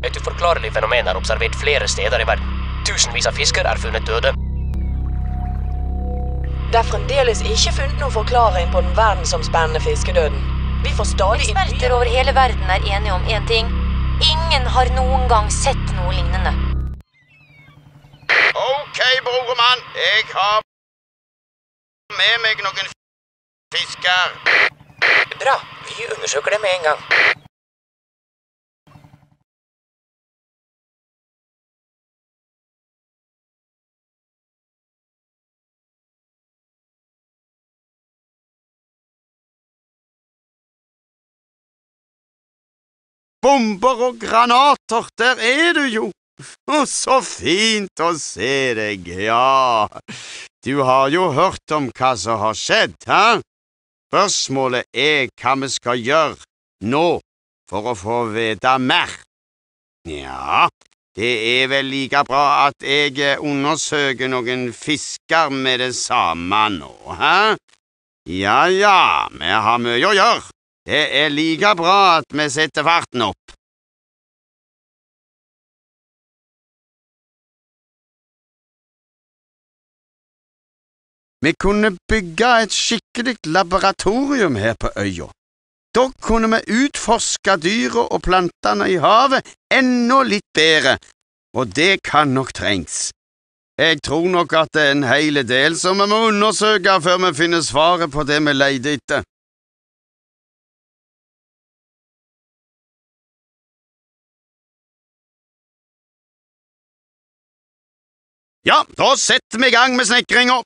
Et uforklarlig fenomen er observert flere steder i verden. Tusenvis av fisker er funnet døde. Det er fremdeles ikke funnet noen forklaring på den verdensomspennende fiskedøden. Vi får stadig... Eksperter over hele verden er enige om en ting. Ingen har noen gang sett noe lignende. Ok, broremann. Jeg har med meg noen fisker. Bra, vi undersøker det med en gang. Bomber og granater, der er du jo. Så fint å se deg, ja. Du har jo hørt om hva som har skjedd, hæ? Spørsmålet er hva vi skal gjøre nå for å få vite mer. Ja, det er vel like bra at jeg undersøker noen fisker med det samme nå, hæ? Ja, vi har mye å gjøre. Det er like bra at vi setter farten opp. Vi kunne bygge et skikkelig laboratorium her på øya. Da kunne vi utforske dyra og plantene i havet enda litt bedre, og det kan nok trengs. Jeg tror nok at det er en hel del som vi må undersøke før vi finner svaret på det vi leter etter. Ja, da setter vi i gang med snekringa.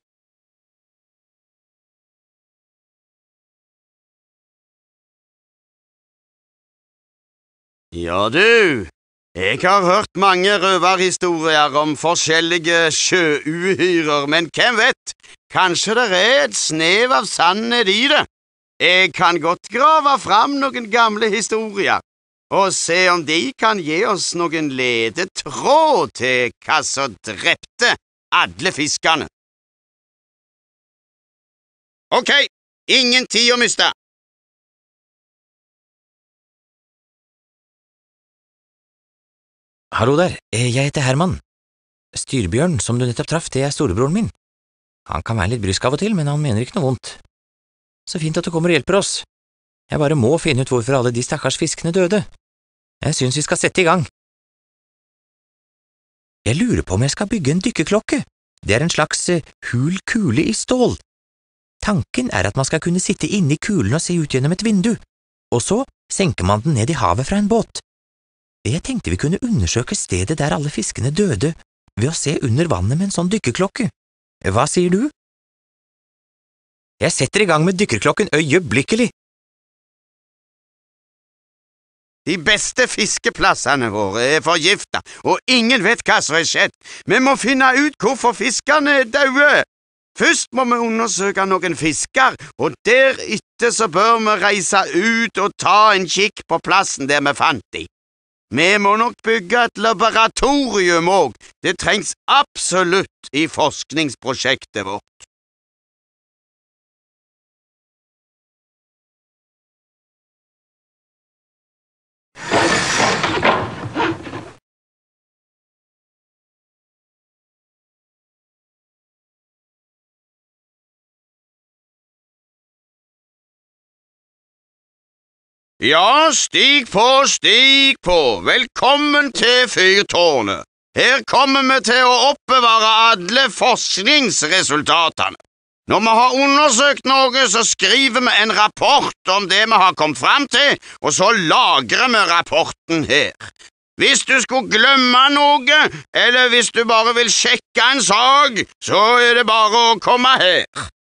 Ja du, jeg har hørt mange røverhistorier om forskjellige sjøuhyrer, men hvem vet, kanskje det er et snev av sannhet i det. Jeg kan godt grave fram noen gamle historier, og se om de kan gi oss noen ledetråd til hva som drepte alle fiskene. Ok, ingen tid å miste. Hallo der, jeg heter Herman. Styrbjørn, som du nettopp traff, det er storebroren min. Han kan være litt brysk av og til, men han mener ikke noe vondt. Så fint at du kommer og hjelper oss. Jeg bare må finne ut hvorfor alle de stakkars fiskene døde. Jeg synes vi skal sette i gang. Jeg lurer på om jeg skal bygge en dykkerklokke. Det er en slags hul kule i stål. Tanken er at man skal kunne sitte inne i kulen og se ut gjennom et vindu, og så senker man den ned i havet fra en båt. Jeg tenkte vi kunne undersøke stedet der alle fiskene døde ved å se under vannet med en sånn dykkerklokke. Hva sier du? Jeg setter i gang med dykkerklokken øyeblikkelig. De beste fiskeplassene våre er forgiftet, og ingen vet hva som er skjedd. Vi må finne ut hvorfor fiskene er døde. Først må vi undersøke noen fisker, og deretter så bør vi reise ut og ta en kikk på plassen der vi fant de. Vi må nok bygge et laboratorium også. Det trengs absolutt i forskningsprosjektet vårt. Ja, stig på, velkommen til fyrtårnet. Her kommer vi til å oppbevare alle forskningsresultatene. Når vi har undersøkt noe, så skriver vi en rapport om det vi har kommet frem til, og så lagrer vi rapporten her. Hvis du skulle glemme noe, eller hvis du bare vil sjekke en sak, så er det bare å komme her.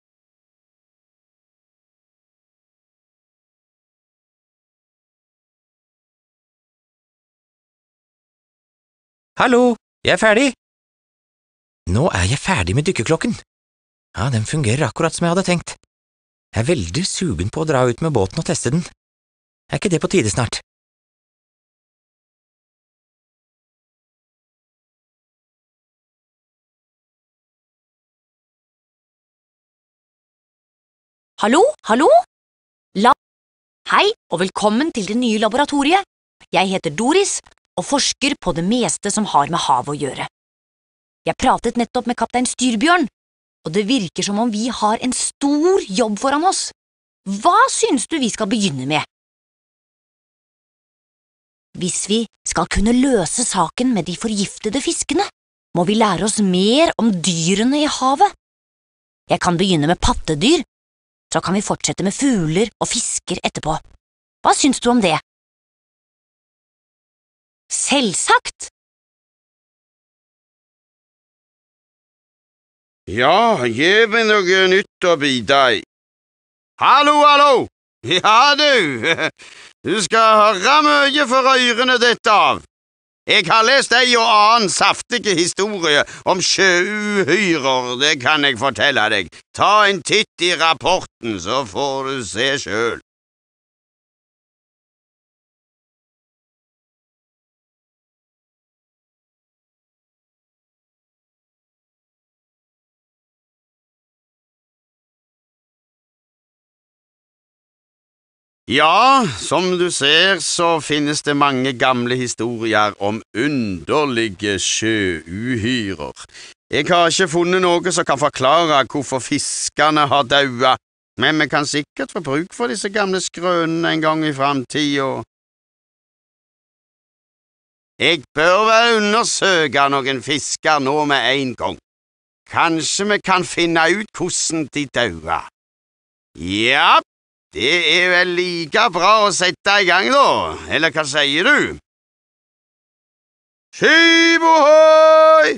Hallo, jeg er ferdig. Nå er jeg ferdig med dykkerklokken. Ja, den fungerer akkurat som jeg hadde tenkt. Jeg er veldig sugen på å dra ut med båten og teste den. Er ikke det på tide snart? Hallo? Hei, og velkommen til det nye laboratoriet. Jeg heter Doris, og forsker på det meste som har med havet å gjøre. Jeg pratet nettopp med kaptein Styrbjørn, og det virker som om vi har en stor jobb foran oss. Hva synes du vi skal begynne med? Hvis vi skal kunne løse saken med de forgiftede fiskene, må vi lære oss mer om dyrene i havet. Jeg kan begynne med pattedyr, så kan vi fortsette med fugler og fisker etterpå. Hva synes du om det? Selvsagt! Ja, gi meg noe nytt å bite i. Hallo, hallo! Ja, du! Du skal høre mye for ørene dette av. Jeg har lest ei og annen saftige historie om sjøuhyrer, det kan jeg fortelle deg. Ta en titt i rapporten, så får du se sjøl. Ja, som du ser så finnes det mange gamle historier om underlige sjøuhyrer. Jeg har ikke funnet noe som kan forklare hvorfor fiskerne har daua, men vi kan sikkert få bruk for disse gamle skrønene en gang i framtida. Jeg bør vel undersøke noen fisker nå med en gang. Kanskje vi kan finne ut hvordan de daua. Ja. Det er vel like bra å sette i gang da, eller hva sier du? Skip ohoi!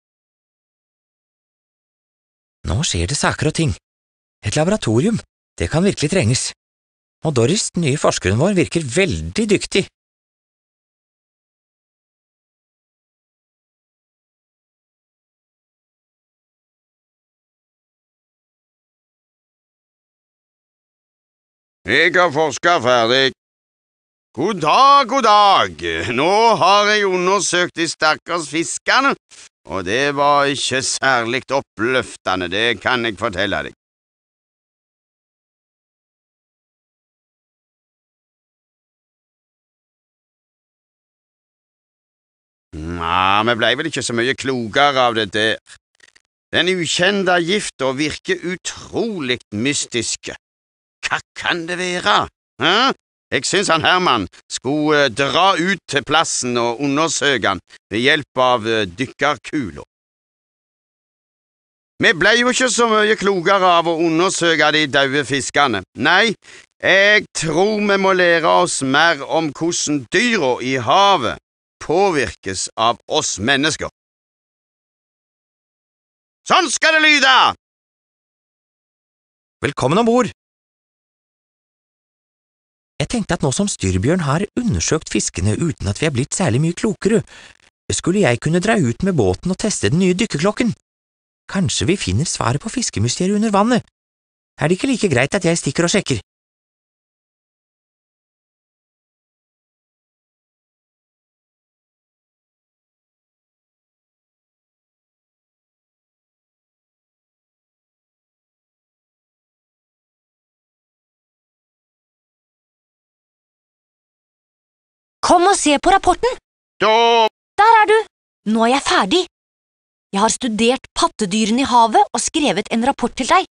Nå skjer det saker og ting. Et laboratorium, det kan virkelig trenges. Og Doris, den nye forskeren vår, virker veldig dyktig. Jeg har forsket ferdig. God dag, god dag. Nå har jeg undersøkt de stakkars fiskene, og det var ikke særlig oppløftende, det kan jeg fortelle deg. Ja, vi ble vel ikke så mye klokere av det der. Den ukjente gifta virker utrolig mystiske. Hva kan det være? Hæ? Jeg synes han Herman skulle dra ut til plassen og undersøke han ved hjelp av dykkerkuler. Vi ble jo ikke så mye klokere av å undersøke de døde fiskene. Nei, jeg tror vi må lære oss mer om hvordan dyra i havet påvirkes av oss mennesker. Sånn skal det lyde! Velkommen ombord! Jeg tenkte at nå som Styrbjørn har undersøkt fiskene uten at vi er blitt særlig mye klokere, skulle jeg kunne dra ut med båten og teste den nye dykkerklokken. Kanskje vi finner svaret på fiskemysteriet under vannet. Er det ikke like greit at jeg stikker og sjekker? Kom og se på rapporten! Der er du! Nå er jeg ferdig. Jeg har studert pattedyrene i havet og skrevet en rapport til deg.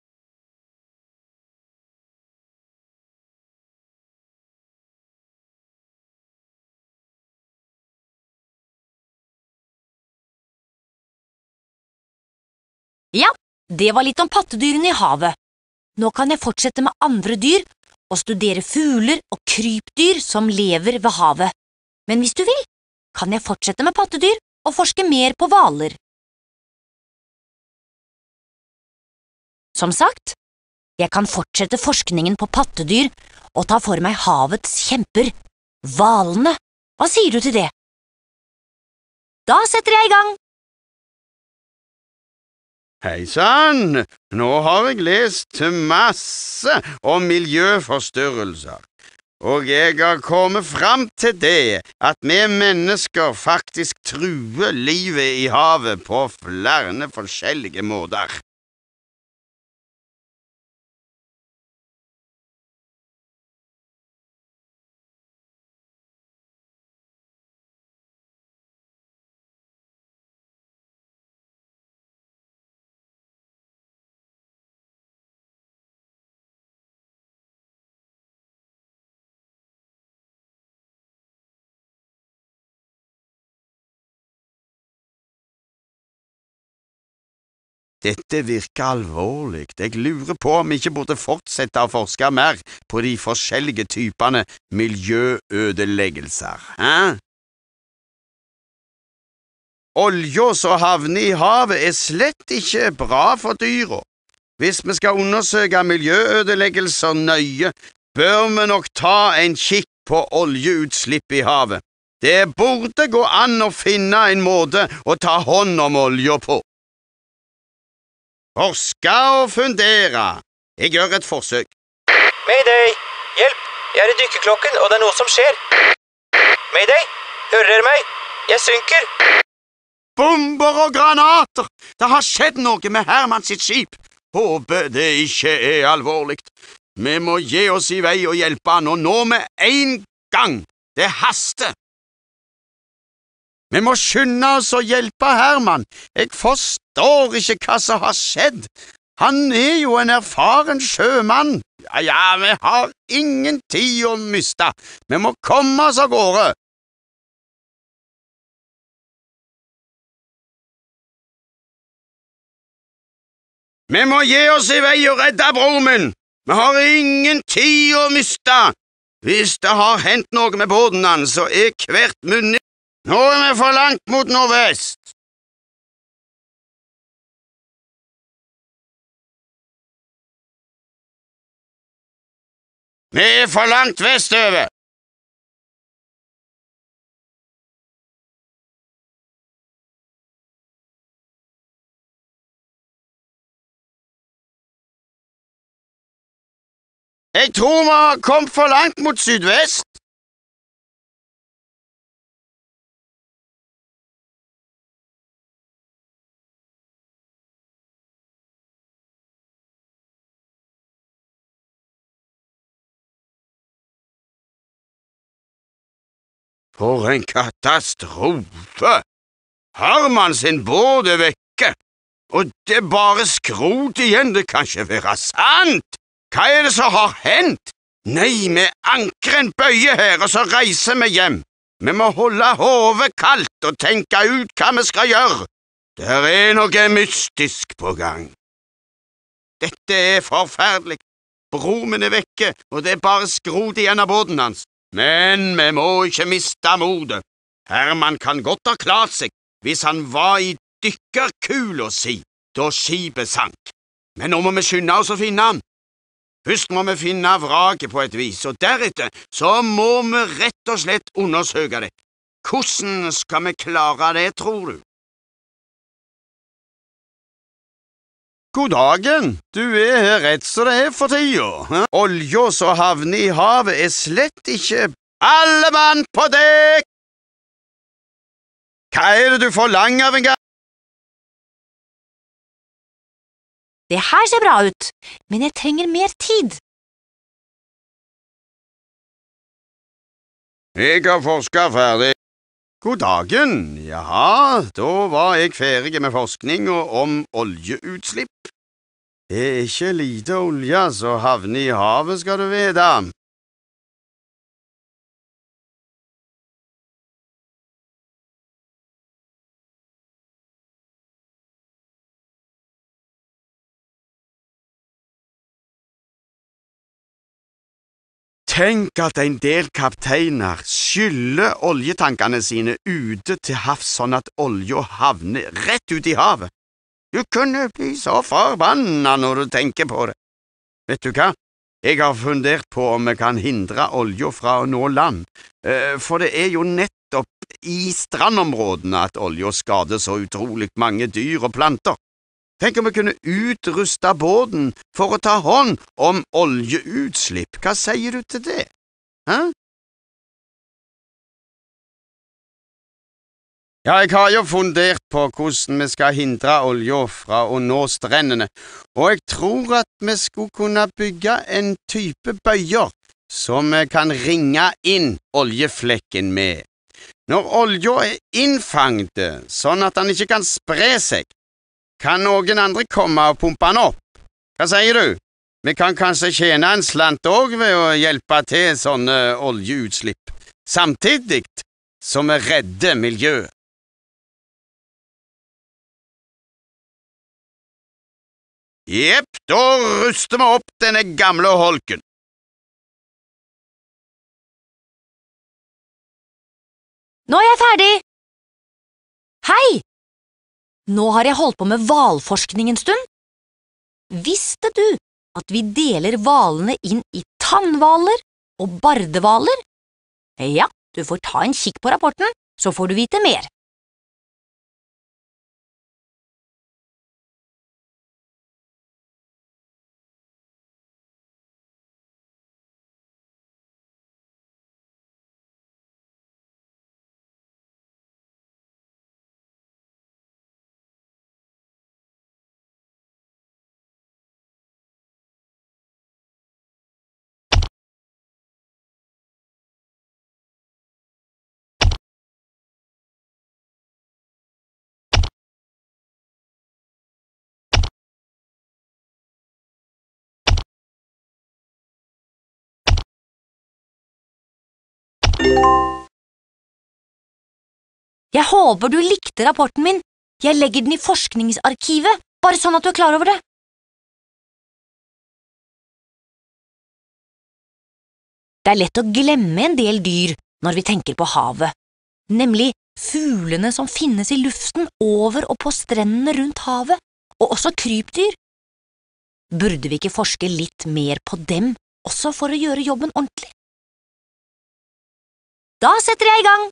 Ja, det var litt om pattedyrene i havet. Nå kan jeg fortsette med andre dyr og studere fugler og krypdyr som lever ved havet. Men hvis du vil, kan jeg fortsette med pattedyr og forske mer på hvaler. Som sagt, jeg kan fortsette forskningen på pattedyr og ta for meg havets kjemper, hvalene. Hva sier du til det? Da setter jeg i gang! Hei sann, nå har jeg lest masse om miljøforstyrrelser, og jeg har kommet fram til det at vi mennesker faktisk truer livet i havet på flere forskjellige måter. Dette virker alvorlig. Jeg lurer på om vi ikke burde fortsette å forske mer på de forskjellige typene miljøødeleggelser, hæ? Olja som havner i havet er slett ikke bra for dyra. Hvis vi skal undersøke miljøødeleggelser nøye, bør vi nok ta en kikk på oljeutslipp i havet. Det burde gå an å finne en måte å ta hånd om olja på. Forske og fundere. Jeg gjør et forsøk. Mayday! Hjelp! Jeg er i dykkerklokken, og det er noe som skjer. Mayday! Hører dere meg? Jeg synker! Bomber og granater! Det har skjedd noe med Herman sitt skip. Håper det ikke er alvorlig. Vi må gi oss i vei og hjelpe han, og nå med en gang. Det haster. Vi må skynde oss å hjelpe Herman. Jeg forstår ikke hva som har skjedd. Han er jo en erfaren sjømann. Ja, vi har ingen tid å miste. Vi må komme oss av gårde. Vi må gi oss i vei og redde broren min. Vi har ingen tid å miste. Hvis det har hendt noe med båten hans, så er hvert minutt. Nå er vi for langt mot nordvest. Vi er for langt vestover. Jeg tror vi har kommet for langt mot sydvest. For en katastrofe! Herman sin båt er vekke, og det er bare skrot igjen, det kan ikke være sant! Hva er det som har hendt? Nei, vi ankrer en bøye her, og så reiser vi hjem. Vi må holde hodet kaldt og tenke ut hva vi skal gjøre. Der er noe mystisk på gang. Dette er forferdelig. Broren min er vekke, og det er bare skrot igjen av båten hans. Men vi må ikke miste modet. Herman kan godt ha klart seg hvis han var i dykkerkula si da skipet sank. Men nå må vi skynde oss å finne ham. Først må vi finne vraket på et vis, og deretter så må vi rett og slett undersøke det. Hvordan skal vi klare det, tror du? God dagen, du er her rett så det er for tida. Olja som havner i havet er slett ikke alle mann på dekk! Hva er det du forlanger av en gang? Det her ser bra ut, men jeg trenger mer tid. Jeg har forsket ferdig. God dagen, jaha, da var jeg ferdig med forskning om oljeutslipp. Det er ikke lite olje som havner i havet, skal du vite. Tenk at en del kapteiner skyller oljetankene sine ute til havs sånn at olja havner rett ut i havet. Du kunne bli så forbanna når du tenker på det. Vet du hva? Jeg har fundert på om vi kan hindre olja fra å nå land, for det er jo nettopp i strandområdene at olja skader så utrolig mange dyr og planter. Tenk om vi kunne utruste båten for å ta hånd om oljeutslipp. Hva sier du til det? Hæ? Ja, jeg har jo fundert på hvordan vi skal hindre olja fra å nå strendene, og jeg tror at vi skulle kunne bygge en type bøyer som vi kan ringe inn oljeflekken med. Når olja er innfanget, sånn at den ikke kan spre seg, kan noen andre komme og pumpe den opp. Hva sier du? Vi kan kanskje tjene en slant også ved å hjelpe til sånne oljeutslipp, samtidig som vi redder miljøet. Jepp, da ruster vi opp denne gamle holken. Nå er jeg ferdig! Hei! Nå har jeg holdt på med hvalforskning en stund. Visste du at vi deler hvalene inn i tannhvaler og bardehvaler? Ja, du får ta en kikk på rapporten, så får du vite mer. Jeg håper du likte rapporten min. Jeg legger den i forskningsarkivet, bare sånn at du er klar over det. Det er lett å glemme en del dyr når vi tenker på havet, nemlig fuglene som finnes i luften over og på strendene rundt havet, og også krypdyr. Burde vi ikke forske litt mer på dem, også for å gjøre jobben ordentlig? Da setter jeg i gang!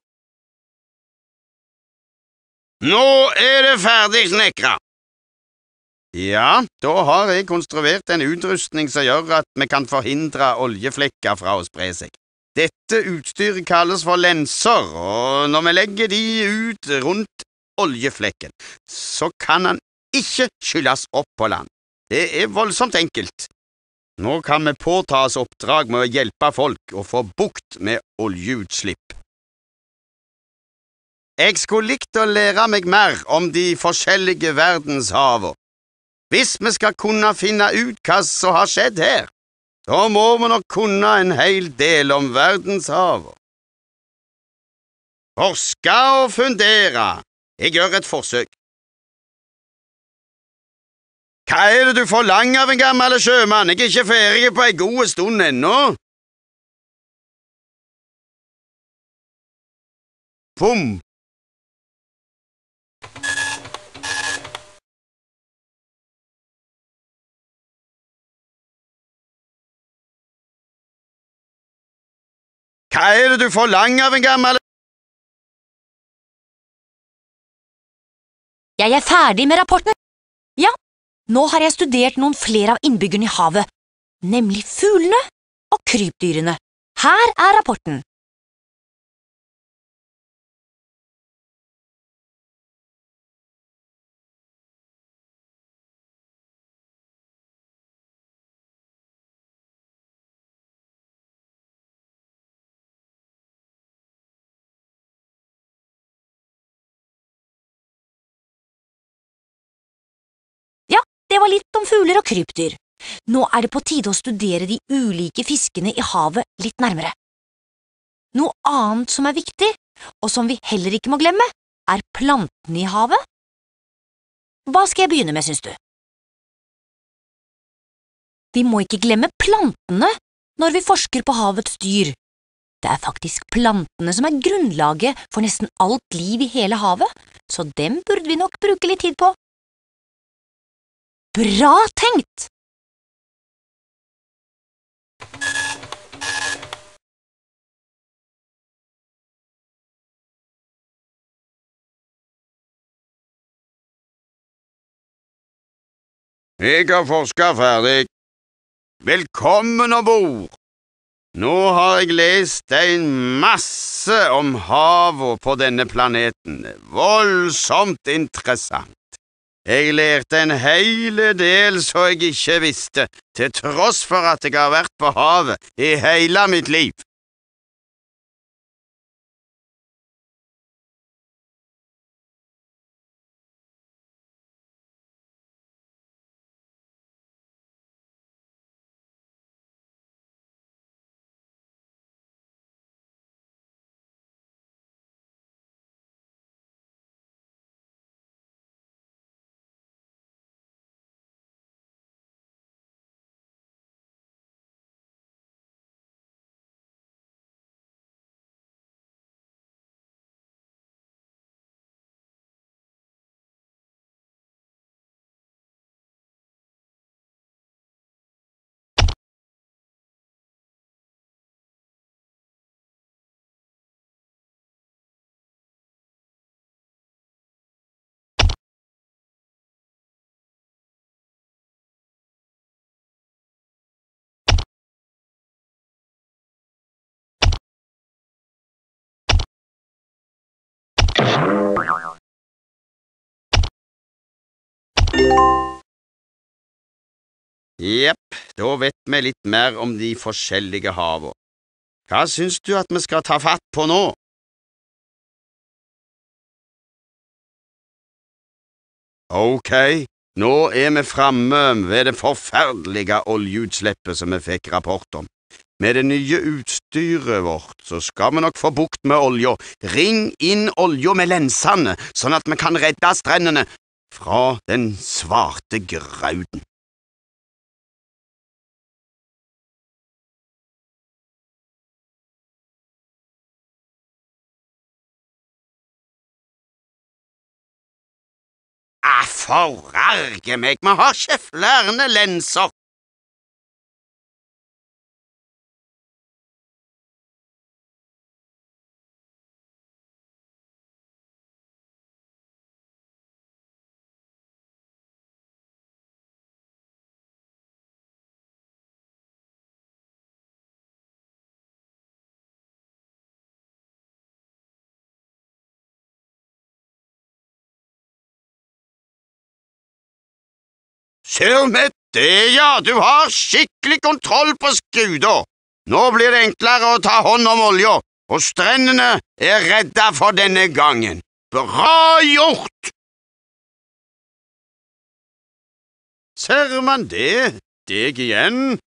Nå er det ferdig snekra. Ja, da har jeg konstruert en utrustning som gjør at vi kan forhindre oljeflekker fra å spre seg. Dette utstyret kalles for lenser, og når vi legger de ut rundt oljeflekken, så kan han ikke skylles opp på land. Det er voldsomt enkelt. Nå kan vi påta oss oppdrag med å hjelpe folk å få bukt med oljeutslipp. Jeg skulle likt å lære meg mer om de forskjellige verdenshavene. Hvis vi skal kunne finne ut hva som har skjedd her, så må vi nok kunne en hel del om verdenshavene. Forske og fundere. Jeg gjør et forsøk. Hva er det du forlanger av en gammel sjømann? Jeg er ikke ferdig på en god stund ennå. Pum! Hva er det du forlanger av en gammel… Jeg er ferdig med rapporten. Ja, nå har jeg studert noen flere av innbyggerne i havet, nemlig fuglene og krypdyrene. Her er rapporten. Det var litt om fugler og krypdyr. Nå er det på tide å studere de ulike fiskene i havet litt nærmere. Noe annet som er viktig, og som vi heller ikke må glemme, er plantene i havet. Hva skal jeg begynne med, synes du? Vi må ikke glemme plantene når vi forsker på havets dyr. Det er faktisk plantene som er grunnlaget for nesten alt liv i hele havet, så dem burde vi nok bruke litt tid på. Bra tenkt! Jeg har forsket ferdig. Velkommen ombord! Nå har jeg lest en masse om havet på denne planeten. Voldsomt interessant. Jeg lærte en hele del så jeg ikke visste, til tross for at jeg har vært på havet i hele mitt liv. Jepp, da vet vi litt mer om de forskjellige havene. Hva syns du at vi skal ta fatt på nå? Ok, nå er vi framme ved det forferdelige oljeutslippet som vi fikk rapport om. Med det nye utstyret vårt så skal vi nok få bukt med olja. Ring inn olja med lensene, sånn at vi kan redde strendene fra den svarte grauden. Forarge meg, vi har ikke flere lenser. Ser med det, ja, du har skikkelig kontroll på skuta. Nå blir det enklere å ta hånd om olja, og strendene er redda for denne gangen. Bra gjort! Ser man det, deg igjen?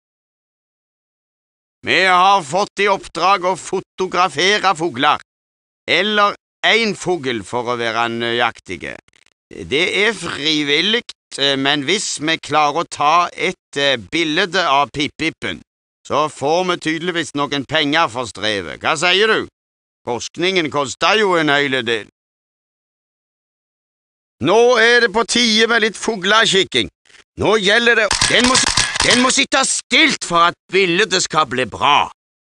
Vi har fått i oppdrag å fotografere fugler, eller en fugl for å være nøyaktige. Det er frivillig, men hvis vi klarer å ta et bilde av Pip-Pippen, så får vi tydeligvis noen penger for strevet. Hva sier du? Forskningen koster jo en hel del. Nå er det på tide med litt fuglekikking. Nå gjelder det. Den må sitte stilt for at bildet skal bli bra.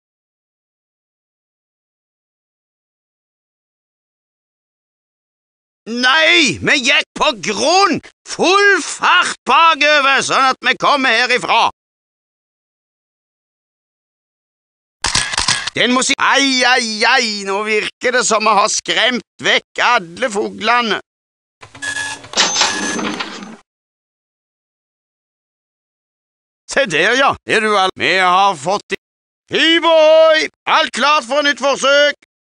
Nei, vi gikk på grunn! Full fart bakover, sånn at vi kommer herifra. Den må si... Ai, nå virker det som vi har skremt vekk alle fuglene. Se der, ja, er du all... Vi har fått... Hiv ohoi! Alt klart for nytt forsøk!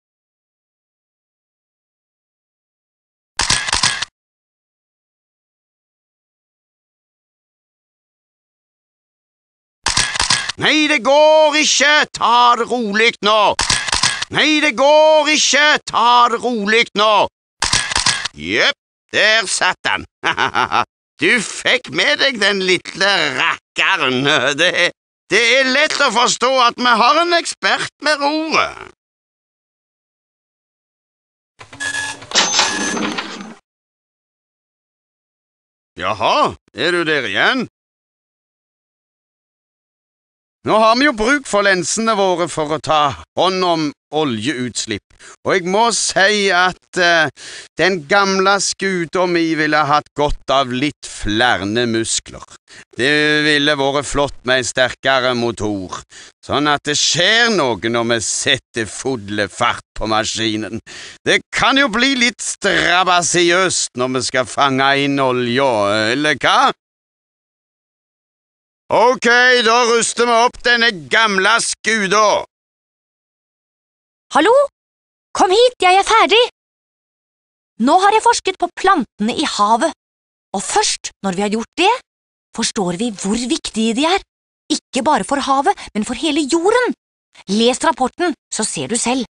Nei, det går ikke! Ta det rolig nå! Nei, det går ikke! Ta det rolig nå! Jepp, der satt han. Du fikk med deg den lille rakkeren. Det er lett å forstå at vi har en ekspert med roret. Jaha, er du der igjen? Nå har vi jo bruk for lensene våre for å ta hånd om oljeutslipp, og jeg må si at den gamle skuta mi ville hatt godt av litt flere muskler. Det ville vært flott med en sterkere motor, sånn at det skjer noe når vi setter full fart på maskinen. Det kan jo bli litt strabasiøst når vi skal fange inn olja, eller hva? Ok, da ruster vi opp denne gamle skuta. Hallo? Kom hit, jeg er ferdig! Nå har jeg forsket på plantene i havet, og først når vi har gjort det, forstår vi hvor viktige de er. Ikke bare for havet, men for hele jorden. Les rapporten, så ser du selv.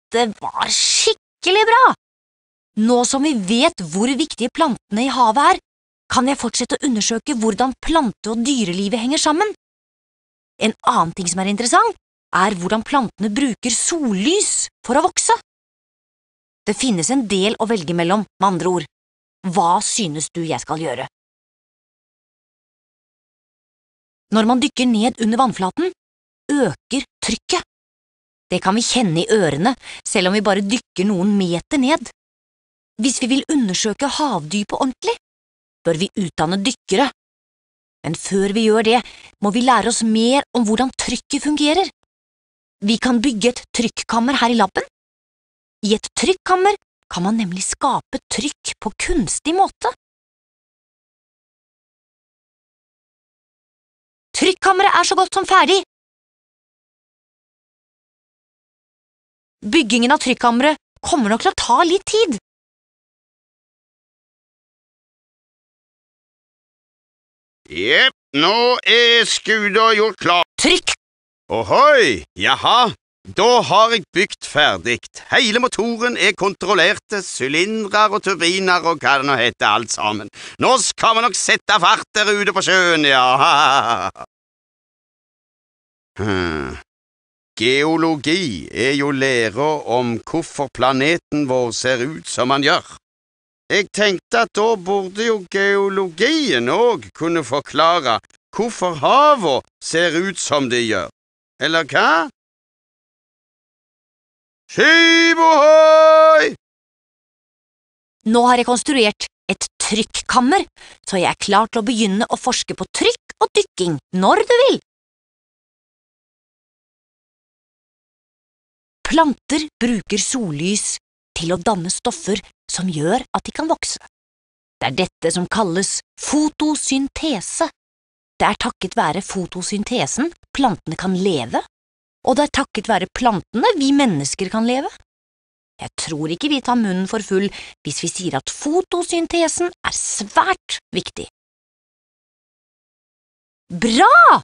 Dette var skikkelig bra! Nå som vi vet hvor viktige plantene i havet er, kan jeg fortsette å undersøke hvordan plante- og dyrelivet henger sammen. En annen ting som er interessant, er hvordan plantene bruker sollys for å vokse. Det finnes en del å velge mellom, med andre ord. Hva synes du jeg skal gjøre? Når man dykker ned under vannflaten, øker trykket. Det kan vi kjenne i ørene, selv om vi bare dykker noen meter ned. Hvis vi vil undersøke havdypet ordentlig, bør vi utdanne dykkere. Men før vi gjør det, må vi lære oss mer om hvordan trykket fungerer. Vi kan bygge et trykkammer her i laben. I et trykkammer kan man nemlig skape trykk på kunstig måte. Trykkammeret er så godt som ferdig. Byggingen av trykkammeret kommer nok til å ta litt tid. Jepp, nå er skuta gjort klar. Trykk! Ohoi, jaha, da har jeg bygd ferdigt. Hele motoren er kontrollerte, sylindrer og turbiner og hva det nå heter alt sammen. Nå skal vi nok sette fart der ute på sjøen, ja. Geologi er jo lære om hvorfor planeten vår ser ut som han gjør. Jeg tenkte at da burde jo geologien også kunne forklare hvorfor havet ser ut som det gjør. Eller hva? Skip ohoi! Nå har jeg konstruert et trykkammer, så jeg er klar til å begynne å forske på trykk og dykking når du vil. Planter bruker sollys til å danne stoffer som gjør at de kan vokse. Det er dette som kalles fotosyntese. Det er takket være fotosyntesen plantene kan leve, og det er takket være plantene vi mennesker kan leve. Jeg tror ikke vi tar munnen for full hvis vi sier at fotosyntesen er svært viktig. Bra!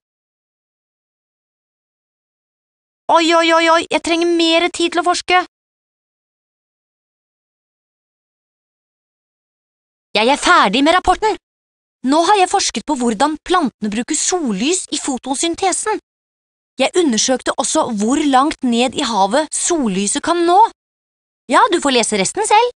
Oi, jeg trenger mer tid til å forske. Jeg er ferdig med rapporten. Nå har jeg forsket på hvordan plantene bruker sollys i fotosyntesen. Jeg undersøkte også hvor langt ned i havet sollyset kan nå. Ja, du får lese resten selv.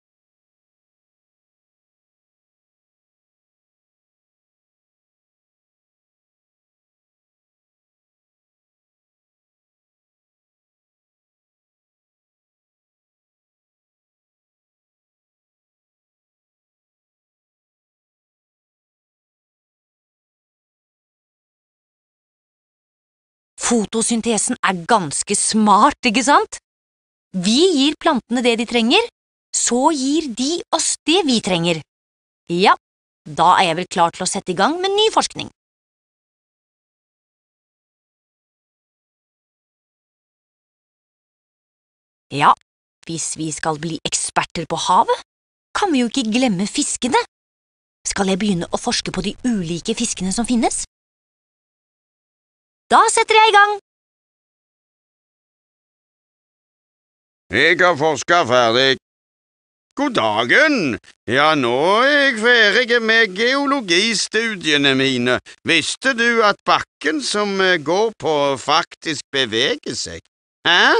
Fotosyntesen er ganske smart, ikke sant? Vi gir plantene det de trenger, så gir de oss det vi trenger. Ja, da er jeg vel klar til å sette i gang med ny forskning. Ja, hvis vi skal bli eksperter på havet, kan vi jo ikke glemme fiskene. Skal jeg begynne å forske på de ulike fiskene som finnes? Da setter jeg i gang! Jeg har forsket ferdig. God dagen! Ja, nå er jeg ferdig med geologistudiene mine. Visste du at bakken som går på faktisk beveger seg? Hæ?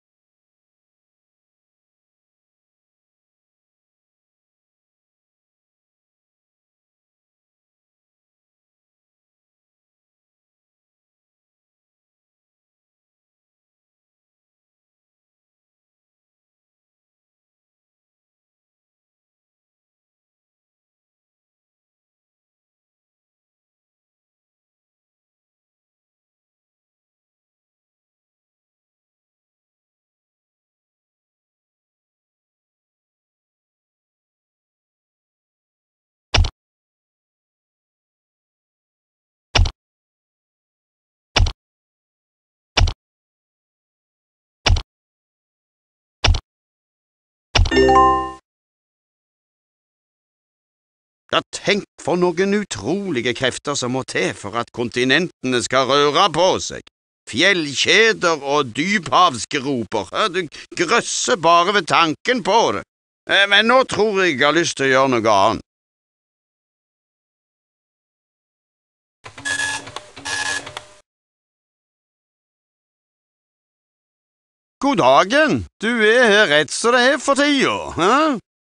Ja, tenk for noen utrolige krefter som må til for at kontinentene skal røre på seg. fjellkjeder og dyphavsgroper. Du grøsser bare ved tanken på det. Men nå tror jeg har lyst til å gjøre noe annet. God dagen, du er her rett så det er for tida, hæ?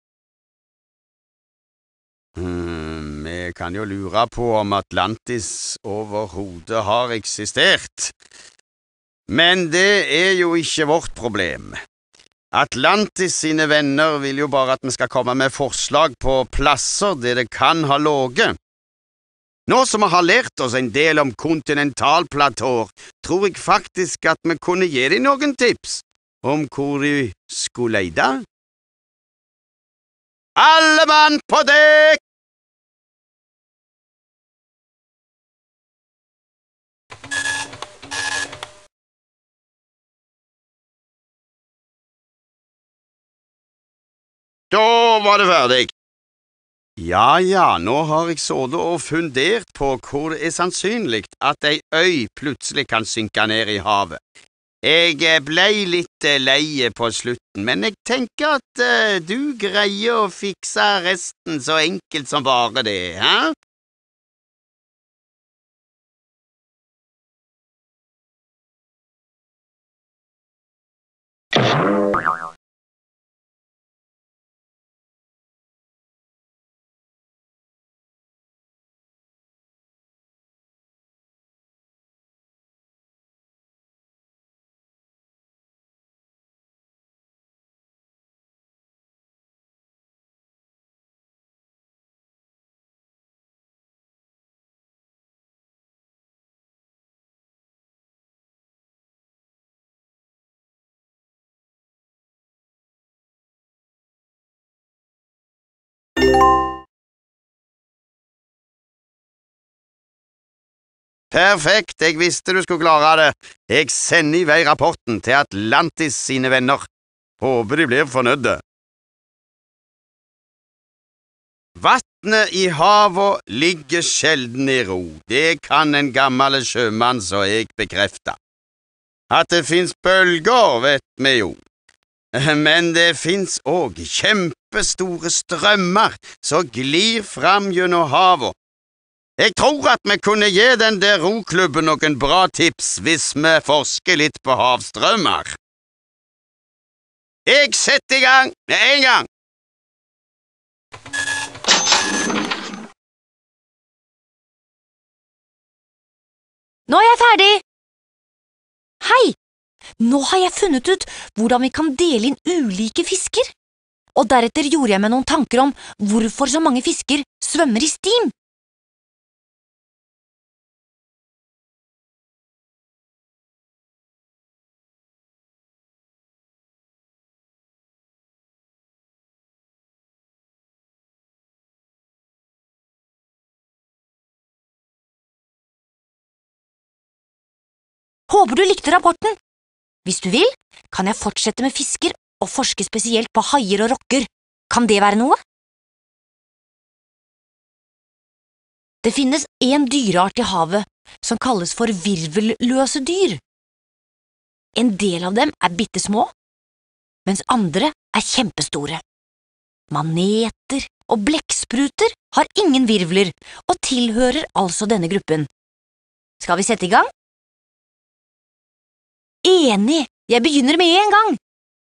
Vi kan jo lure på om Atlantis overhodet har eksistert. Men det er jo ikke vårt problem. Atlantis sine venner vil jo bare at vi skal komme med forslag på plasser der det kan ha ligget. Nå som vi har lært oss en del om kontinentalplatåer, tror jeg faktisk at vi kunne gi dem noen tips om hvor de skulle leide. Alle mann på dekk! Da var det ferdig. Ja, nå har jeg sittet og fundert på hvor det er sannsynlig at ei øy plutselig kan synke ned i havet. Jeg blei litt leie på slutten, men jeg tenker at du greier å fikse resten så enkelt som bare det, hæ? Perfekt, jeg visste du skulle klare det. Jeg sender i vei rapporten til Atlantis sine venner. Håper de blir fornøyde. Vattnet i havet ligger sjelden i ro. Det kan en gammel sjømann så jeg bekrefte. At det finnes bølger, vet vi jo. Men det finnes også kjempestore strømmer som glir fram gjennom havet. Jeg tror at vi kunne gi den der roklubben noen bra tips hvis vi forsker litt på havstrømmer. Jeg setter i gang med en gang! Nå er jeg ferdig! Hei! Nå har jeg funnet ut hvordan vi kan dele inn ulike fisker. Og deretter gjorde jeg meg noen tanker om hvorfor så mange fisker svømmer i stim. Håper du likte rapporten. Hvis du vil, kan jeg fortsette med fisker og forske spesielt på haier og rokker. Kan det være noe? Det finnes en dyreart i havet som kalles for virvelløse dyr. En del av dem er bittesmå, mens andre er kjempestore. Maneter og blekkspruter har ingen virvler og tilhører altså denne gruppen. Skal vi sette i gang? Enig! Jeg begynner med en gang!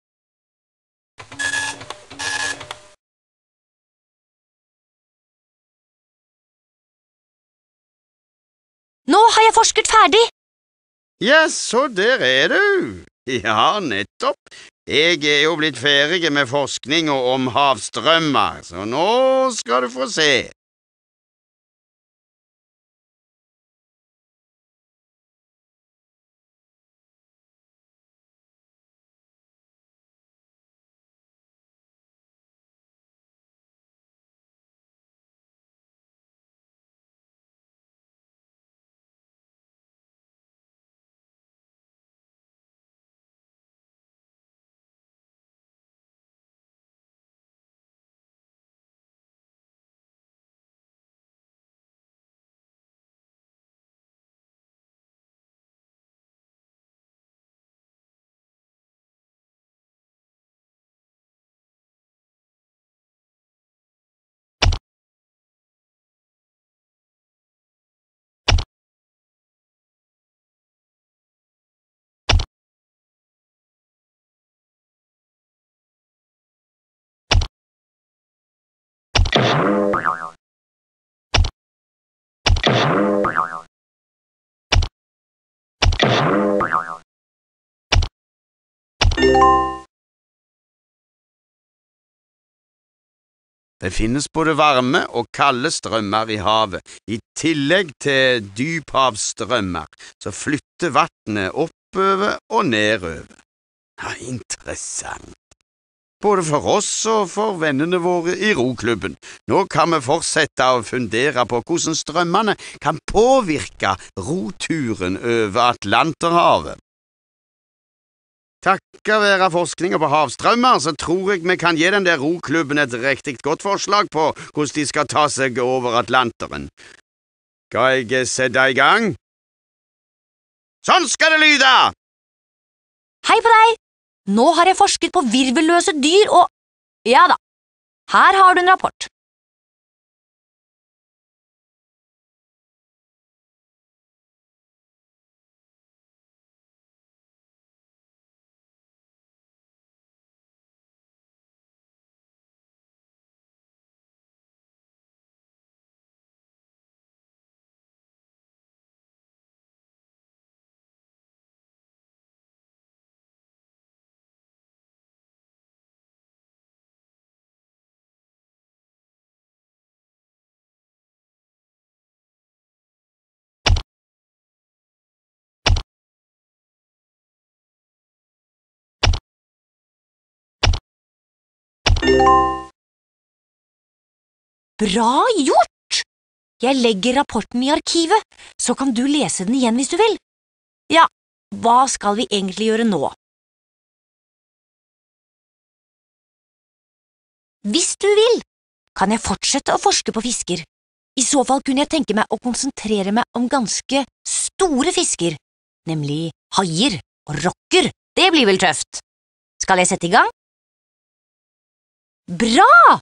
Nå har jeg forsket ferdig! Jaså, der er du! Ja, nettopp. Jeg er jo blitt ferdig med forskning om havstrømmer, så nå skal du få se. Det finnes både varme og kalde strømmer i havet, i tillegg til dyphavsstrømmer, som flytter vannet oppover og nedover. Ja, interessant. Både for oss og for vennene våre i roklubben. Nå kan vi fortsette å fundere på hvordan strømmene kan påvirke roturen over Atlanterhavet. Takket være forskninga på havstrømmer, så tror jeg vi kan gi den der roklubben et riktig godt forslag på hvordan de skal ta seg over Atlanteren. Skal jeg sette i gang? Sånn skal det lyde! Hei på deg! Nå har jeg forsket på virvelløse dyr og… Ja da, her har du en rapport. Bra gjort! Jeg legger rapporten i arkivet, så kan du lese den igjen hvis du vil. Ja, hva skal vi egentlig gjøre nå? Hvis du vil, kan jeg fortsette å forske på fisker. I så fall kunne jeg tenke meg å konsentrere meg om ganske store fisker, nemlig haier og rokker. Det blir vel tøft. Skal jeg sette i gang? Bra!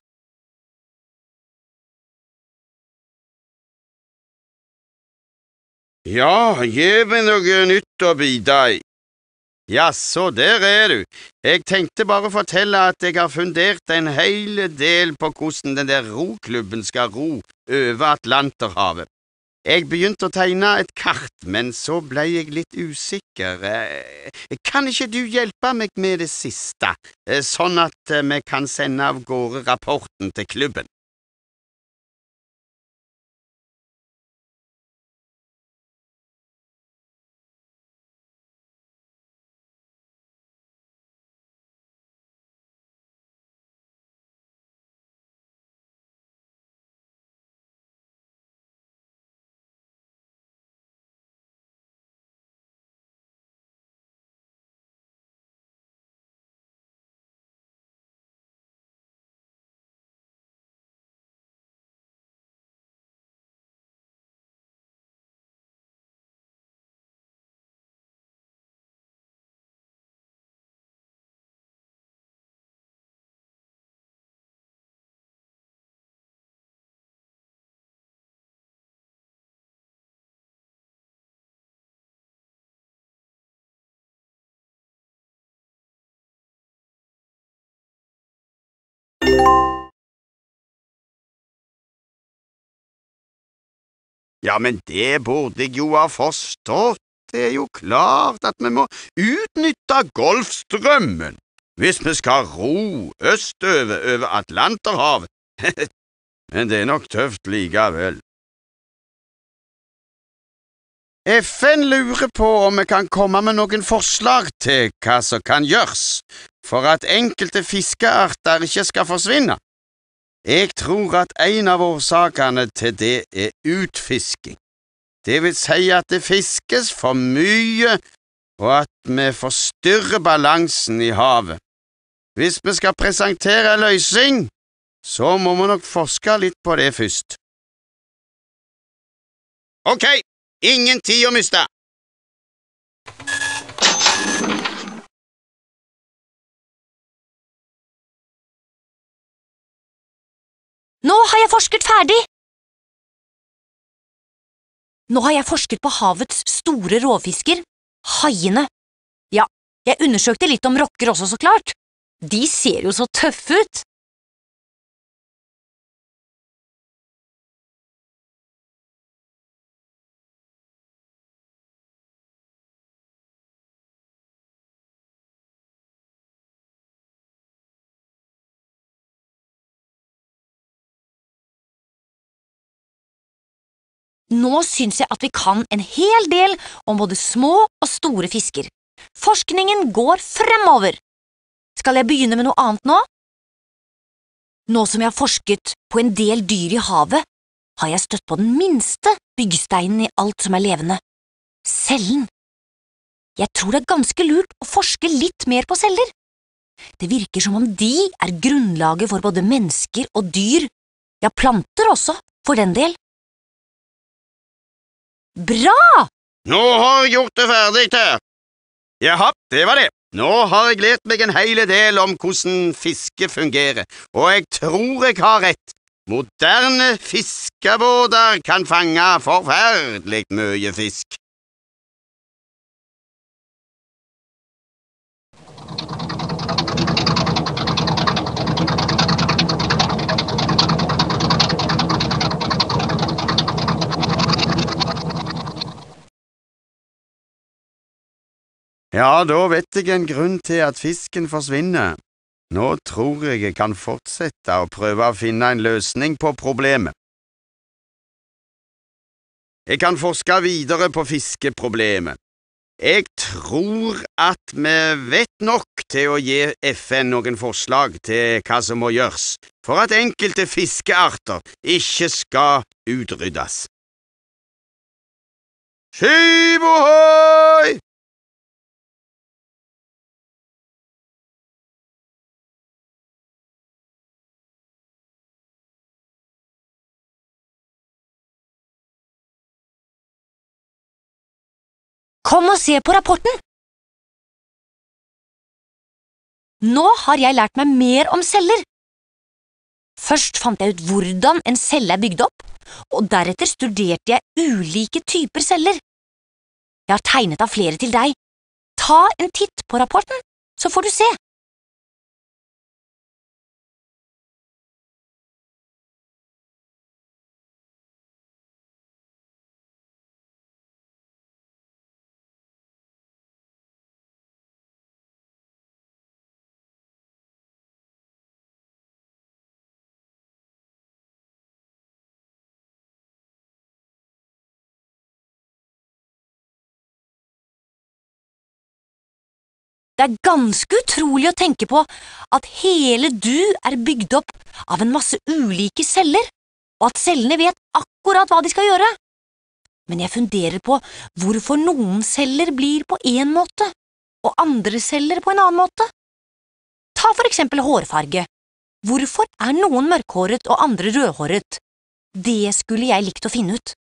Ja, gi meg noe nytt å bite i. Jaså, der er du. Jeg tenkte bare å fortelle at jeg har fundert en hel del på hvordan den der roklubben skal ro over Atlanterhavet. Jeg begynte å tegne et kart, men så ble jeg litt usikker. Kan ikke du hjelpe meg med det siste, sånn at vi kan sende av gårde rapporten til klubben? Ja, men det burde jeg jo ha forstått. Det er jo klart at vi må utnytte Golfstrømmen hvis vi skal ro østover over Atlanterhavet. Men det er nok tøft likevel. FN lurer på om vi kan komme med noen forslag til hva som kan gjøres for at enkelte fiskearter ikke skal forsvinne. Jeg tror at en av årsakene til det er utfisking. Det vil si at det fiskes for mye, og at vi forstyrrer balansen i havet. Hvis vi skal presentere en løsning, så må vi nok forske litt på det først. Ok, ingen tid å miste! Nå har jeg forsket ferdig! Nå har jeg forsket på havets store rovfisker, haiene. Ja, jeg undersøkte litt om rokker også, så klart. De ser jo så tøffe ut. Nå synes jeg at vi kan en hel del om både små og store fisker. Forskningen går fremover. Skal jeg begynne med noe annet nå? Nå som jeg har forsket på en del dyr i havet, har jeg støtt på den minste byggesteinen i alt som er levende. Cellen. Jeg tror det er ganske lurt å forske litt mer på celler. Det virker som om de er grunnlaget for både mennesker og dyr, ja, planter også, for den del. Bra! Nå har jeg gjort det ferdig her. Jaha, det var det. Nå har jeg lært meg en hel del om hvordan fiske fungerer, og jeg tror jeg har rett. Moderne fiskebåter kan fange forferdelig mye fisk. Ja, da vet jeg en grunn til at fisken forsvinner. Nå tror jeg kan fortsette å prøve å finne en løsning på problemet. Jeg kan forske videre på fiskeproblemet. Jeg tror at vi vet nok til å gi FN noen forslag til hva som må gjøres, for at enkelte fiskearter ikke skal utryddes. Skip ohoi! Kom og se på rapporten! Nå har jeg lært meg mer om celler. Først fant jeg ut hvordan en celle er bygd opp, og deretter studerte jeg ulike typer celler. Jeg har tegnet av flere til deg. Ta en titt på rapporten, så får du se. Det er ganske utrolig å tenke på at hele du er bygd opp av en masse ulike celler, og at cellene vet akkurat hva de skal gjøre. Men jeg funderer på hvorfor noen celler blir på en måte, og andre celler på en annen måte. Ta for eksempel hårfarge. Hvorfor er noen mørkhåret og andre rødhåret? Det skulle jeg likt å finne ut.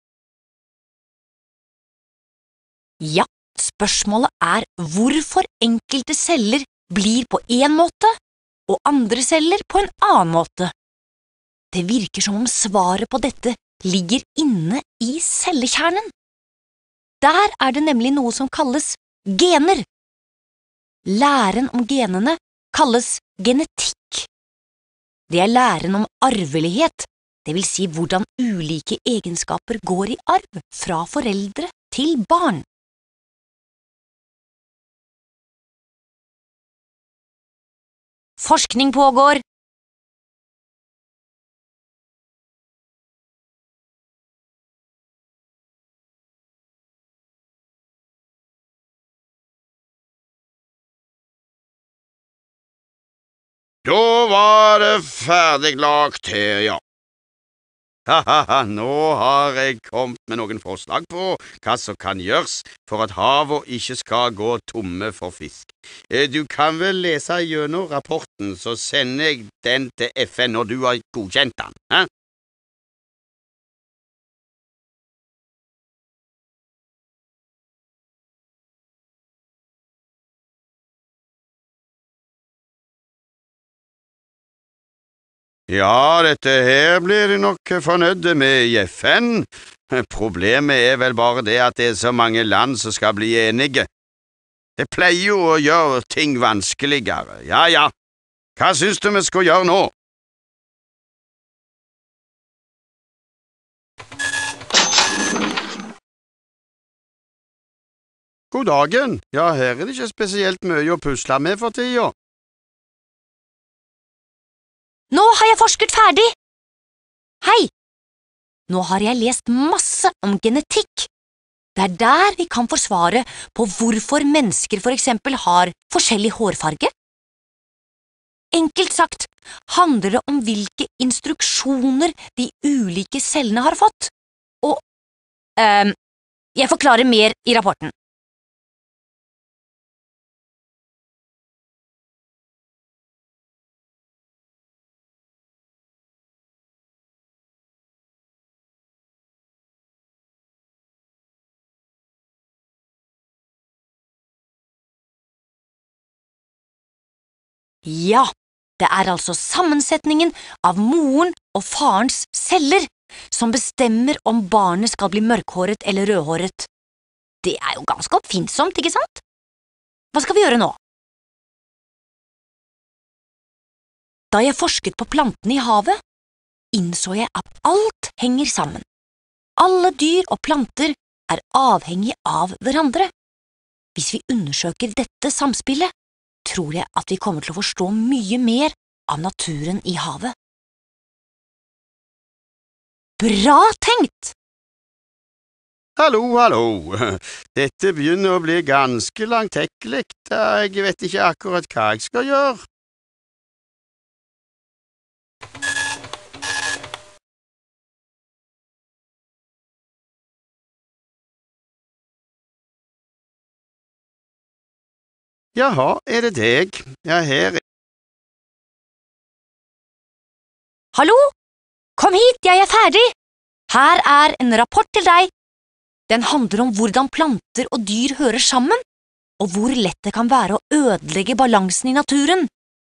Ja. Spørsmålet er hvorfor enkelte celler blir på en måte, og andre celler på en annen måte. Det virker som om svaret på dette ligger inne i cellekjernen. Der er det nemlig noe som kalles gener. Læren om genene kalles genetikk. Det er læren om arvelighet, det vil si hvordan ulike egenskaper går i arv fra foreldre til barn. Forskning pågår. Da var det ferdig lagt her, ja. Hahaha, nå har jeg kommet med noen forslag på hva som kan gjøres for at havet ikke skal gå tomme for fisk. Du kan vel lese gjennom rapporten, så sender jeg den til FN når du har godkjent den, hæ? Ja, dette her blir de nok fornøyde med i FN. Problemet er vel bare det at det er så mange land som skal bli enige. Det pleier jo å gjøre ting vanskeligere. Ja. Hva synes du vi skal gjøre nå? God dagen. Ja, her er det ikke spesielt mye å pusle med for tida. Nå har jeg forsket ferdig! Hei! Nå har jeg lest masse om genetikk. Det er der vi kan få svaret på hvorfor mennesker for eksempel har forskjellig hårfarge. Enkelt sagt handler det om hvilke instruksjoner de ulike cellene har fått. Og, jeg forklarer mer i rapporten. Ja, det er altså sammensetningen av moren og farens celler som bestemmer om barnet skal bli mørkhåret eller rødhåret. Det er jo ganske oppfinnsomt, ikke sant? Hva skal vi gjøre nå? Da jeg forsket på plantene i havet, innså jeg at alt henger sammen. Alle dyr og planter er avhengige av hverandre. Hvis vi undersøker dette samspillet, tror jeg at vi kommer til å forstå mye mer av naturen i havet. Bra tenkt! Hallo, hallo. Dette begynner å bli ganske langtekkelig. Jeg vet ikke akkurat hva jeg skal gjøre. Jaha, er det deg? Ja, her. Hallo? Kom hit, jeg er ferdig! Her er en rapport til deg. Den handler om hvordan planter og dyr hører sammen, og hvor lett det kan være å ødelegge balansen i naturen.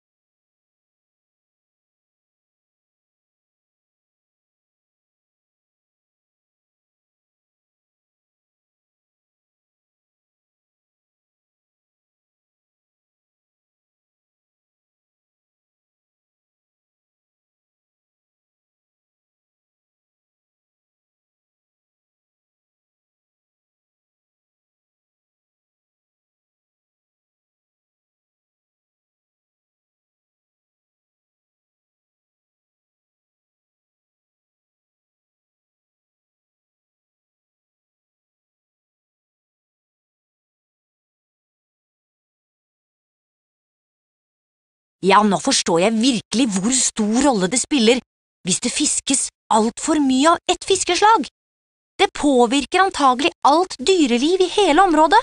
Ja, nå forstår jeg virkelig hvor stor rolle det spiller hvis det fiskes alt for mye av ett fiskeslag. Det påvirker antagelig alt dyreliv i hele området.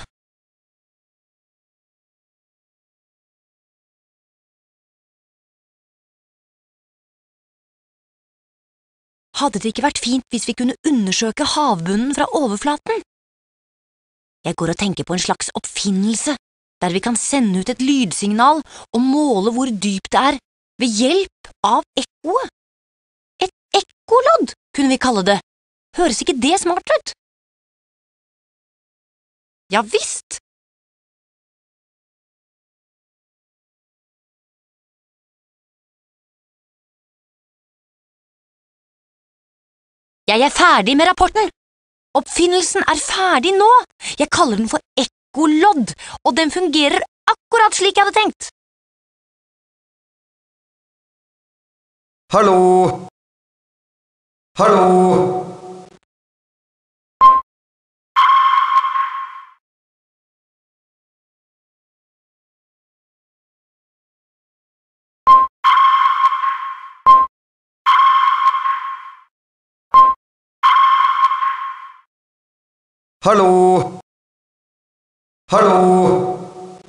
Hadde det ikke vært fint hvis vi kunne undersøke havbunnen fra overflaten? Jeg går og tenker på en slags oppfinnelse, der vi kan sende ut et lydsignal og måle hvor dypt det er ved hjelp av ekkoet. Et ekkolodd, kunne vi kalle det. Høres ikke det smart ut? Ja visst! Jeg er ferdig med rapporten. Oppfinnelsen er ferdig nå. Jeg kaller den for ekkolodd, og den fungerer akkurat slik jeg hadde tenkt. Hallo? Hallo? Hallo? Hallo?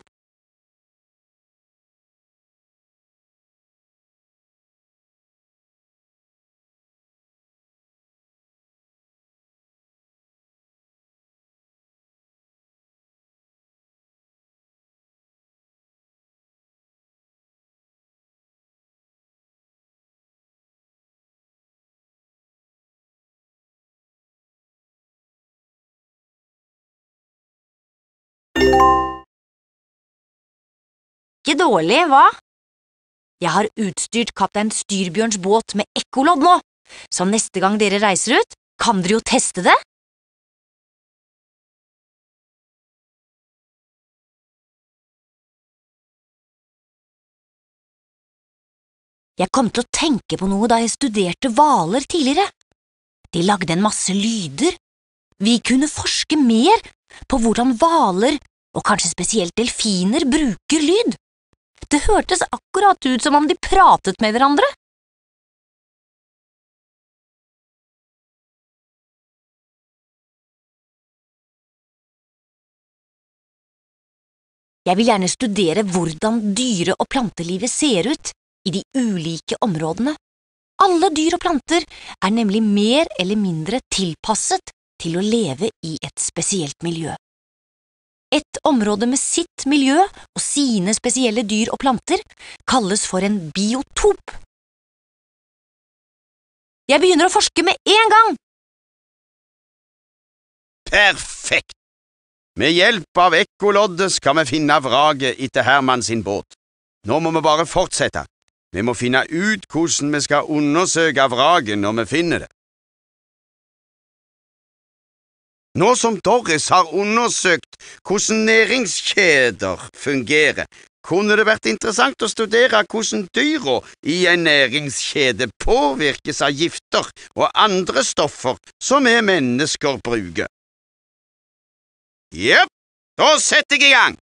Ikke dårlig, hva? Jeg har utstyrt kaptein Styrbjørns båt med ekkolodd nå, så neste gang dere reiser ut, kan dere jo teste det. Jeg kom til å tenke på noe da jeg studerte hvaler tidligere. De lagde en masse lyder. Vi kunne forske mer på hvordan hvaler, og kanskje spesielt delfiner, bruker lyd. Det hørtes akkurat ut som om de pratet med hverandre. Jeg vil gjerne studere hvordan dyre- og plantelivet ser ut i de ulike områdene. Alle dyr og planter er nemlig mer eller mindre tilpasset til å leve i et spesielt miljø. Et område med sitt miljø og sine spesielle dyr og planter kalles for en biotop. Jeg begynner å forske med en gang! Perfekt! Med hjelp av ekkoloddet skal vi finne vraget etter Herman sin båt. Nå må vi bare fortsette. Vi må finne ut hvordan vi skal undersøke vraget når vi finner det. Nå som Doris har undersøkt hvordan næringskjeder fungerer, kunne det vært interessant å studere hvordan dyra i en næringskjede påvirkes av gifter og andre stoffer som vi mennesker bruker. Jepp, da setter jeg i gang!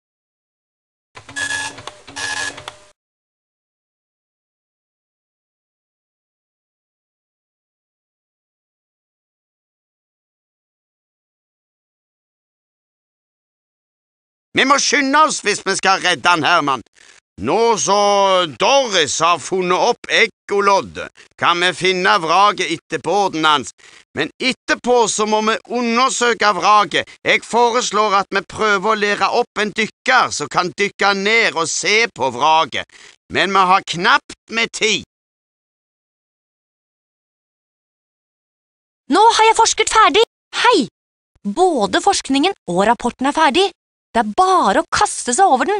Vi må skynde oss hvis vi skal redde han, Herman. Nå så Doris har funnet opp ekkoloddet, kan vi finne vraget etter båten hans. Men etterpå så må vi undersøke vraget. Jeg foreslår at vi prøver å lære opp en dykker som kan dykke ned og se på vraget. Men vi har knapt med tid. Nå har jeg forsket ferdig! Hei! Både forskningen og rapporten er ferdig. Det er bare å kaste seg over den.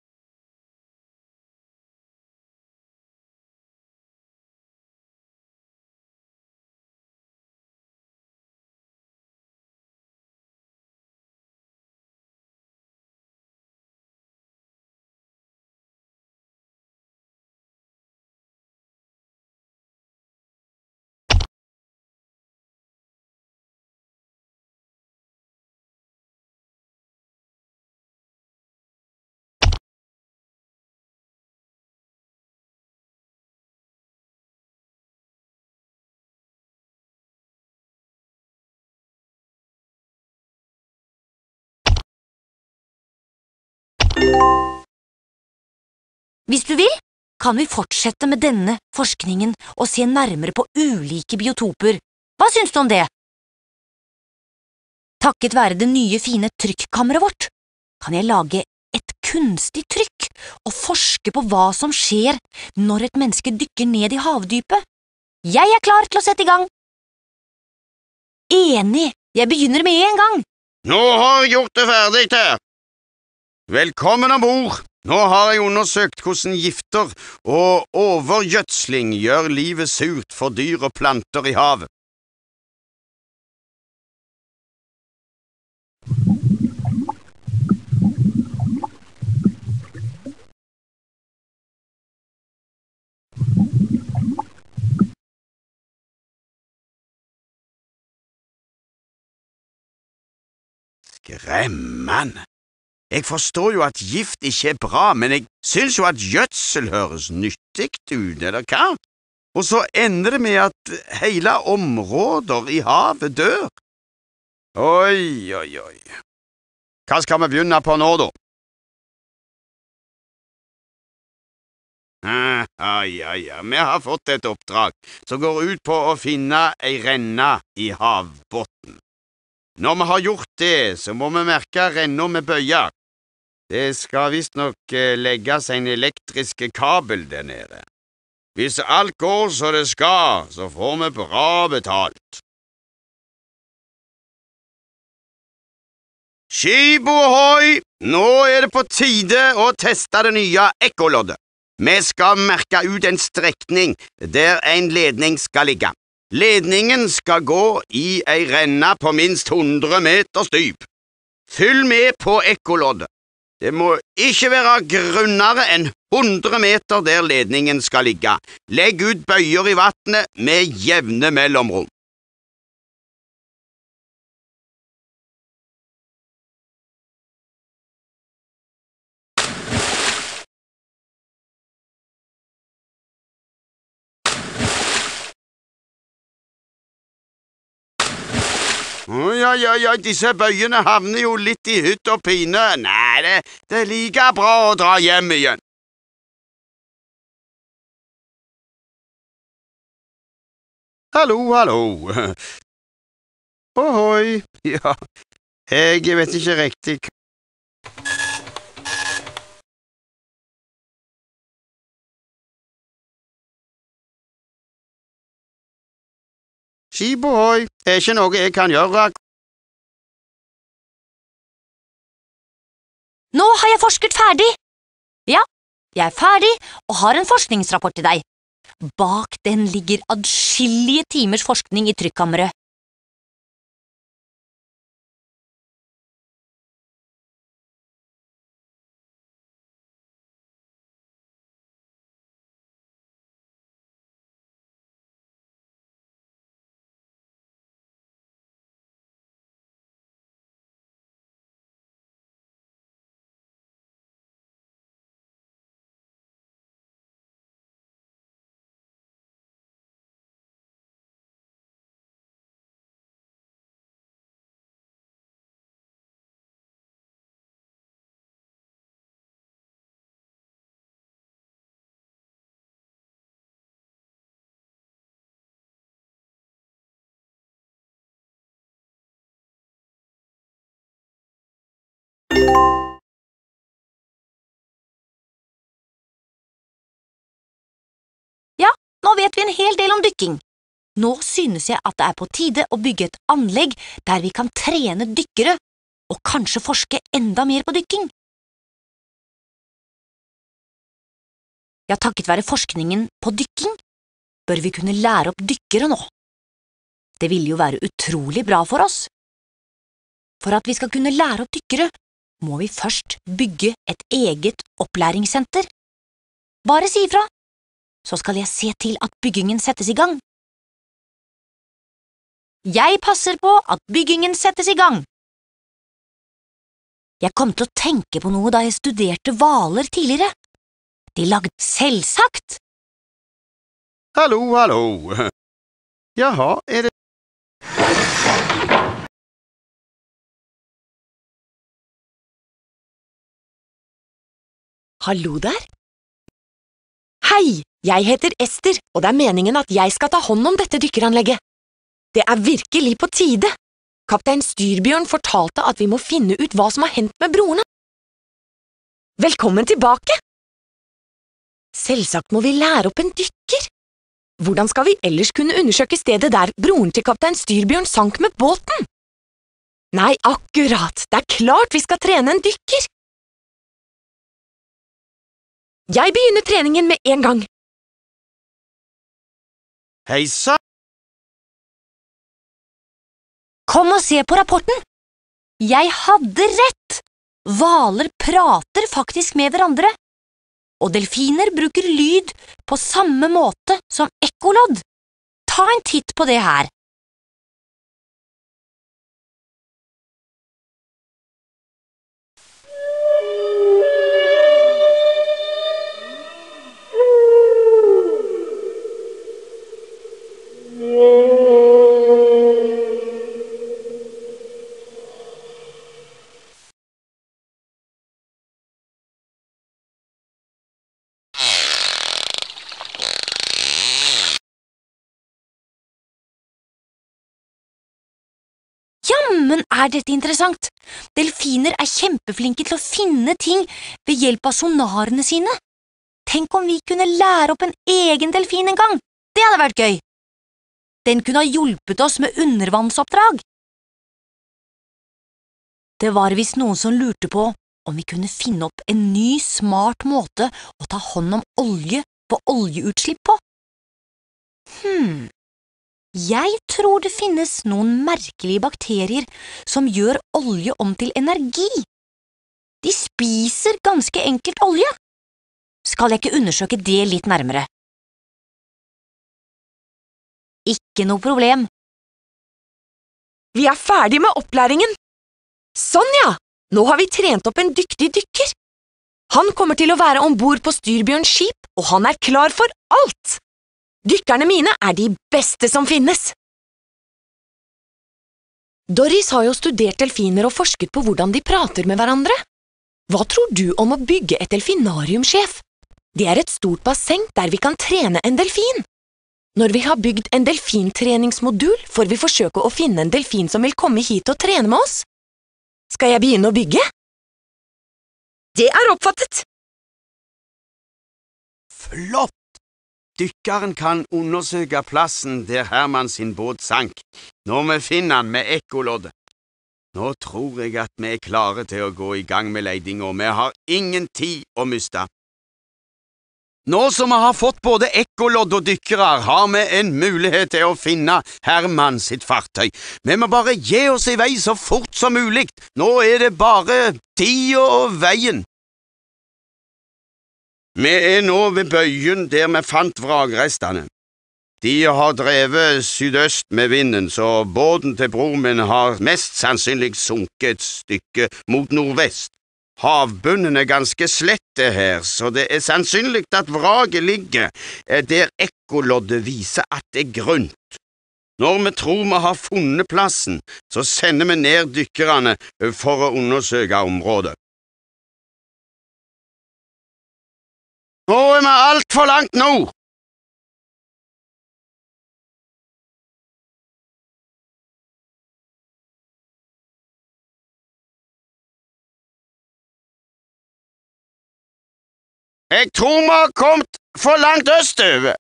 Hvis du vil, kan vi fortsette med denne forskningen og se nærmere på ulike biotoper. Hva syns du om det? Takket være det nye fine trykkammeret vårt, kan jeg lage et kunstig trykk og forske på hva som skjer når et menneske dykker ned i havdypet. Jeg er klar til å sette i gang. Enig, jeg begynner med en gang. Nå har jeg gjort det ferdig her. Velkommen ombord. Nå har jeg undersøkt hvordan gifter og overgjødsling gjør livet surt for dyr og planter i havet. Skremmende. Jeg forstår jo at gift ikke er bra, men jeg synes jo at gjødsel høres nyttig ut, eller hva? Og så ender det med at hele områder i havet dør. Oi, oi, oi. Hva skal vi begynne på nå, da? Ja, vi har fått et oppdrag som går ut på å finne ei renne i havbunnen. Når vi har gjort det, så må vi merke renna med bøyer. Det skal visstnok legges en elektrisk kabel der nede. Hvis alt går så det skal, så får vi bra betalt. Skip ohoi! Nå er det på tide å teste det nye ekkoloddet. Vi skal merke ut en strekning der en ledning skal ligge. Ledningen skal gå i ei renne på minst 100 meters dyp. Følg med på ekkoloddet. Det må ikke være grunnere enn 100 meter der ledningen skal ligge. Legg ut bøyer i vannet med jevne mellomrom. Ja, disse bøyene havner jo litt i hytt og pine. Nei, det er like bra å dra hjem igjen. Hallo. Ohoi. Ja, jeg vet ikke riktig. Skip ohoi, det er ikke noe jeg kan gjøre. Nå har jeg forsket ferdig! Ja, jeg er ferdig og har en forskningsrapport til deg. Bak den ligger adskillige timers forskning i trykkammeret. Ja, nå vet vi en hel del om dykking. Nå synes jeg at det er på tide å bygge et anlegg der vi kan trene dykkere og kanskje forske enda mer på dykking. Ja, takket være forskningen på dykking bør vi kunne lære opp dykkere nå. Det ville jo være utrolig bra for oss. For at vi skal kunne lære opp dykkere, må vi først bygge et eget opplæringssenter. Bare si ifra, så skal jeg se til at byggingen settes i gang. Jeg passer på at byggingen settes i gang. Jeg kom til å tenke på noe da jeg studerte hvaler tidligere. De lagde selvsagt. Hallo. Jaha, er det... Hallo der? Hei, jeg heter Ester, og det er meningen at jeg skal ta hånd om dette dykkeranlegget. Det er virkelig på tide. Kaptein Styrbjørn fortalte at vi må finne ut hva som har hendt med broene. Velkommen tilbake! Selvsagt må vi lære opp en dykker. Hvordan skal vi ellers kunne undersøke stedet der broren til kaptein Styrbjørn sank med båten? Nei, akkurat, det er klart vi skal trene en dykker. Jeg begynner treningen med en gang. Hei sann! Kom og se på rapporten. Jeg hadde rett. Hvaler prater faktisk med hverandre. Og delfiner bruker lyd på samme måte som ekkolodd. Ta en titt på det her. Jammen er dette interessant. Delfiner er kjempeflinke til å finne ting ved hjelp av sonarene sine. Tenk om vi kunne lære opp en egen delfin en gang. Det hadde vært gøy. Den kunne ha hjulpet oss med undervannsoppdrag. Det var visst noen som lurte på om vi kunne finne opp en ny, smart måte å ta hånd om olje på oljeutslipp på. Jeg tror det finnes noen merkelige bakterier som gjør olje om til energi. De spiser ganske enkelt olje. Skal jeg ikke undersøke det litt nærmere? Ikke noe problem. Vi er ferdig med opplæringen. Sånn ja, nå har vi trent opp en dyktig dykker. Han kommer til å være ombord på Styrbjørns skip, og han er klar for alt. Dykkerne mine er de beste som finnes. Doris har jo studert delfiner og forsket på hvordan de prater med hverandre. Hva tror du om å bygge et delfinarium, sjef? Det er et stort basseng der vi kan trene en delfin. Når vi har bygd en delfintreningsmodul, får vi forsøke å finne en delfin som vil komme hit og trene med oss. Skal jeg begynne å bygge? Det er oppfattet! Flott! Dykkeren kan undersøke plassen der Herman sin båt sank, når vi finner han med ekkoloddet. Nå tror jeg at vi er klare til å gå i gang med leidinga, og vi har ingen tid å miste. Nå som vi har fått både ekkolodd og dykkere, har vi en mulighet til å finne Herman sitt fartøy. Vi må bare gi oss i vei så fort som mulig. Nå er det bare tida og veien. Vi er nå ved bøyen der vi fant vrakrestene. De har drevet sydøst med vinden, så båten til bror min har mest sannsynlig sunket et stykke mot nordvest. Havbunnen er ganske slette her, så det er sannsynlig at vraket ligger der ekkoloddet viser at det er grunt. Når vi tror vi har funnet plassen, så sender vi ned dykkerne for å undersøke området. Nå er vi alt for langt nord. Jeg tror vi har kommet for langt østover.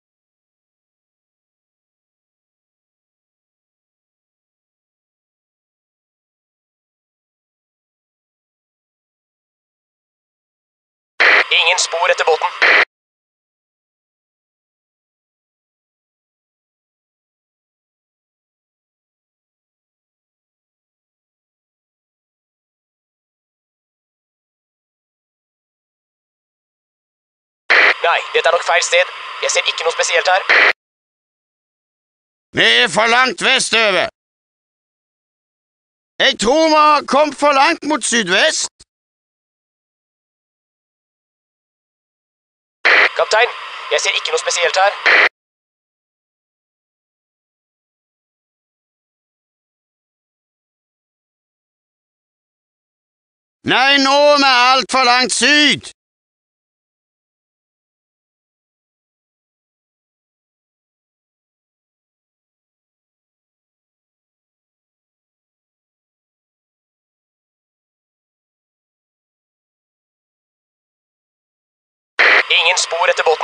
Ingen spor etter båten. Nei, dette er nok feil sted. Jeg ser ikke noe spesielt her. Vi er for langt vestover. Jeg tror vi har kommet for langt mot sydvest. Kaptein, jeg ser ikke noe spesielt her. Nei, nå er vi alt for langt syd. Ingen spor etter båten.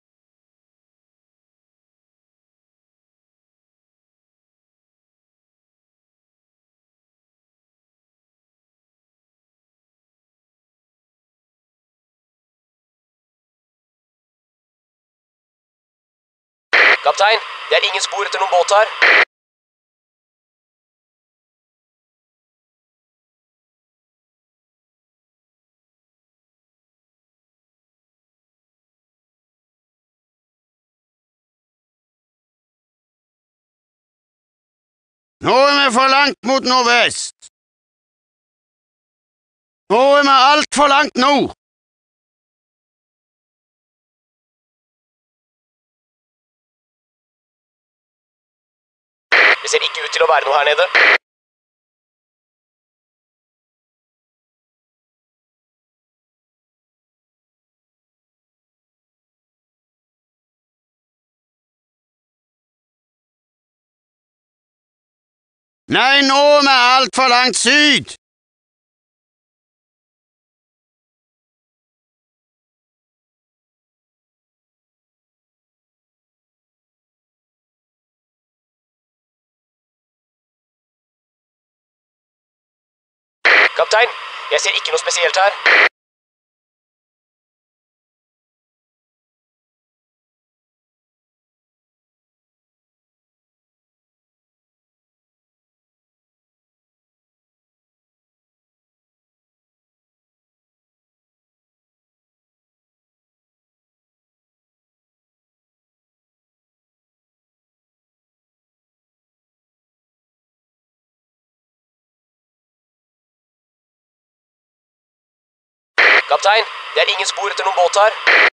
Kaptein, det er ingen spor etter noen båt her. Nå er vi for langt mot nordvest. Nå er vi alt for langt nord. Det ser ikke ut til å være noe her nede. Nei, nå er vi alt for langt syd. Kaptein, jeg ser ikke noe spesielt her. Kaptein, det er ingen spor etter noen båt her.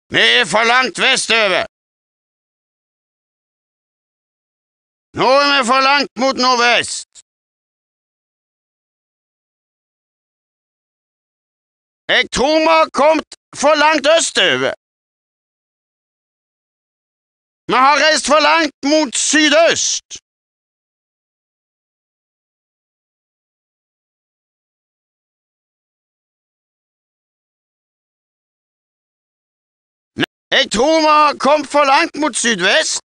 Vi er for langt vestover. Nå er vi for langt mot nordvest. Jeg tror vi har kommet for langt østover. Vi har reist for langt mot sydøst. Jeg tror vi har kommet for langt mot sydvest.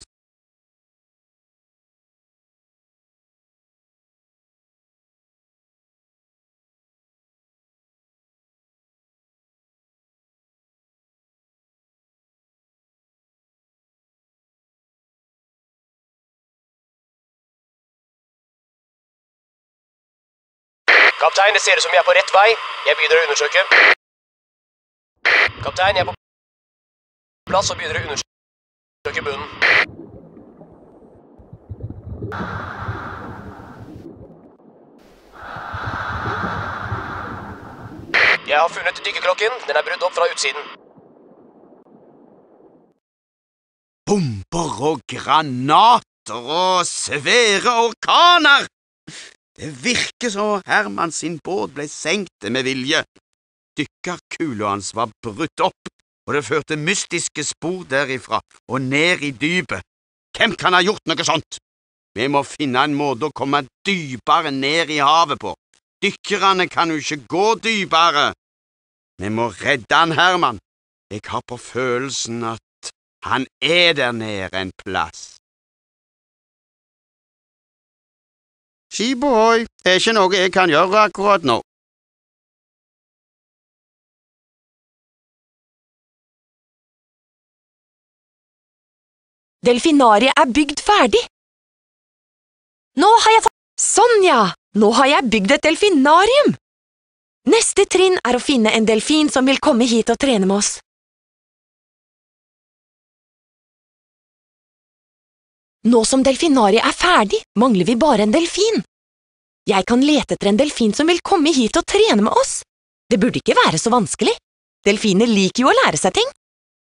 Kaptein, det ser ut som vi er på rett vei. Jeg begynner å undersøke. Kaptein, jeg er på plass og begynner å undersøke bunnen. Jeg har funnet dykkerklokken. Den er brutt opp fra utsiden. Bomber og granater og svære orkaner! Det virker som Herman sin båt ble senkt med vilje. Dykkerkula hans var brutt opp, og det førte mystiske spor derifra og ned i dypet. Hvem kan ha gjort noe sånt? Vi må finne en måte å komme dypere ned i havet på. Dykkerne kan jo ikke gå dypere. Vi må redde han, Herman. Jeg har på følelsen at han er der nede en plass. Skip ohoi, det er ikke noe jeg kan gjøre akkurat nå. Delfinariet er bygd ferdig. Nå har jeg fått… Sånn, ja! Nå har jeg bygd et delfinarium! Neste trinn er å finne en delfin som vil komme hit og trene med oss. Nå som delfinariet er ferdig, mangler vi bare en delfin. Jeg kan lete etter en delfin som vil komme hit og trene med oss. Det burde ikke være så vanskelig. Delfiner liker jo å lære seg ting.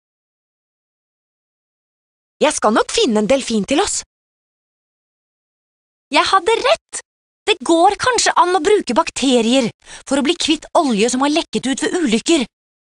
Jeg skal nok finne en delfin til oss. Jeg hadde rett! Det går kanskje an å bruke bakterier for å bli kvitt olje som har lekket ut ved ulykker.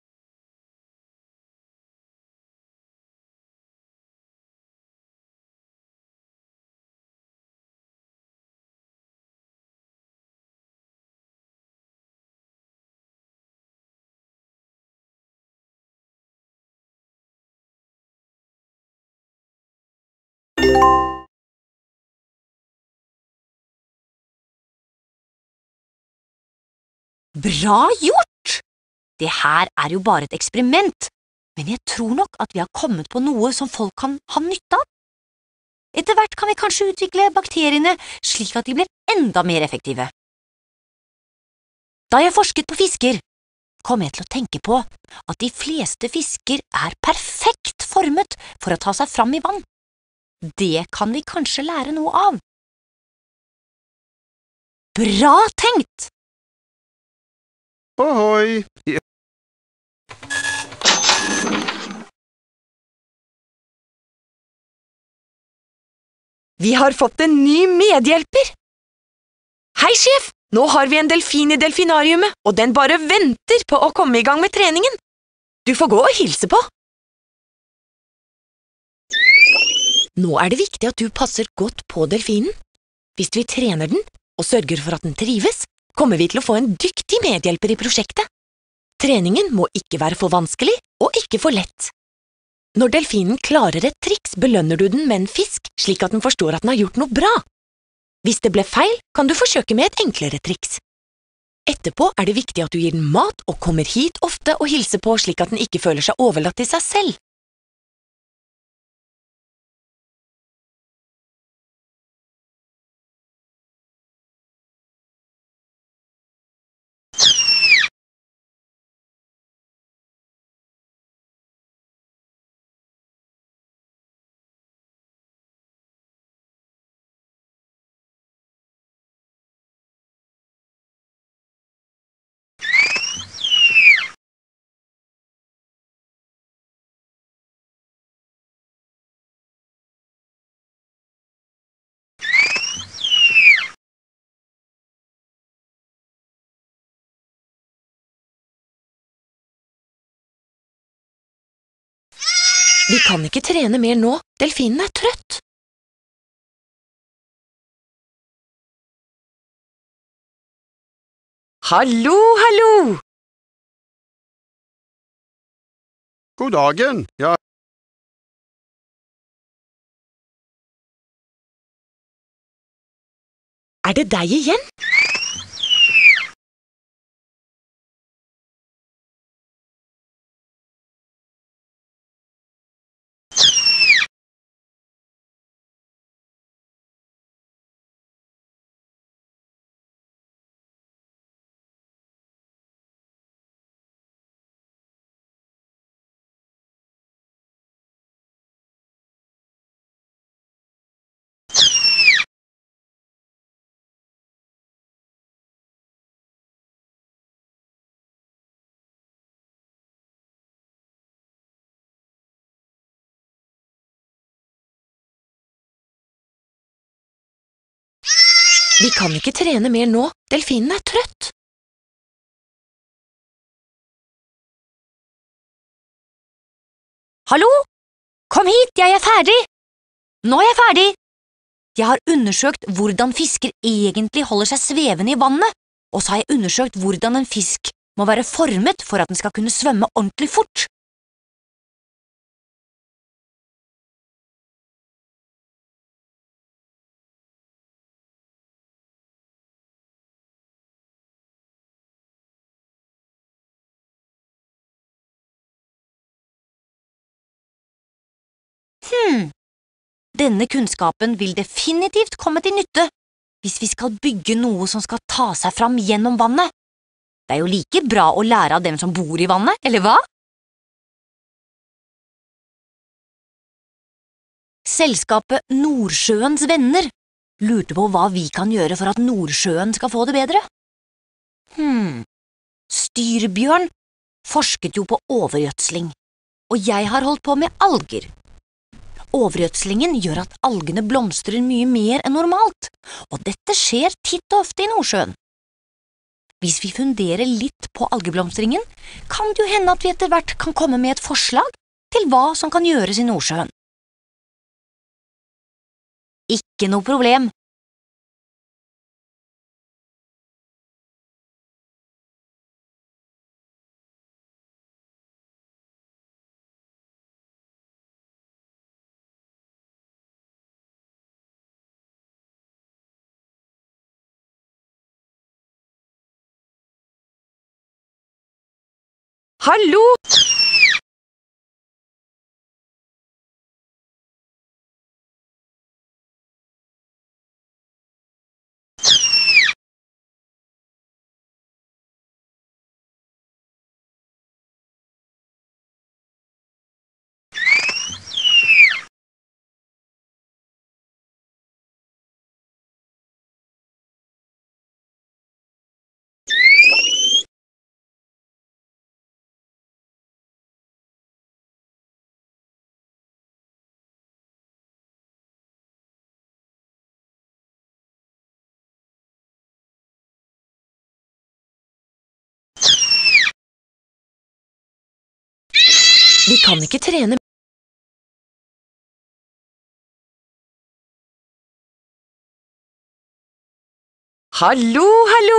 Bra gjort! Det her er jo bare et eksperiment, men jeg tror nok at vi har kommet på noe som folk kan ha nytte av. Etter hvert kan vi kanskje utvikle bakteriene slik at de blir enda mer effektive. Da jeg forsket på fisker, kom jeg til å tenke på at de fleste fisker er perfekt formet for å ta seg fram i vann. Det kan vi kanskje lære noe av. Bra tenkt! Ohoi! Vi har fått en ny medhjelper! Hei, sjef! Nå har vi en delfin i delfinariumet, og den bare venter på å komme i gang med treningen. Du får gå og hilse på. Nå er det viktig at du passer godt på delfinen. Hvis vi trener den og sørger for at den trives, kommer vi til å få en dyktig medhjelper i prosjektet. Treningen må ikke være for vanskelig og ikke for lett. Når delfinen klarer et triks, belønner du den med en fisk, slik at den forstår at den har gjort noe bra. Hvis det ble feil, kan du forsøke med et enklere triks. Etterpå er det viktig at du gir den mat og kommer hit ofte og hilser på slik at den ikke føler seg overlatt til seg selv. Vi kan ikke trene mer nå, delfinen er trøtt. Hallo, hallo! God dagen, ja. Er det deg igjen? Vi kan ikke trene mer nå, delfinen er trøtt. Hallo? Kom hit, jeg er ferdig! Nå er jeg ferdig! Jeg har undersøkt hvordan fisker egentlig holder seg svevende i vannet, og så har jeg undersøkt hvordan en fisk må være formet for at den skal kunne svømme ordentlig fort. Denne kunnskapen vil definitivt komme til nytte hvis vi skal bygge noe som skal ta seg fram gjennom vannet. Det er jo like bra å lære av dem som bor i vannet, eller hva? Selskapet Nordsjøens venner lurte på hva vi kan gjøre for at Nordsjøen skal få det bedre. Styrbjørn forsket jo på overgjødsling, og jeg har holdt på med alger. Overgjødslingen gjør at algene blomstrer mye mer enn normalt, og dette skjer titt og ofte i Nordsjøen. Hvis vi funderer litt på algeblomstringen, kan det jo hende at vi etter hvert kan komme med et forslag til hva som kan gjøres i Nordsjøen. Ikke noe problem. Hallo! Vi kan ikke trene. Hallo, hallo!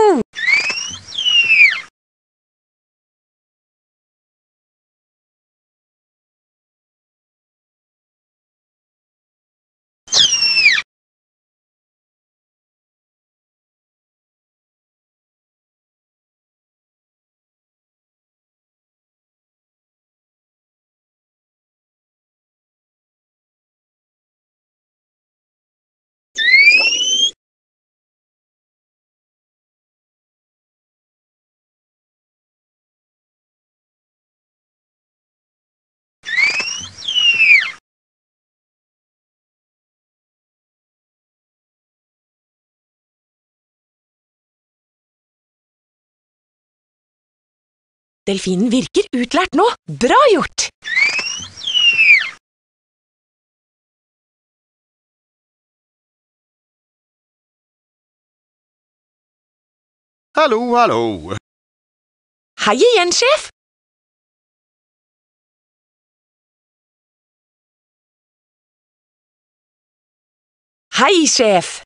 Delfinen virker utlært nå. Bra gjort! Hallo, hallo. Hei igjen, sjef! Hei, sjef!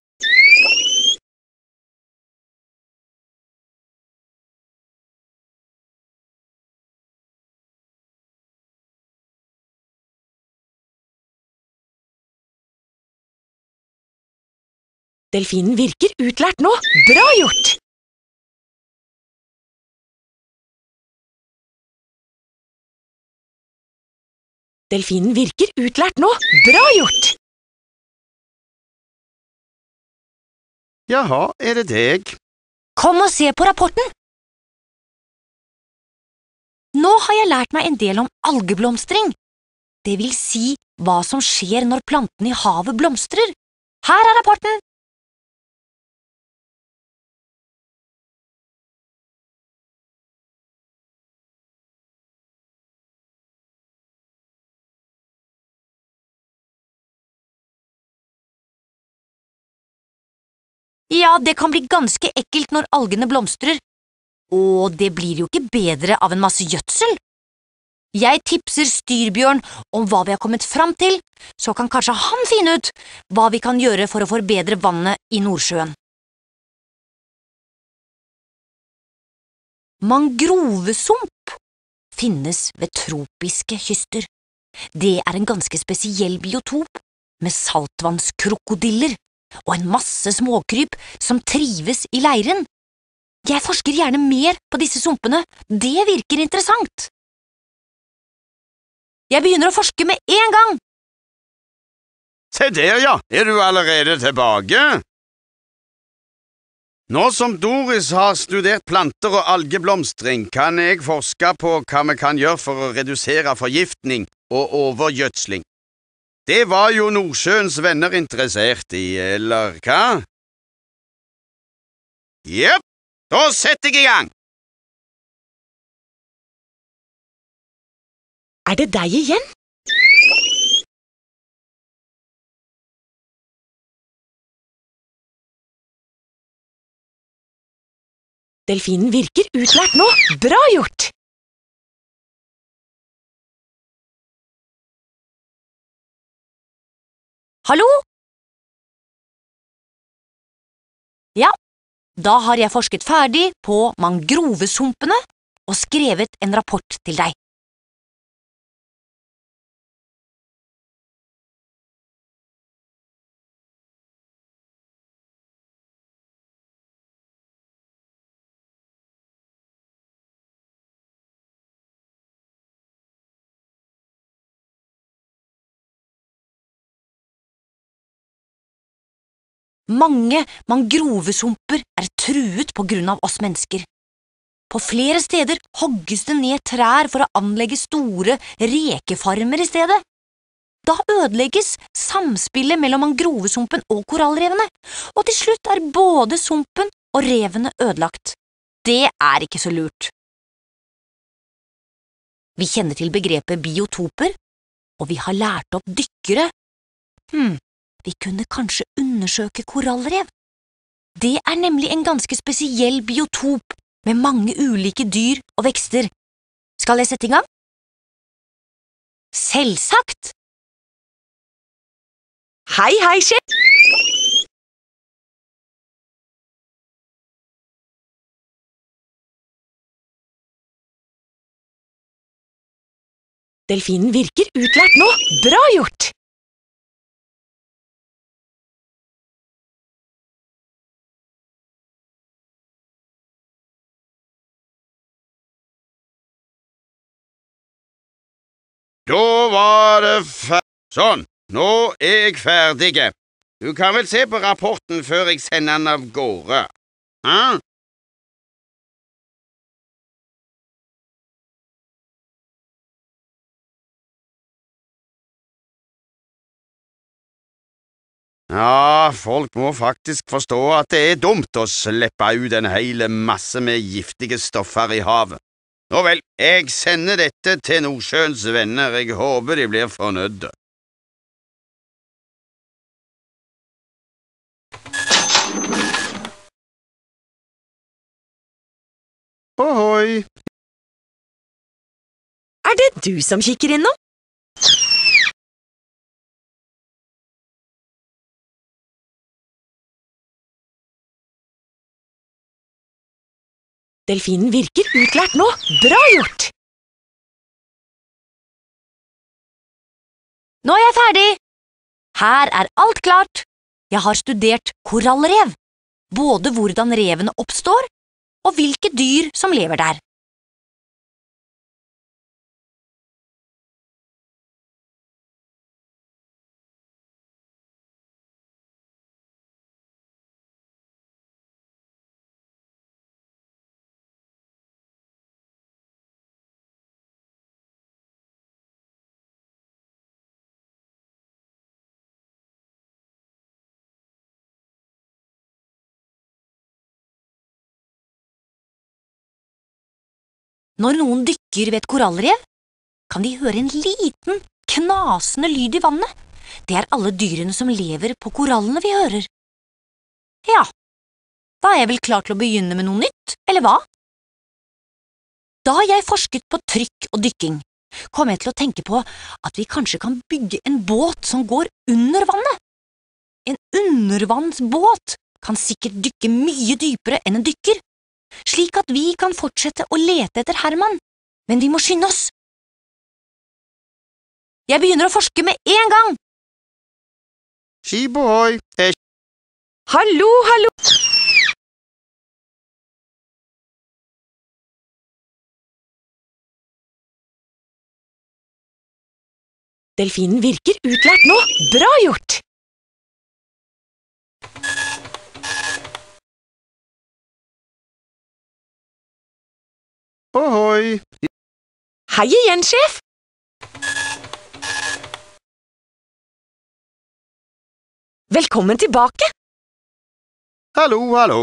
Delfinen virker utlært nå. Bra gjort! Delfinen virker utlært nå. Bra gjort! Jaha, er det deg? Kom og se på rapporten! Nå har jeg lært meg en del om algeblomstring. Det vil si hva som skjer når plantene i havet blomstrer. Her er rapporten! Ja, det kan bli ganske ekkelt når algene blomstrer, og det blir jo ikke bedre av en masse gjødsel. Jeg tipser Styrbjørn om hva vi har kommet fram til, så kan kanskje han finne ut hva vi kan gjøre for å forbedre vannet i Nordsjøen. Mangrovesump finnes ved tropiske kyster. Det er en ganske spesiell biotop med saltvannskrokodiller og en masse småkryp som trives i leiren. Jeg forsker gjerne mer på disse sumpene, det virker interessant. Jeg begynner å forske med en gang! Se der, ja, er du allerede tilbake? Nå som Doris har studert planter og algeblomstring, kan jeg forske på hva vi kan gjøre for å redusere forgiftning og overgjødsling. Det var jo Nordsjøens venner interessert i, eller hva? Jepp, da setter jeg i gang! Er det deg igjen? Delfinen virker utlært nå. Bra gjort! Hallo? Ja, da har jeg forsket ferdig på mangrovesumpene og skrevet en rapport til deg. Mange mangrovesumper er truet på grunn av oss mennesker. På flere steder hogges det ned trær for å anlegge store rekefarmer i stedet. Da ødelegges samspillet mellom mangrovesumpen og korallrevene, og til slutt er både sumpen og revene ødelagt. Det er ikke så lurt. Vi kjenner til begrepet biotoper, og vi har lært opp dykkere. Vi kunne kanskje undersøke korallrev. Det er nemlig en ganske spesiell biotop med mange ulike dyr og vekster. Skal jeg sette i gang? Selvsagt! Hei, hei, sjef! Delfinen virker utlært nå. Bra gjort! Da var det Sånn, nå er jeg ferdig. Du kan vel se på rapporten før jeg sender den av gårde. Hæ? Ja, folk må faktisk forstå at det er dumt å slippe ut en hel masse med giftige stoffer i havet. Nå vel, jeg sender dette til Nordsjøens venner. Jeg håper de blir fornøyde. Ohoi! Er det du som kikker innom? Delfinen virker utlært nå. Bra gjort! Nå er jeg ferdig! Her er alt klart. Jeg har studert korallrev, både hvordan revene oppstår og hvilke dyr som lever der. Når noen dykker ved et korallrev, kan de høre en liten, knasende lyd i vannet. Det er alle dyrene som lever på korallene vi hører. Ja, da er jeg vel klar til å begynne med noe nytt, eller hva? Da jeg forsket på trykk og dykking, kom jeg til å tenke på at vi kanskje kan bygge en båt som går under vannet. En undervannsbåt kan sikkert dykke mye dypere enn en dykker, slik at vi kan fortsette å lete etter Herman, men vi må skynde oss. Jeg begynner å forske med en gang! Skip ohoi! Hallo, hallo! Delfinen virker utlært nå. Bra gjort! Ohoi! Hei igjen, sjef! Velkommen tilbake! Hallo, hallo!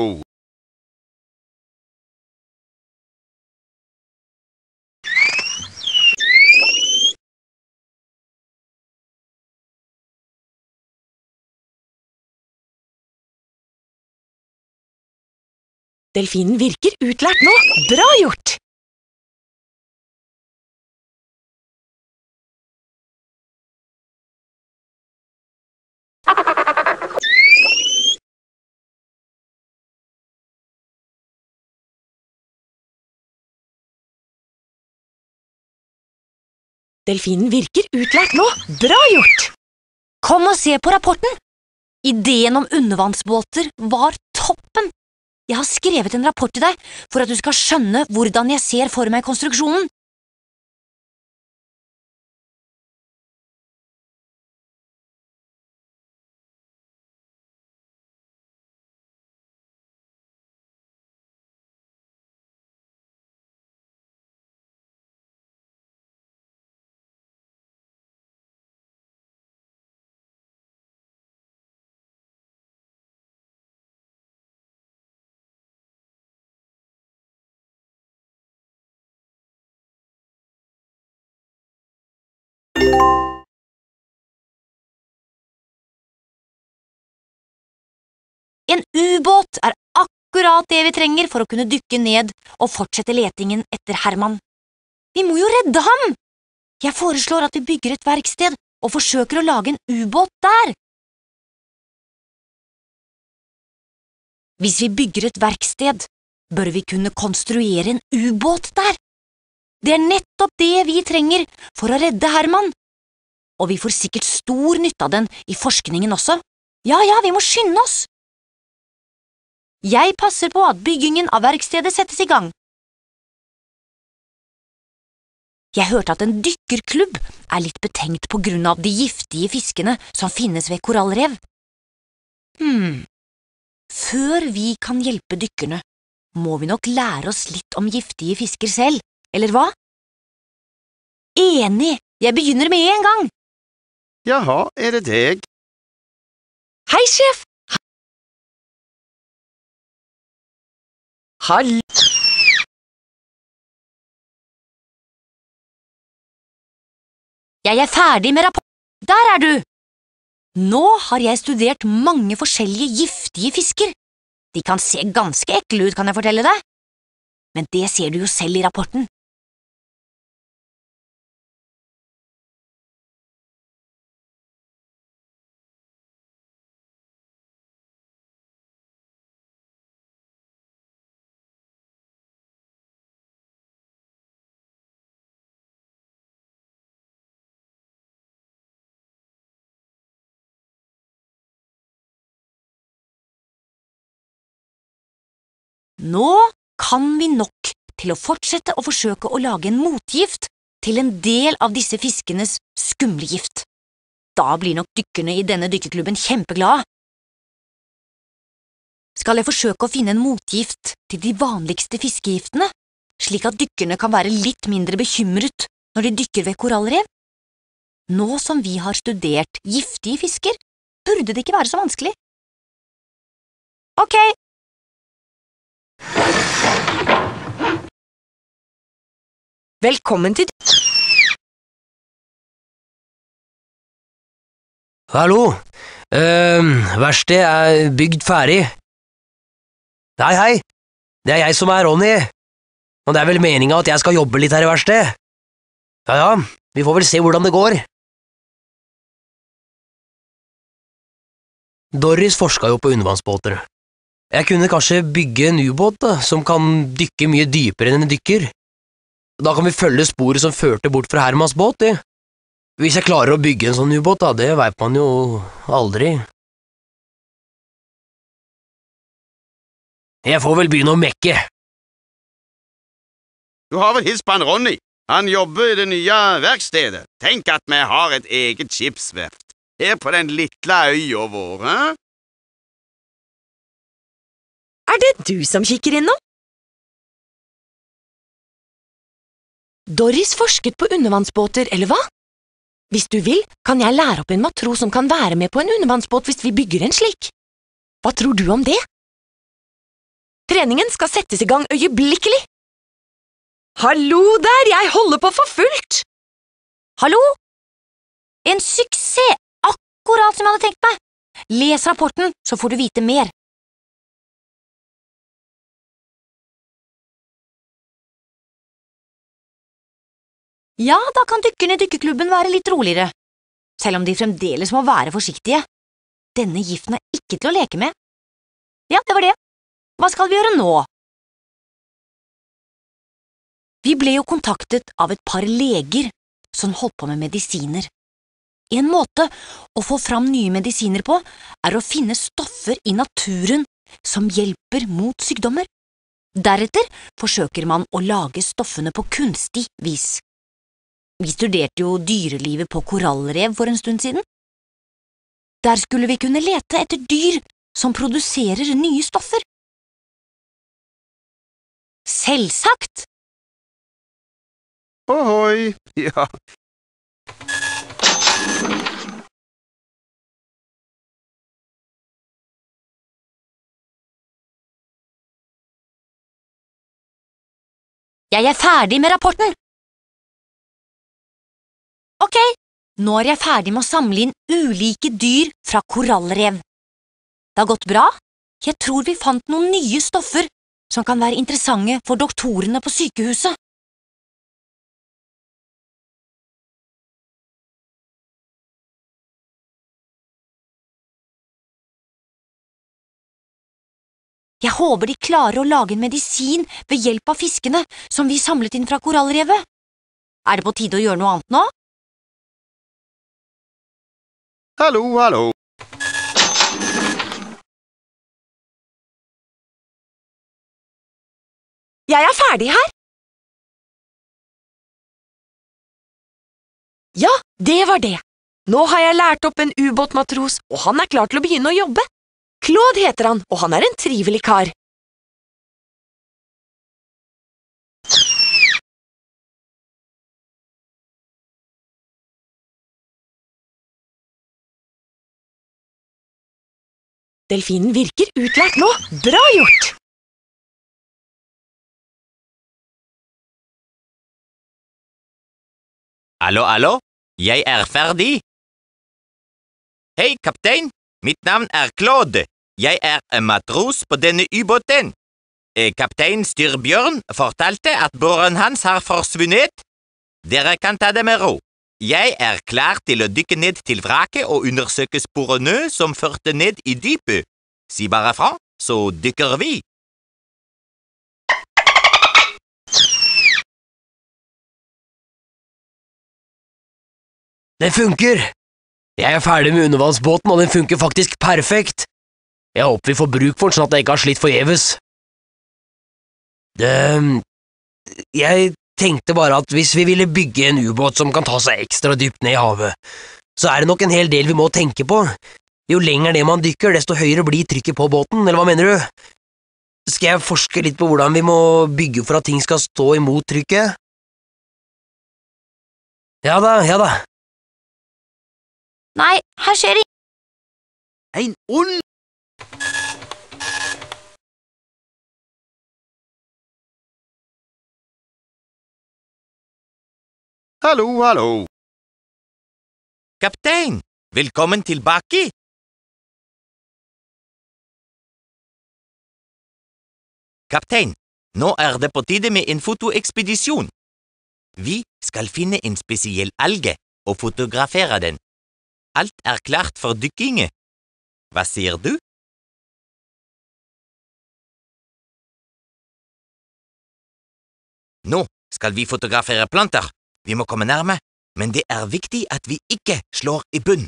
Delfinen virker utlært nå. Bra gjort! Delfinen virker utlært nå. Bra gjort! Kom og se på rapporten! Ideen om undervannsbåter var toppen! Jeg har skrevet en rapport til deg for at du skal skjønne hvordan jeg ser for meg konstruksjonen. En ubåt er akkurat det vi trenger for å kunne dykke ned og fortsette letingen etter Herman. Vi må jo redde ham! Jeg foreslår at vi bygger et verksted og forsøker å lage en ubåt der. Hvis vi bygger et verksted, bør vi kunne konstruere en ubåt der. Det er nettopp det vi trenger for å redde Herman. Og vi får sikkert stor nytte av den i forskningen også. Ja, vi må skynde oss. Jeg passer på at byggingen av verkstedet settes i gang. Jeg hørte at en dykkerklubb er litt betenkt på grunn av de giftige fiskene som finnes ved korallrev. Før vi kan hjelpe dykkerne, må vi nok lære oss litt om giftige fisker selv, eller hva? Enig, jeg begynner med en gang. Jaha, er det deg? Hei, sjef! Hall! Jeg er ferdig med rapport. Der er du! Nå har jeg studert mange forskjellige giftige fisker. De kan se ganske ekle ut, kan jeg fortelle deg. Men det ser du jo selv i rapporten. Nå kan vi nok til å fortsette å forsøke å lage en motgift til en del av disse fiskenes skumle gift. Da blir nok dykkerne i denne dykkerklubben kjempeglade. Skal jeg forsøke å finne en motgift til de vanligste fiskegiftene, slik at dykkerne kan være litt mindre bekymret når de dykker ved korallrev? Nå som vi har studert giftige fisker, burde det ikke være så vanskelig. Ok. Velkommen til… Hallo, verkstedet er bygd ferdig. Hei, det er jeg som er Ronny, og det er vel meningen at jeg skal jobbe litt her i verkstedet. Ja, vi får vel se hvordan det går. Doris forsket jo på undervannsbåter. Jeg kunne kanskje bygge en ubåt som kan dykke mye dypere enn en dykker. Da kan vi følge sporet som førte bort fra Hermans båt. Hvis jeg klarer å bygge en sånn ubåt, det vet man jo aldri. Jeg får vel begynne å mekke. Du har vel hilst på han Ronny? Han jobber i det nye verkstedet. Tenk at vi har et eget skipsverft her på den lille øya vår, hæ? Er det du som kikker innom? Doris forsket på undervannsbåter, eller hva? Hvis du vil, kan jeg lære opp en matros som kan være med på en undervannsbåt hvis vi bygger en slik. Hva tror du om det? Treningen skal settes i gang øyeblikkelig. Hallo der, jeg holder på for fullt! Hallo? En suksess, akkurat som jeg hadde tenkt meg. Les rapporten, så får du vite mer. Ja, da kan dykkerne i dykkerklubben være litt roligere, selv om de fremdeles må være forsiktige. Denne giften er ikke til å leke med. Ja, det var det. Hva skal vi gjøre nå? Vi ble jo kontaktet av et par leger som holdt på med medisiner. En måte å få fram nye medisiner på er å finne stoffer i naturen som hjelper mot sykdommer. Deretter forsøker man å lage stoffene på kunstig vis. Vi studerte jo dyrelivet på korallrev for en stund siden. Der skulle vi kunne lete etter dyr som produserer nye stoffer. Selvsagt! Ohoi, ja. Jeg er ferdig med rapporten. Ok, nå er jeg ferdig med å samle inn ulike dyr fra korallrev. Det har gått bra. Jeg tror vi fant noen nye stoffer som kan være interessante for doktorene på sykehuset. Jeg håper de klarer å lage en medisin ved hjelp av fiskene som vi samlet inn fra korallrevet. Er det på tide å gjøre noe annet nå? Hallo, hallo. Jeg er ferdig her. Ja, det var det. Nå har jeg lært opp en ubåtmatros, og han er klar til å begynne å jobbe. Claude heter han, og han er en trivelig kar. Delfinen virker utlært nå. Bra gjort! Hallo, jeg er ferdig. Hei, kaptein, mitt navn er Claude. Jeg er en matros på denne ubåten. Kaptein Styrbjørn fortalte at båren hans har forsvunnet. Dere kan ta det med ro. Jeg er klar til å dykke ned til vraket og undersøke sporene som førte ned i dypet. Si bare fra, så dykker vi. Det funker! Jeg er ferdig med undervannsbåten, og den funker faktisk perfekt. Jeg håper vi får bruk for den sånn at jeg ikke har slitt forgjeves. Jeg tenkte bare at hvis vi ville bygge en ubåt som kan ta seg ekstra dypt ned i havet, så er det nok en hel del vi må tenke på. Jo lenger ned man dykker, desto høyere blir trykket på båten, eller hva mener du? Skal jeg forske litt på hvordan vi må bygge for at ting skal stå imot trykket? Ja da. Nei, her skjer det. En ond Hallo. Kaptein, velkommen tilbake. Kaptein, nå er det på tide med en fotoekspedisjon. Vi skal finne en spesiell alge og fotografere den. Alt er klart for dykking. Hva sier du? Nå skal vi fotografere planter. Vi må komme nærme, men det er viktig at vi ikke slår i bunn.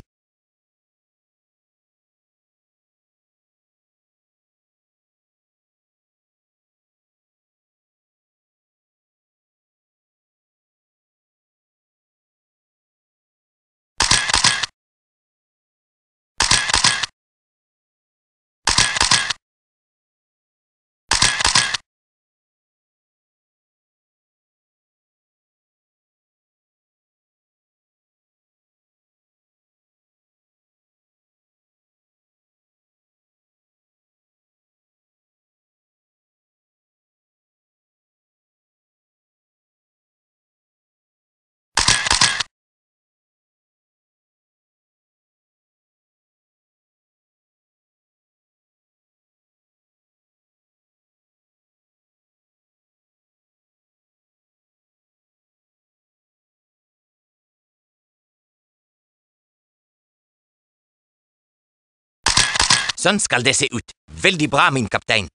Sånn skal det se ut. Veldig bra, min kaptein.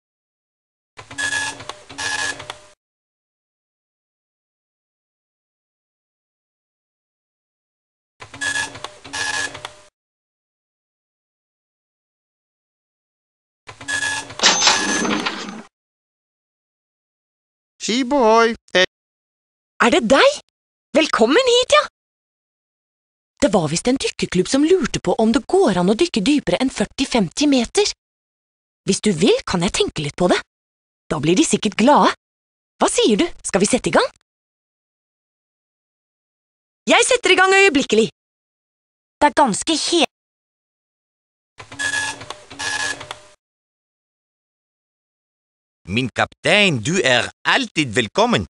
Skibohoi. Er det deg? Velkommen hit, ja! Det var visst en dykkerklubb som lurte på om det går an å dykke dypere enn 40–50 meter. Hvis du vil, kan jeg tenke litt på det. Da blir de sikkert glade. Hva sier du, skal vi sette i gang? Jeg setter i gang øyeblikkelig. Det er ganske Min kaptein, du er alltid velkommen.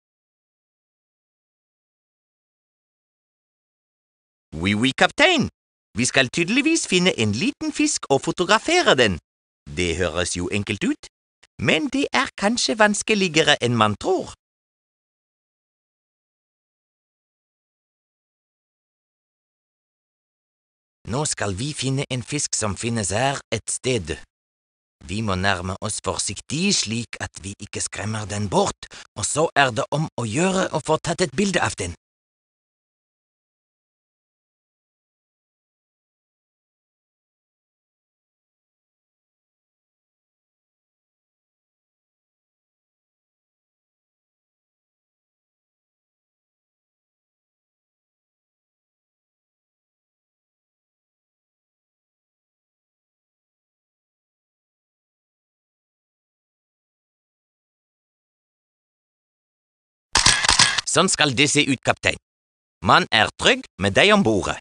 Oui, kaptein. Vi skal tydeligvis finne en liten fisk og fotografere den. Det høres jo enkelt ut, men det er kanskje vanskeligere enn man tror. Nå skal vi finne en fisk som finnes her et sted. Vi må nærme oss forsiktig slik at vi ikke skremmer den bort, og så er det om å gjøre å få tatt et bilde av den. Sånn skal det se ut, kaptein. Man er trygg med deg om bordet.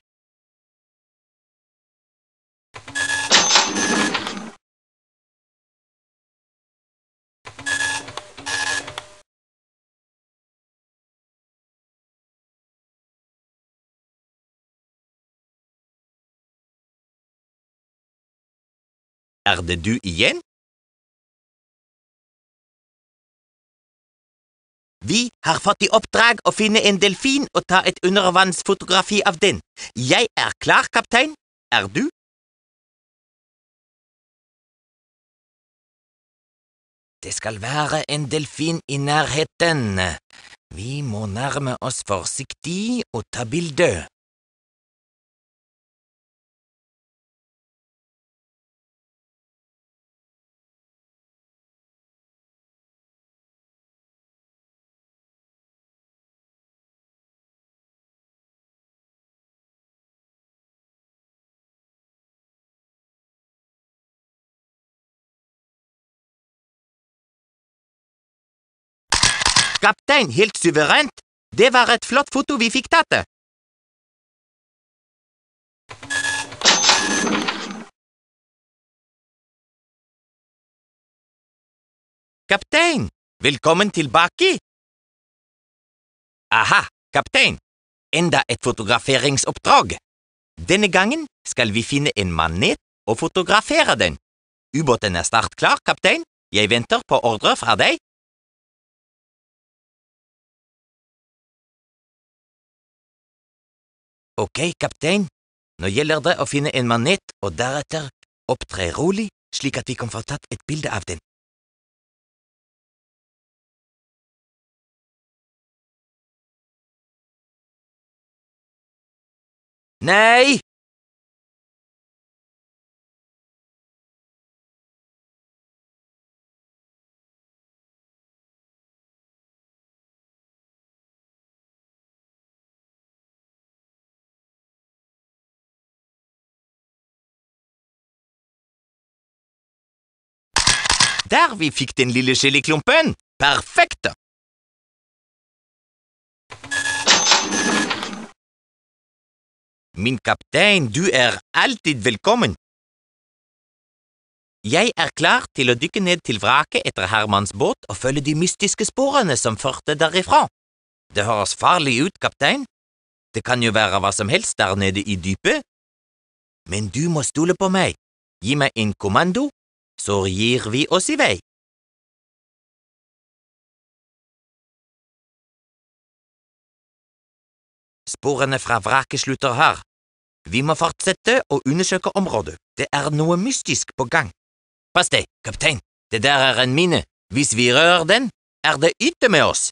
Er det du igjen? Vi har fått i oppdrag å finne en delfin og ta et undervannsfotografi av den. Jeg er klar, kaptein. Er du? Det skal være en delfin i nærheten. Vi må nærme oss forsiktig og ta bilde. Kaptein, helt suverent. Det var et flott foto vi fikk tatt. Kaptein, velkommen tilbake. Aha, kaptein. Enda et fotograferingsoppdrag. Denne gangen skal vi finne en manet og fotografere den. Ubåten er snart klar, kaptein. Jeg venter på ordre fra deg. Ok, kaptein. Nå gjelder det å finne en manet og deretter opptre rolig, slik at vi kan få tatt et bilde av den. Nei! Der vi fikk den lille chiliklumpen! Perfekt! Min kaptein, du er alltid velkommen. Jeg er klar til å dykke ned til vraket etter Hermans båt og følge de mystiske sporene som førte derifra. Det høres farlig ut, kaptein. Det kan jo være hva som helst der nede i dypet. Men du må stole på meg. Gi meg en kommando, så gir vi oss i vei. Sporene fra vraket slutter her. Vi må fortsette å undersøke området. Det er noe mystisk på gang. Pass deg, kaptein. Det der er en mine. Hvis vi rører den, er det ute med oss.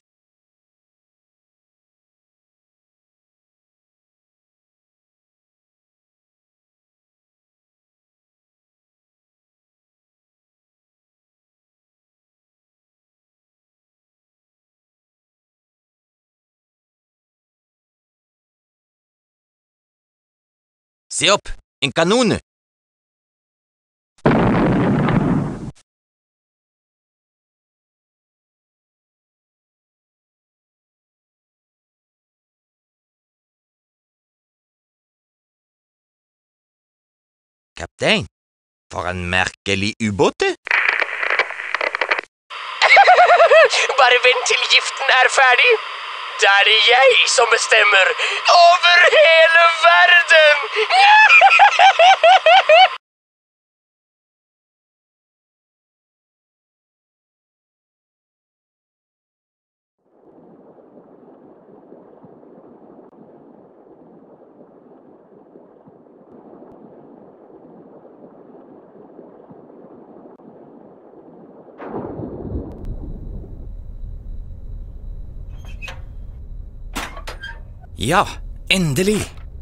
Se opp, en kanon! Kaptein, for en merkelig ubåt! Bare vent til giften er ferdig. Da er det jeg som bestemmer over hele verden! Ja, endelig!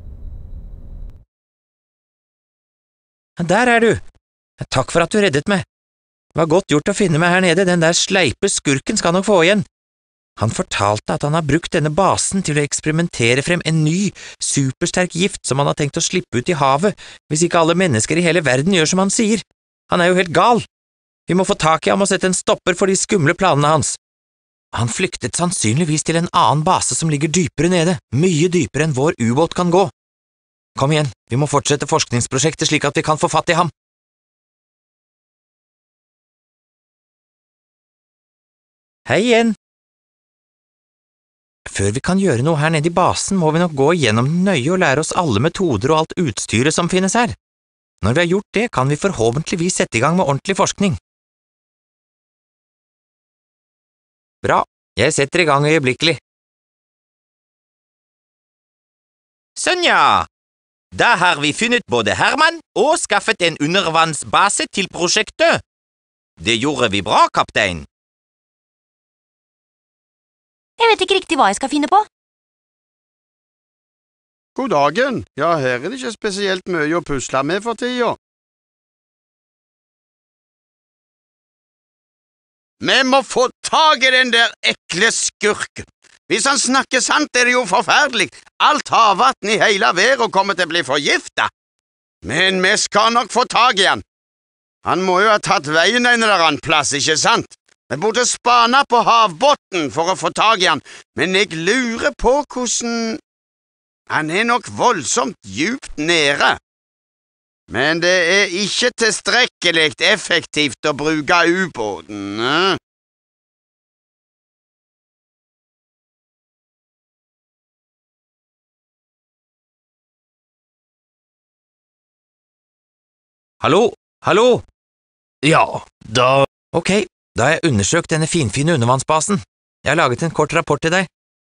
Der er du! Takk for at du reddet meg. Det var godt gjort å finne meg her nede, den der sleipe skurken skal nok få igjen. Han fortalte at han har brukt denne basen til å eksperimentere frem en ny, supersterk gift som han har tenkt å slippe ut i havet, hvis ikke alle mennesker i hele verden gjør som han sier. Han er jo helt gal. Vi må få tak i ham og sette en stopper for de skumle planene hans. Han flyktet sannsynligvis til en annen base som ligger dypere nede, mye dypere enn vår ubåt kan gå. Kom igjen, vi må fortsette forskningsprosjektet slik at vi kan få fatt i ham. Hei igjen! Før vi kan gjøre noe her nede i basen, må vi nok gå igjennom den nøye og lære oss alle metoder og alt utstyret som finnes her. Når vi har gjort det, kan vi forhåpentligvis sette i gang med ordentlig forskning. Bra, jeg setter i gang øyeblikkelig. Sånn ja! Da har vi funnet både Herman og skaffet en undervannsbase til prosjektet. Det gjorde vi bra, kaptein. Jeg vet ikke riktig hva jeg skal finne på. God dagen. Ja, her er det ikke spesielt mye å pusle med for tida. Vi må få tag i den der ekle skurken. Hvis han snakker sant, er det jo forferdelig. Alt havvann i hele verden kommer til å bli forgiftet. Men vi skal nok få tag i han. Han må jo ha tatt veien en eller annen plass, ikke sant? Jeg burde spana på havbotten for å få tag i han, men jeg lurer på hvordan… Han er nok voldsomt djupt nede. Men det er ikke tilstrekkelig effektivt å bruke ubåten. Hallo, hallo! Ja, da… Ok, da har jeg undersøkt denne finfine undervannsbasen. Jeg har laget en kort rapport til deg.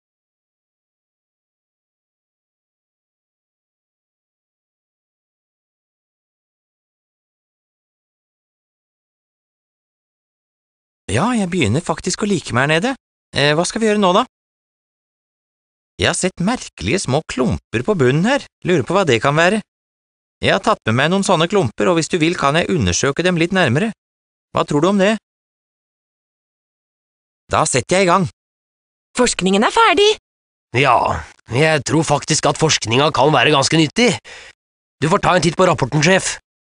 Ja, jeg begynner faktisk å like meg her nede. Hva skal vi gjøre nå, da? Jeg har sett merkelige små klumper på bunnen her, lurer på hva det kan være. Jeg har tatt med meg noen sånne klumper, og hvis du vil kan jeg undersøke dem litt nærmere. Hva tror du om det? Da setter jeg i gang. Forskningen er ferdig. Ja, jeg tror faktisk at forskninga kan være ganske nyttig. Du får ta en titt på rapporten, sjef.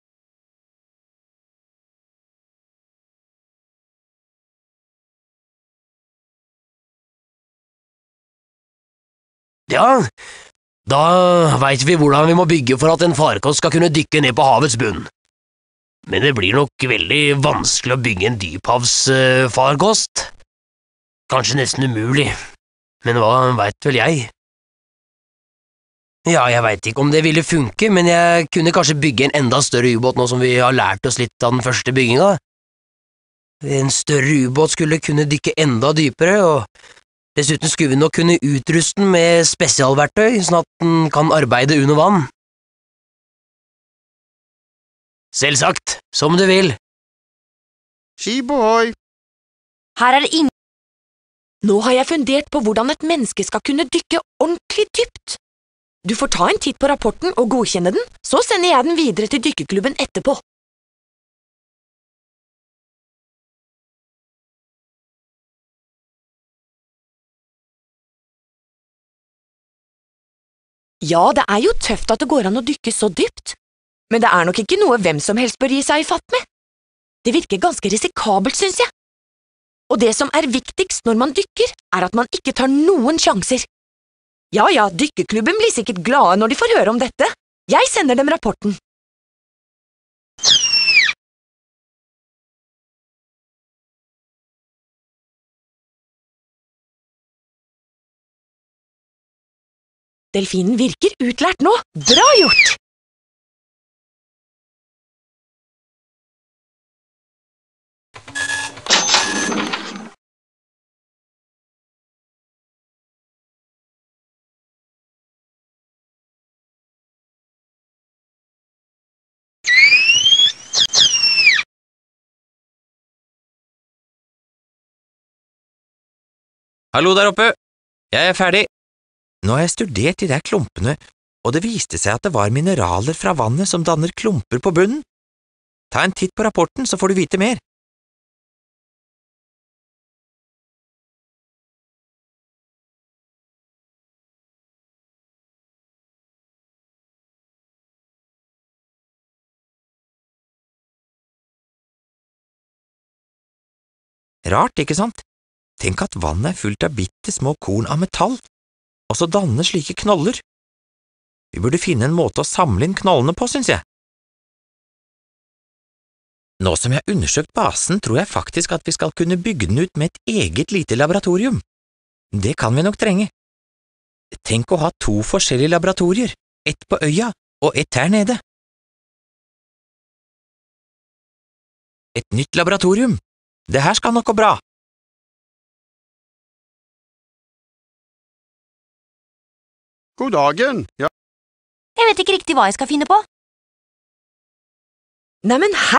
Ja, da vet vi hvordan vi må bygge for at en farkost skal kunne dykke ned på havets bunn. Men det blir nok veldig vanskelig å bygge en dyphavsfarkost. Kanskje nesten umulig, men hva vet vel jeg? Ja, jeg vet ikke om det ville funke, men jeg kunne kanskje bygge en enda større ubåt nå som vi har lært oss litt av den første bygginga. En større ubåt skulle kunne dykke enda dypere, og dessuten skulle vi nok kunne utruste den med spesialverktøy, sånn at den kan arbeide under vann. Selvsagt, som du vil. Skip ohoi! Her er det ingen… Nå har jeg fundert på hvordan et menneske skal kunne dykke ordentlig dypt. Du får ta en titt på rapporten og godkjenne den, så sender jeg den videre til dykkerklubben etterpå. Ja, det er jo tøft at det går an å dykke så dypt, men det er nok ikke noe hvem som helst bør gi seg i fatt med. Det virker ganske risikabelt, synes jeg. Og det som er viktigst når man dykker, er at man ikke tar noen sjanser. Ja, dykkerklubben blir sikkert glade når de får høre om dette. Jeg sender dem rapporten. Delfinen virker utlært nå. Bra gjort! Hallo der oppe! Jeg er ferdig. Nå har jeg studert de der klumpene, og det viste seg at det var mineraler fra vannet som danner klumper på bunnen. Ta en titt på rapporten, så får du vite mer. Rart, ikke sant? Tenk at vannet er fullt av bitte små korn av metall, og så danne slike knoller. Vi burde finne en måte å samle inn knollene på, synes jeg. Nå som jeg har undersøkt basen, tror jeg faktisk at vi skal kunne bygge den ut med et eget lite laboratorium. Det kan vi nok trenge. Tenk å ha 2 forskjellige laboratorier, ett på øya og ett her nede. Et nytt laboratorium. Det her skal nok gå bra. God dagen, ja. Jeg vet ikke riktig hva jeg skal finne på. Neimen, her…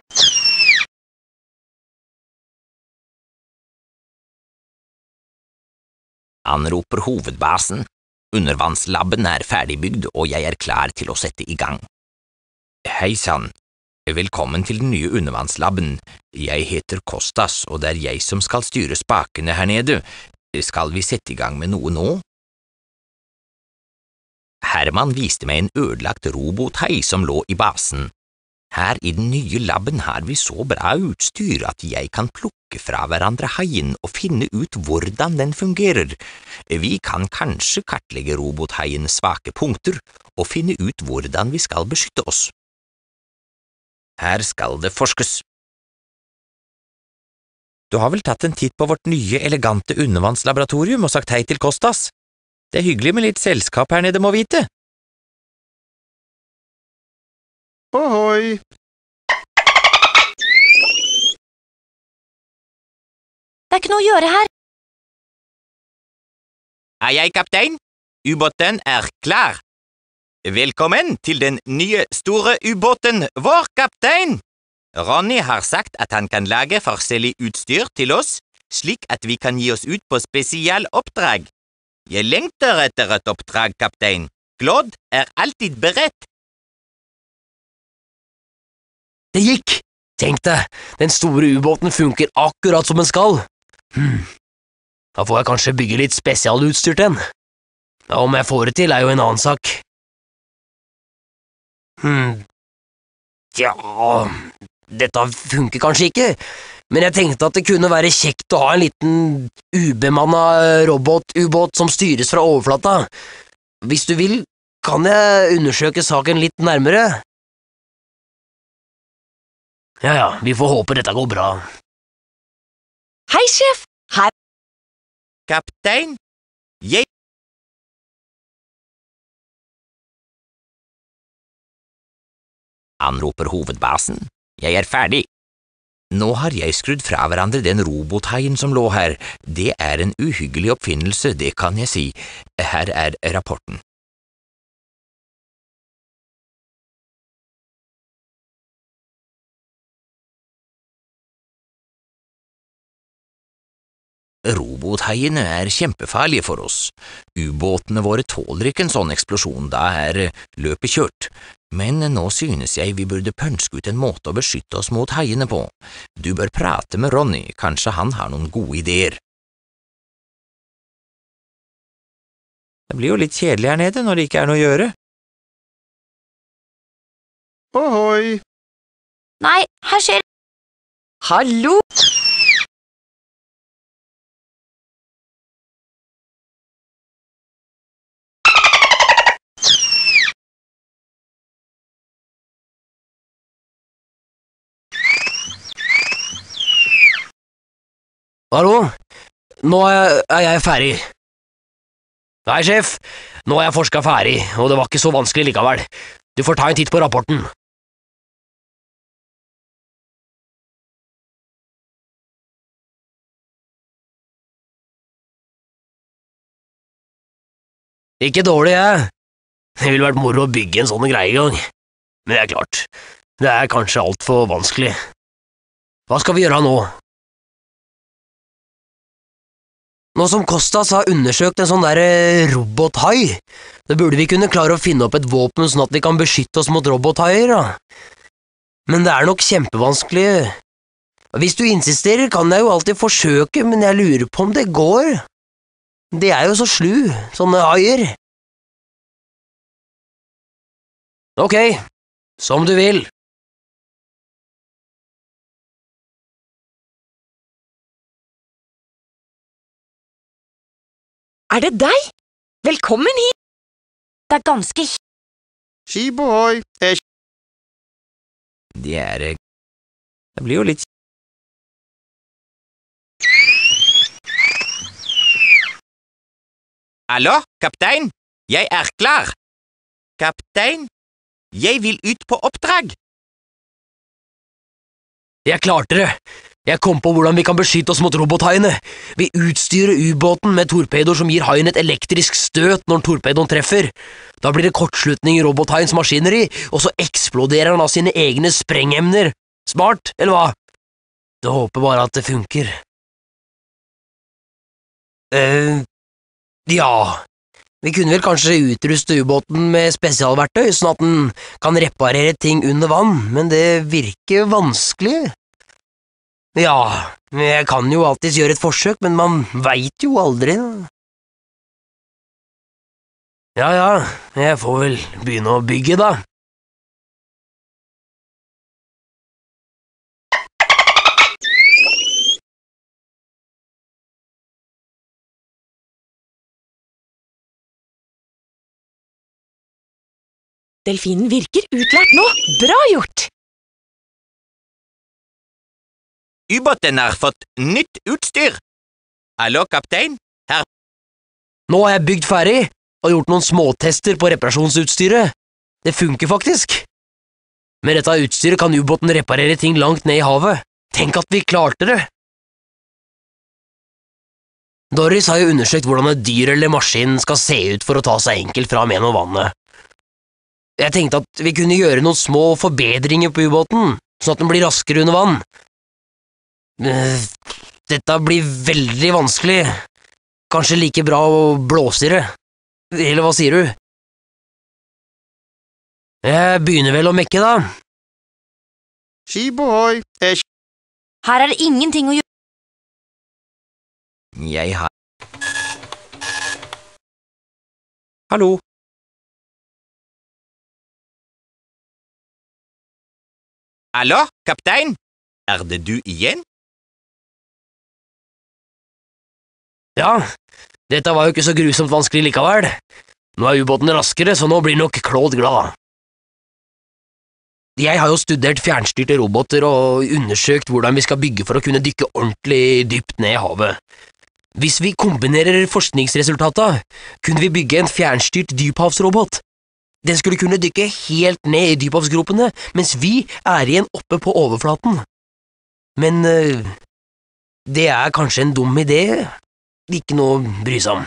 Anroper hovedbasen. Undervannslabben er ferdigbygd, og jeg er klar til å sette i gang. Hei sann. Velkommen til den nye undervannslabben. Jeg heter Kostas, og det er jeg som skal styre spakene her nede. Skal vi sette i gang med noe nå? Herman viste meg en ødelagt robothai som lå i basen. Her i den nye labben har vi så bra utstyr at jeg kan plukke plukke fra hverandre haien og finne ut hvordan den fungerer. Vi kan kanskje kartlegge robothaiens svake punkter og finne ut hvordan vi skal beskytte oss. Her skal det forskes. Du har vel tatt en titt på vårt nye, elegante undervannslaboratorium og sagt hei til Kostas? Det er hyggelig med litt selskap her nede, må vite. Ohoi! Det er ikke noe å gjøre her. Jeg, kaptein. Ubåten er klar. Velkommen til den nye store ubåten vår, kaptein. Ronny har sagt at han kan lage forskjellig utstyr til oss, slik at vi kan gi oss ut på spesialoppdrag. Jeg lengter etter et oppdrag, kaptein. Claude er alltid beredt. Det gikk! Tenk deg, den store ubåten funker akkurat som den skal. Da får jeg kanskje bygge litt spesialutstyr til den. Ja, om jeg får det til, er jo en annen sak. Ja, dette funker kanskje ikke, men jeg tenkte at det kunne være kjekt å ha en liten ubemannet robot-ubåt som styres fra overflata. Hvis du vil, kan jeg undersøke saken litt nærmere. Ja, vi får håpe dette går bra. Hei, sjef! Her. Kaptein, jeg... Anroper hovedbasen. Jeg er ferdig. Nå har jeg skrudd fra hverandre den robothaien som lå her. Det er en uhyggelig oppfinnelse, det kan jeg si. Her er rapporten. Robothaiene er kjempefarlige for oss. Ubåtene våre tåler ikke en sånn eksplosjon, da er løpet kjørt. Men nå synes jeg vi burde pønske ut en måte å beskytte oss mot haiene på. Du bør prate med Ronny, kanskje han har noen gode ideer. Det blir jo litt kjedelig her nede når det ikke er noe å gjøre. Ohoi! Nei, her skjer... Hallo! Hallo? Nå er jeg ferdig. Nei, sjef, nå har jeg forsket ferdig, og det var ikke så vanskelig likevel. Du får ta en titt på rapporten. Ikke dårlig, jeg. Det ville vært moro å bygge en sånn greie i gang. Men det er klart, det er kanskje alt for vanskelig. Hva skal vi gjøre nå? Nå som Kostas har undersøkt en sånn der robothai, da burde vi kunne klare å finne opp et våpen sånn at vi kan beskytte oss mot robothaier, da. Men det er nok kjempevanskelig. Hvis du insisterer, kan jeg jo alltid forsøke, men jeg lurer på om det går. De er jo så slu, sånne haier. Ok, som du vil. Er det deg? Velkommen hit! Det er ganske... Skibohoi! Det blir jo litt... Hallo, kaptein? Jeg er klar. Kaptein, jeg vil ut på oppdrag. Jeg klarte det. Jeg kom på hvordan vi kan beskytte oss mot robothaiene. Vi utstyrer ubåten med torpedoer som gir haien et elektrisk støt når torpedoen treffer. Da blir det kortslutning i robothaiens maskineri, og så eksploderer han av sine egne sprengemner. Smart, eller hva? Jeg håper bare at det funker. Ja, vi kunne vel kanskje utruste ubåten med spesialverktøy, sånn at den kan reparere ting under vann, men det virker vanskelig. Ja, jeg kan jo alltids gjøre et forsøk, men man vet jo aldri. Ja, jeg får vel begynne å bygge da. Delfinen virker utlært nå. Bra gjort! Ubåten har fått nytt utstyr. Hallo, kaptein? Her. Nå har jeg bygd ferdig og gjort noen småtester på reparasjonsutstyret. Det funker faktisk. Med dette utstyret kan ubåten reparere ting langt ned i havet. Tenk at vi klarte det! Doris har jo undersøkt hvordan et dyr eller maskin skal se ut for å ta seg enkelt fram gjennom vannet. Jeg tenkte at vi kunne gjøre noen små forbedringer på ubåten, sånn at den blir raskere under vann. Dette blir veldig vanskelig. Kanskje like bra å blåse i det. Eller hva sier du? Jeg begynner vel å mekke, da. Skip ohoi. Her er det ingenting å gjøre. Jeg har… Hallo, Hallo, kaptein? Er det du igjen? Ja, dette var jo ikke så grusomt vanskelig likevel. Nå er ubåten raskere, så nå blir nok Claude glad. Jeg har jo studert fjernstyrte roboter og undersøkt hvordan vi skal bygge for å kunne dykke ordentlig dypt ned i havet. Hvis vi kombinerer forskningsresultatene, kunne vi bygge en fjernstyrt dyphavsrobot. Den skulle kunne dykke helt ned i dyphavsgropene, mens vi er igjen oppe på overflaten. Men det er kanskje en dum idé, ikke noe å bry seg om.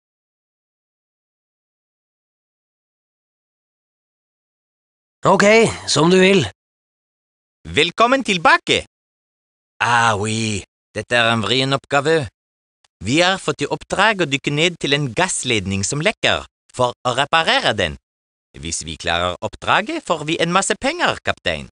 Ok, som du vil. Velkommen tilbake! Ah, oui, dette er en vrien oppgave. Vi har fått i oppdrag å dykke ned til en gassledning som lekker, for å reparere den. Hvis vi klarer oppdraget, får vi en masse penger, kaptein.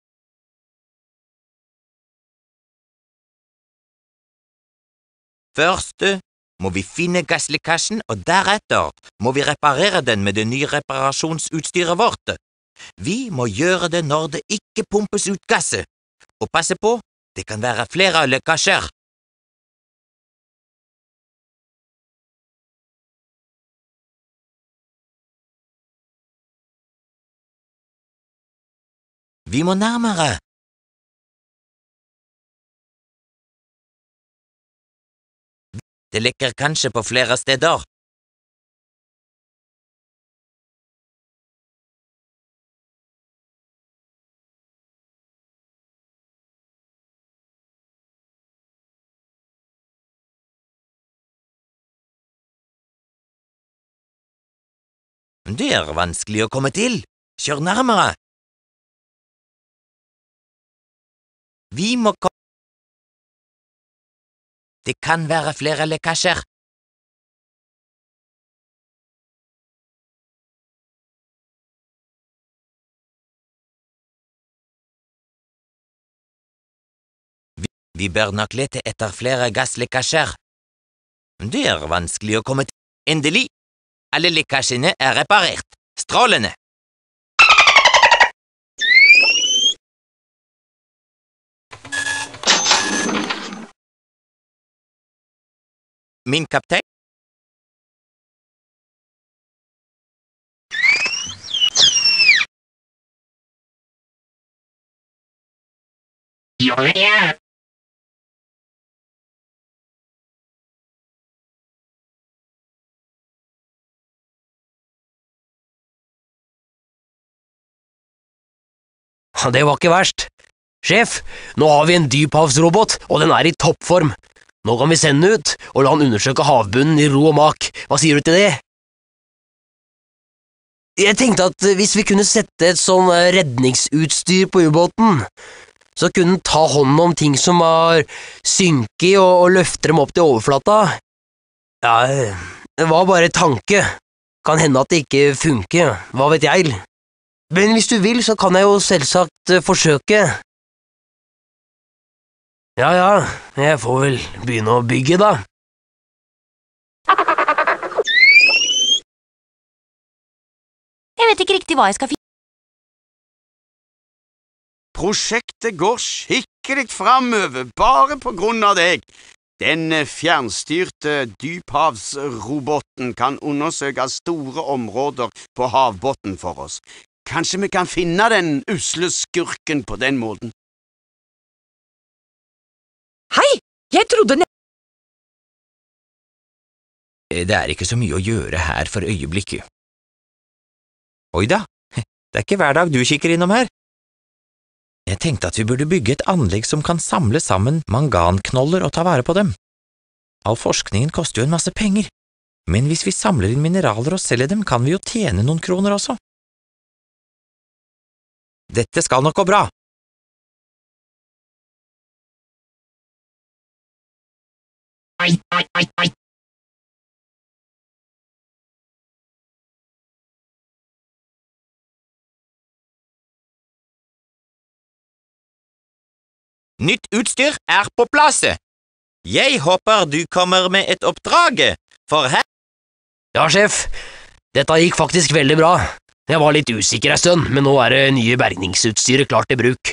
Først må vi finne gasslekkasjen, og deretter må vi reparere den med det nye reparasjonsutstyret vårt. Vi må gjøre det når det ikke pumpes ut gasset, og passe på, det kan være flere lekkasjer. Vi må nærmere. Det lekker kanskje på flere steder. Det er vanskelig å komme til. Kjør nærmere. Vi må komme. Det kan være flere lekkasjer. Vi bør nok lete etter flere gasslekkasjer. Det er vanskelig å komme til. Endelig! Alle lekkasjene er reparert. Strålende! Min kaptein? Det var ikke verst. Sjef, nå har vi en dyphavsrobot, og den er i toppform. Nå kan vi sende ut, og la han undersøke havbunnen i ro og mak. Hva sier du til det? Jeg tenkte at hvis vi kunne sette et sånn redningsutstyr på ubåten, så kunne den ta hånd om ting som var synket og løfte dem opp til overflata. Ja, det var bare tanke. Kan hende at det ikke funker, hva vet jeg? Men hvis du vil, så kan jeg jo selvsagt forsøke. Ja, jeg får vel begynne å bygge, da. Jeg vet ikke riktig hva jeg skal finne. Prosjektet går skikkelig framover, bare på grunn av deg. Den fjernstyrte dyphavsroboten kan undersøke store områder på havbotten for oss. Kanskje vi kan finne den usle skurken på den måten. Hei! Jeg trodde Det er ikke så mye å gjøre her for øyeblikket. Oi da, det er ikke hver dag du kikker innom her. Jeg tenkte at vi burde bygge et anlegg som kan samle sammen manganknoller og ta vare på dem. All forskningen koster jo en masse penger, men hvis vi samler inn mineraler og selger dem, kan vi jo tjene noen kroner også. Dette skal nok gå bra. Nytt utstyr er på plass. Jeg håper du kommer med et oppdrag, for her… Ja, sjef. Dette gikk faktisk veldig bra. Jeg var litt usikker en stund, men nå er det nye bergningsutstyret klart til bruk.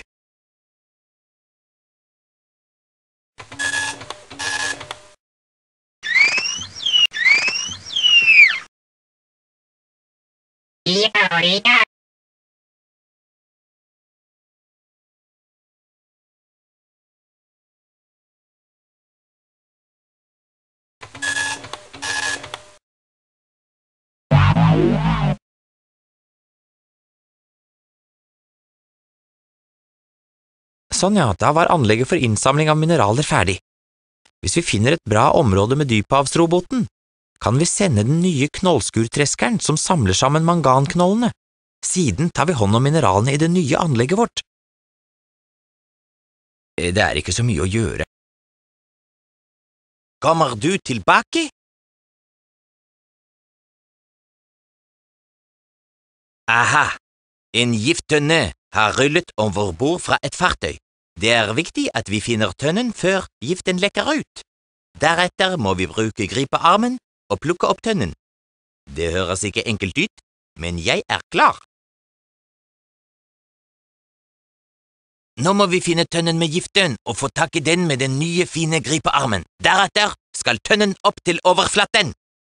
Sånn ja, da var anlegget for innsamling av mineraler ferdig. Hvis vi finner et bra område med dyphavsroboten, kan vi sende den nye knollskurtreskeren som samler sammen manganknollene. Siden tar vi hånd om mineralene i det nye anlegget vårt. Det er ikke så mye å gjøre. Kommer du tilbake? Aha, en gifttønne har rullet over bord fra et fartøy. Det er viktig at vi finner tønnen før giften lekker ut. Deretter må vi bruke gripearmen og plukke opp tønnen. Det høres ikke enkelt ut, men jeg er klar. Nå må vi finne tønnen med giften og få tak i den med den nye fine gripearmen. Deretter skal tønnen opp til overflaten.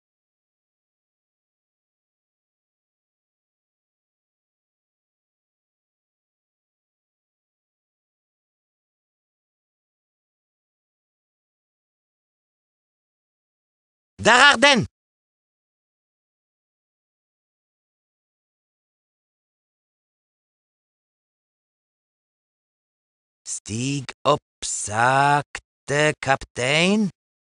Der er den! Stig opp sakte, kaptein.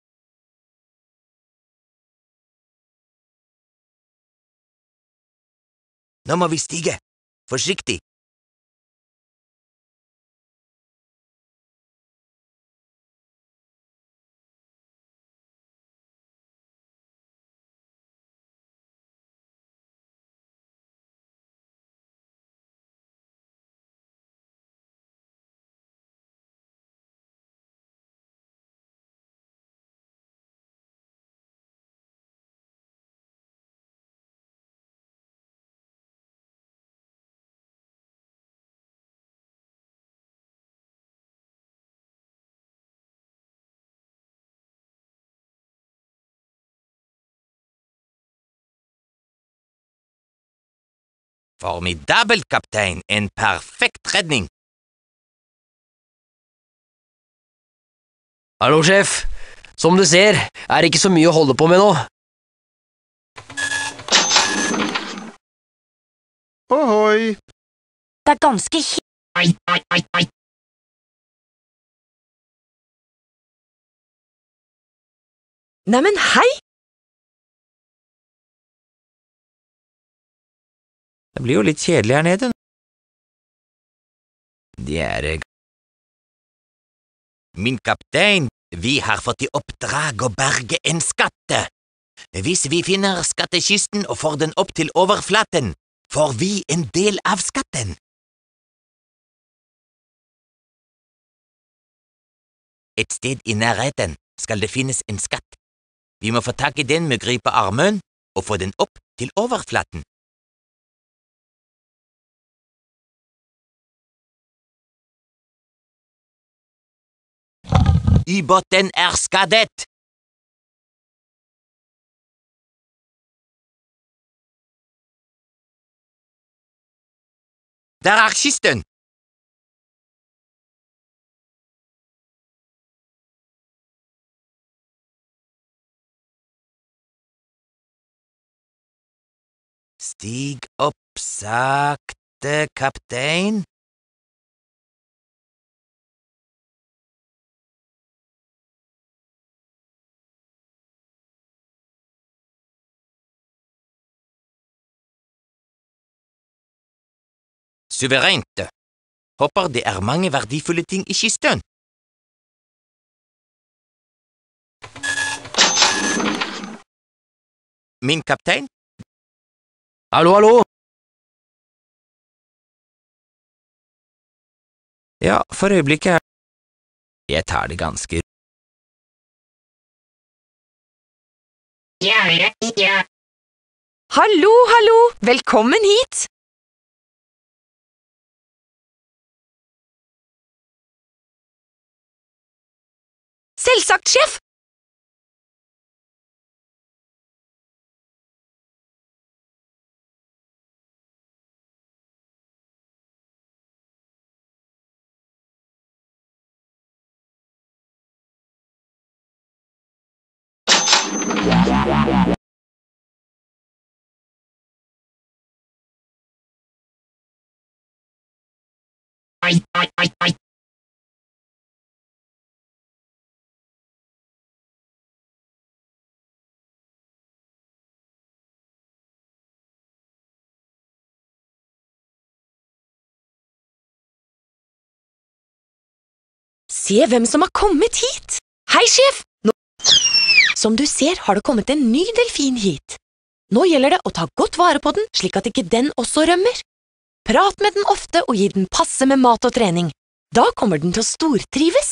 Nå må vi stige. Forsiktig. Formidabel, kaptein. En perfekt redning. Hallo, sjef. Som du ser, er det ikke så mye å holde på med nå. Ohoi! Det er ganske Neimen, hei! Det blir jo litt kjedelig her nede. Det er… Min kaptein, vi har fått i oppdrag å berge en skatt. Hvis vi finner skattkisten og får den opp til overflaten, får vi en del av skatten. Et sted i nærheten skal det finnes en skatt. Vi må få tak i den med gripearmen og få den opp til overflaten. Ubåten er skadet! Der er kisten! Stig opp sakte, kaptein. Suverent. Håper det er mange verdifulle ting i kisten. Min kaptein? Hallo, hallo! Ja, for øyeblikket er jeg tar det ganske Hallo, hallo! Velkommen hit! Selvsagt, sjef! Se hvem som har kommet hit! Hei, sjef! Som du ser har det kommet en ny delfin hit. Nå gjelder det å ta godt vare på den, slik at ikke den også rømmer. Prat med den ofte og gi den passe med mat og trening. Da kommer den til å stortrives.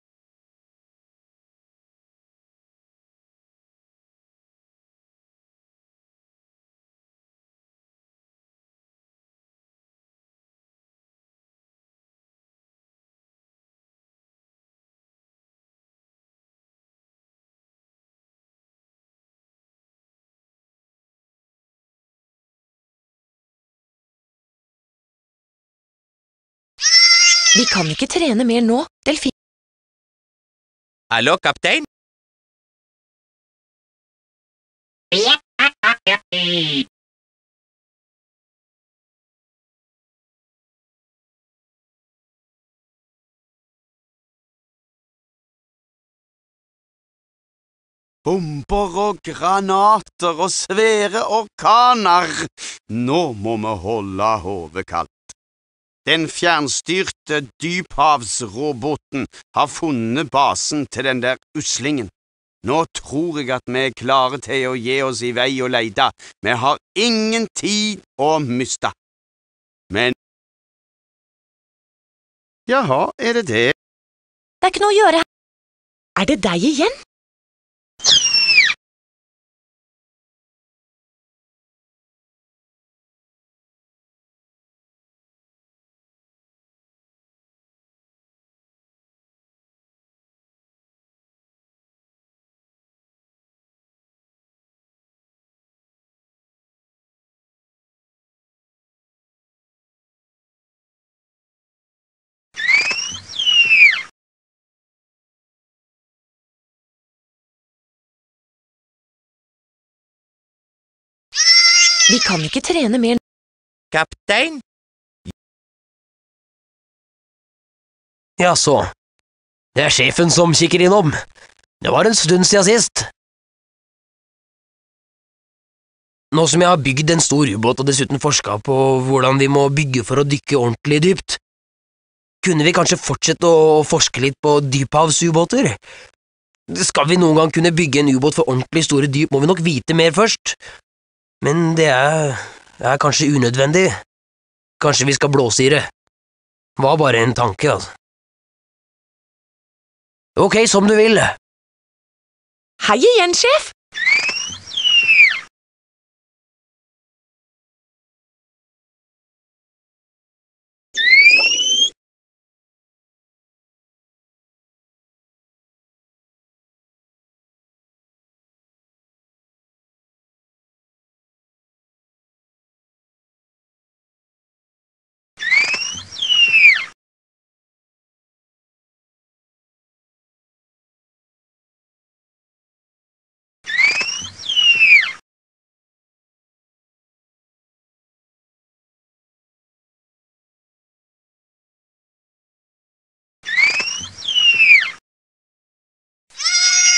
Vi kan ikke trene mer nå, delfin. Hallo, kaptein? Bomber og granater og svære orkaner. Nå må vi holde hodet kaldt. Den fjernstyrte dyphavsroboten har funnet basen til den der uslingen. Nå tror jeg at vi er klare til å gi oss i vei og leide. Vi har ingen tid å miste. Men… Jaha, er det det? Det er ikke noe å gjøre. Er det deg igjen? Vi kan ikke trene mer. Kaptein? Jaså, det er sjefen som kikker innom. Det var en stund siden sist. Nå som jeg har bygd en stor ubåt og dessuten forsket på hvordan vi må bygge for å dykke ordentlig dypt, kunne vi kanskje fortsette å forske litt på dyphavsubåter? Skal vi noen gang kunne bygge en ubåt for ordentlig store dyp, må vi nok vite mer først. Men det er kanskje unødvendig. Kanskje vi skal blåse i det. Var bare en tanke, altså. Ok, som du vil. Hei igjen, sjef!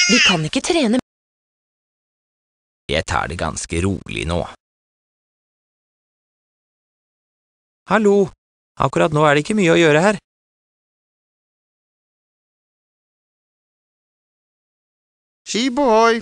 Vi kan ikke trene. Jeg tar det ganske rolig nå. Hallo, akkurat nå er det ikke mye å gjøre her. Skip ohoi!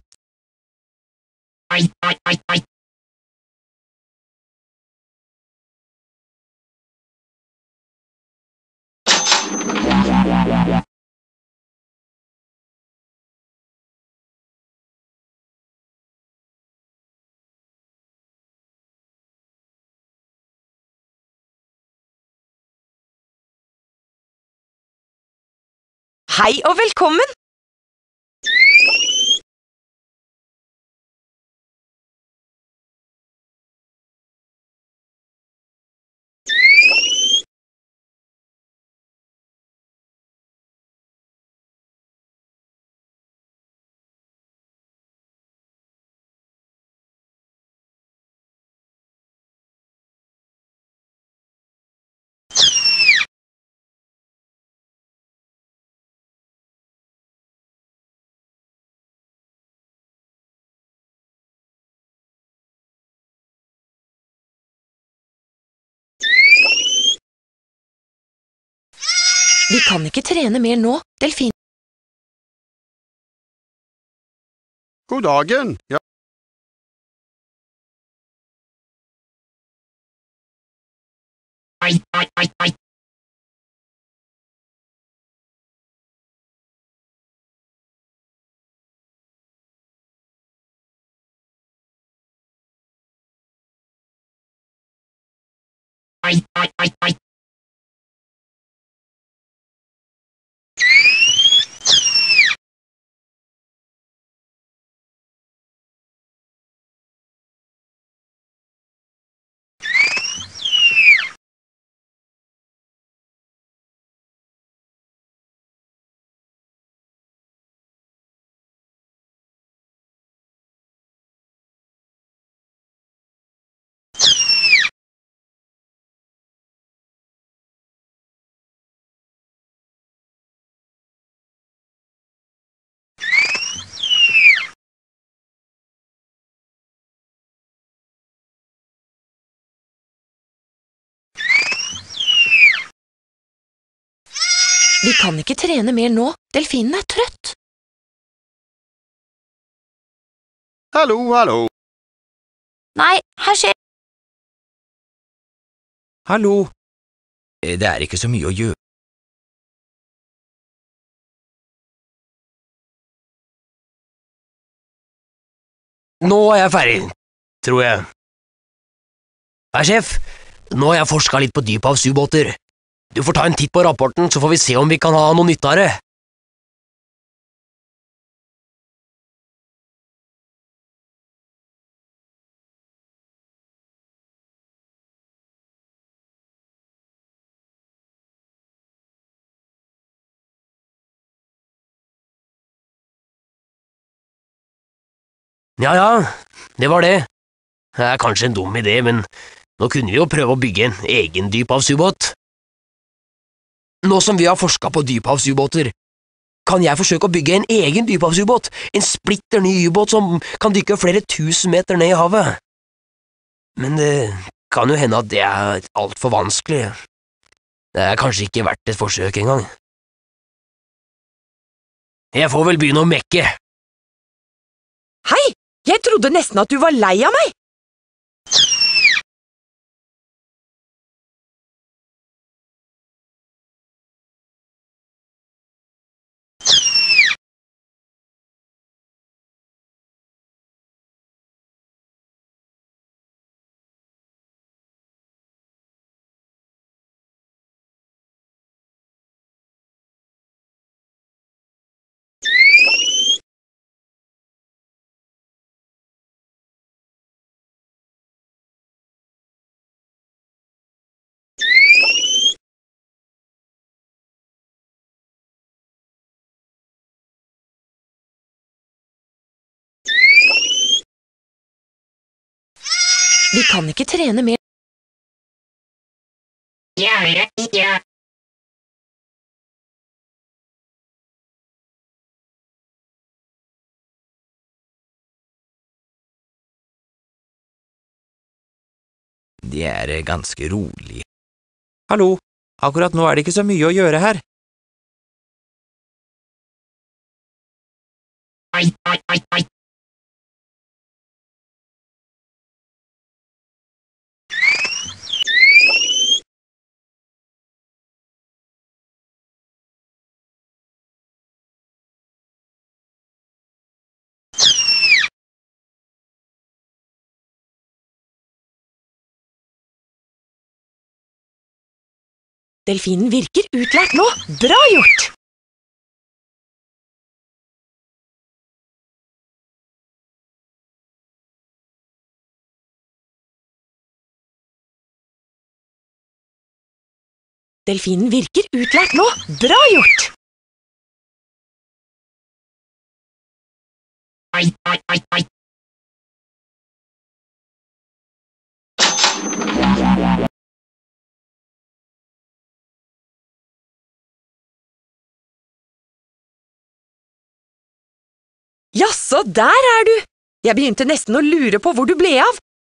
Hei og velkommen! Vi kan ikke trene mer nå, delfin. God dagen! Ja. Vi kan ikke trene mer nå, delfinen er trøtt. Hallo, hallo! Nei, her skjer Hallo, det er ikke så mye å gjøre. Nå er jeg ferdig, tror jeg. Hei, sjef. Nå har jeg forsket litt på dyphavsubåter. Du får ta en titt på rapporten, så får vi se om vi kan ha noe nytte av det. Ja, det var det. Det er kanskje en dum idé, men nå kunne vi jo prøve å bygge en egen dyphavsubåt. Nå som vi har forsket på dyphavsubåter, kan jeg forsøke å bygge en egen dyphavsubåt, en splitter ny ubåt som kan dykke flere tusen meter ned i havet. Men det kan jo hende at det er alt for vanskelig. Det er kanskje ikke verdt et forsøk engang. Jeg får vel begynne å mekke. Hei, jeg trodde nesten at du var lei av meg. Vi kan ikke trene mer. Ja. De er ganske rolig. Hallo, akkurat nå er det ikke så mye å gjøre her. Delfinen virker utlært nå. Bra gjort! Delfinen virker utlært nå. Bra gjort! Jaså, der er du! Jeg begynte nesten å lure på hvor du ble av.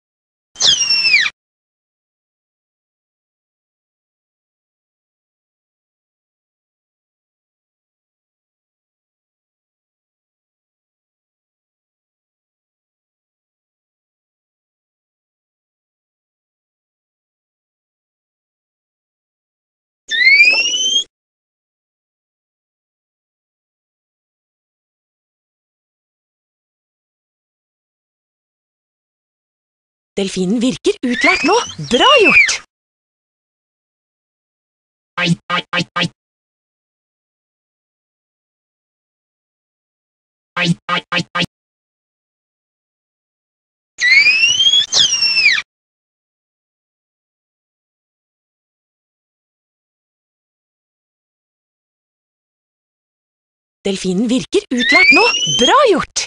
Delfinen virker utlært nå. Bra gjort! Delfinen virker utlært nå. Bra gjort!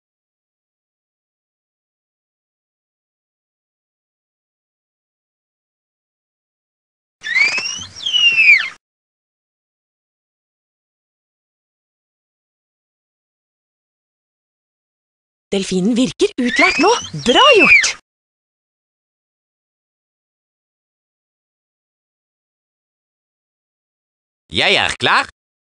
Delfinen virker utlært nå. Bra gjort! Jeg er klar.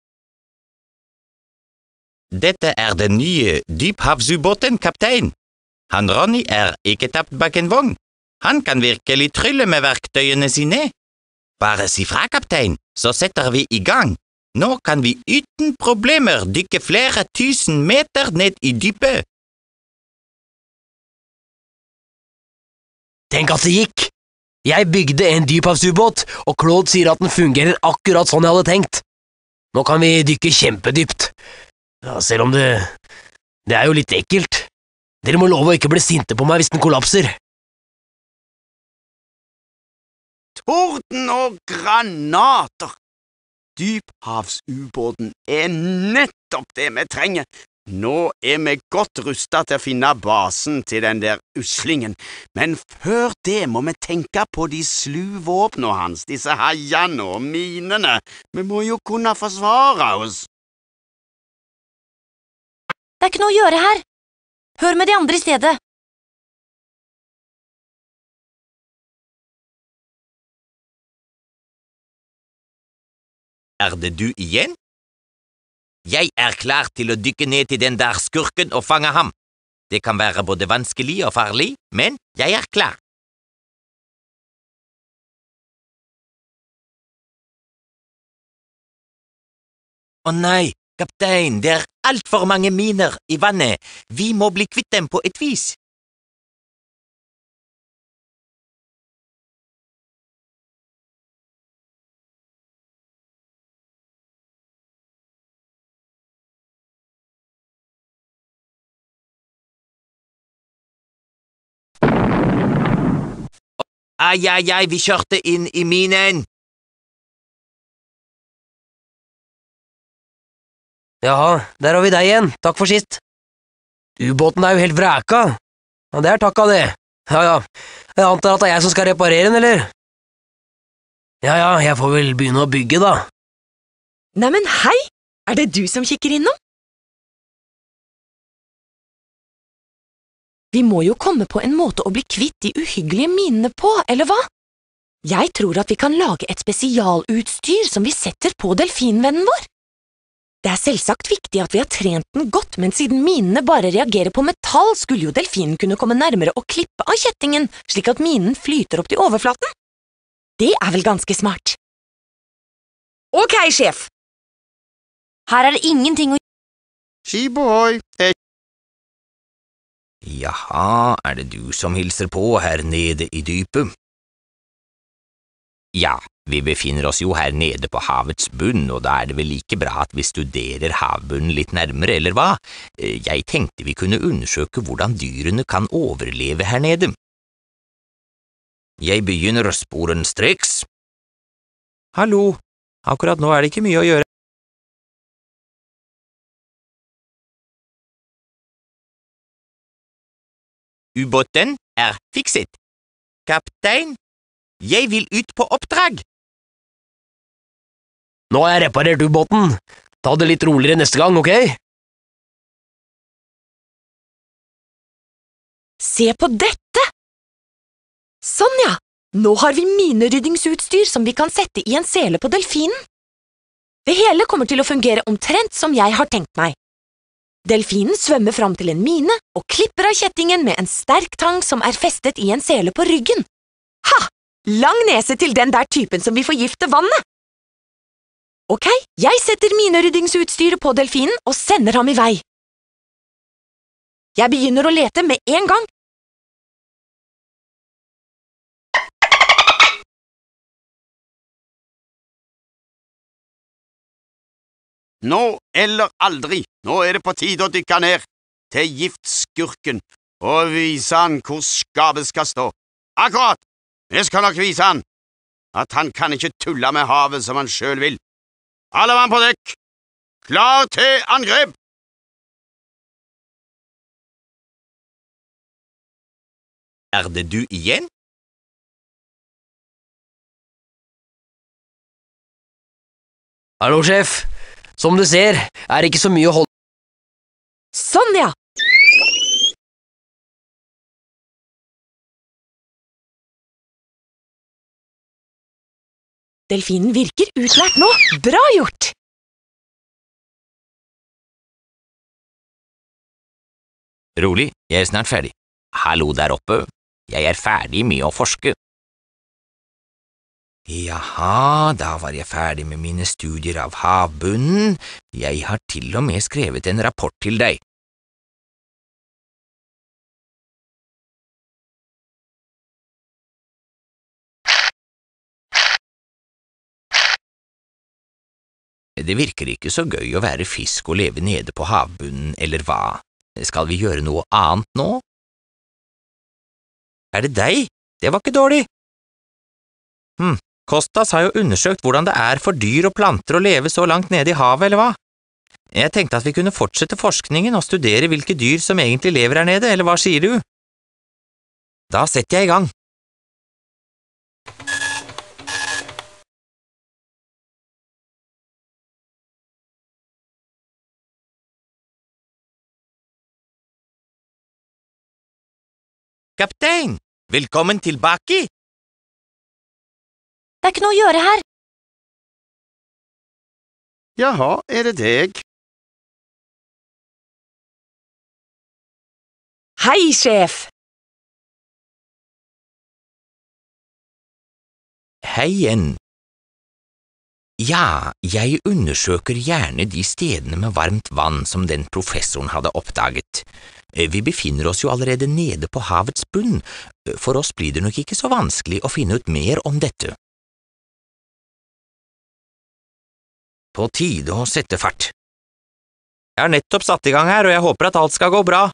Dette er den nye dyphavsubåten, kaptein. Han Ronny er ikke tapt bak en vogn. Han kan virkelig trylle med verktøyene sine. Bare si fra, kaptein, så setter vi i gang. Nå kan vi uten problemer dykke flere tusen meter ned i dypet. Tenk at det gikk! Jeg bygde en dyphavsubåt, og Claude sier at den fungerer akkurat sånn jeg hadde tenkt. Nå kan vi dykke kjempedypt. Ja, selv om det er jo litt ekkelt. Dere må love å ikke bli sinte på meg hvis den kollapser. Torden og granater! Dyphavsubåten er nettopp det vi trenger. Nå er vi godt rustet til å finne basen til den der uslingen, men før det må vi tenke på de slu våpnene hans, disse haiene og minene. Vi må jo kunne forsvare oss. Det er ikke noe å gjøre her. Hør med de andre i stedet. Er det du igjen? Jeg er klar til å dykke ned til den der skurken og fange ham. Det kan være både vanskelig og farlig, men jeg er klar. Å nei, kaptein, det er alt for mange miner i vannet. Vi må bli kvitt dem på et vis. Ai, vi kjørte inn i minen. Ja, der har vi deg igjen. Takk for sist. Ubåten er jo helt vreka. Ja, det er takk av det. Ja, jeg antar at det er jeg som skal reparere den, eller? Ja, jeg får vel begynne å bygge, da. Neimen, hei! Er det du som kikker innom? Vi må jo komme på en måte å bli kvitt de uhyggelige minene på, eller hva? Jeg tror at vi kan lage et spesialutstyr som vi setter på delfinvennen vår. Det er selvsagt viktig at vi har trent den godt, men siden minene bare reagerer på metall, skulle jo delfinen kunne komme nærmere og klippe av kjettingen, slik at minen flyter opp til overflaten. Det er vel ganske smart. Ok, sjef! Her er det ingenting å Skibohoi, Jaha, er det du som hilser på her nede i dypet? Ja, vi befinner oss jo her nede på havets bunn, og da er det vel like bra at vi studerer havbunnen litt nærmere, eller hva? Jeg tenkte vi kunne undersøke hvordan dyrene kan overleve her nede. Jeg begynner sporenstreks. Hallo, akkurat nå er det ikke mye å gjøre. Ubåten er fikset. Kaptein, jeg vil ut på oppdrag. Nå har jeg reparert ubåten. Ta det litt roligere neste gang, ok? Se på dette! Sånn ja, nå har vi mineryddingsutstyr som vi kan sette i en sele på delfinen. Det hele kommer til å fungere omtrent som jeg har tenkt meg. Delfinen svømmer fram til en mine og klipper av kjettingen med en sterk tang som er festet i en sele på ryggen. Ha! Lang nese til den der typen som vil forgifte vannet! Ok, jeg setter mineryddingsutstyret på delfinen og sender ham i vei. Jeg begynner å lete med en gang. Nå eller aldri, nå er det på tide å dykke ned til giftskurken og vise han hvor skapet skal stå. Akkurat! Jeg skal nok vise han at han kan ikke tulle med havet som han selv vil. Alle mann på dekk! Klar til angrep! Er det du igjen? Hallo, sjef. Som du ser, er det ikke så mye å holde. Sånn ja! Delfinen virker utlært nå. Bra gjort! Rolig, jeg er snart ferdig. Hallo der oppe, jeg er ferdig med å forske. Jaha, da var jeg ferdig med mine studier av havbunnen. Jeg har til og med skrevet en rapport til deg. Det virker ikke så gøy å være fisk og leve nede på havbunnen, eller hva? Skal vi gjøre noe annet nå? Er det deg? Det var ikke dårlig. Kostas har jo undersøkt hvordan det er for dyr og planter å leve så langt nede i havet, eller hva? Jeg tenkte at vi kunne fortsette forskningen og studere hvilke dyr som egentlig lever her nede, eller hva sier du? Da setter jeg i gang. Kaptein, velkommen tilbake! Det er ikke noe å gjøre her. Jaha, er det deg? Hei, sjef! Hei igjen. Ja, jeg undersøker gjerne de stedene med varmt vann som den professoren hadde oppdaget. Vi befinner oss jo allerede nede på havets bunn. For oss blir det nok ikke så vanskelig å finne ut mer om dette. På tide å sette fart. Jeg har nettopp satt i gang her, og jeg håper at alt skal gå bra.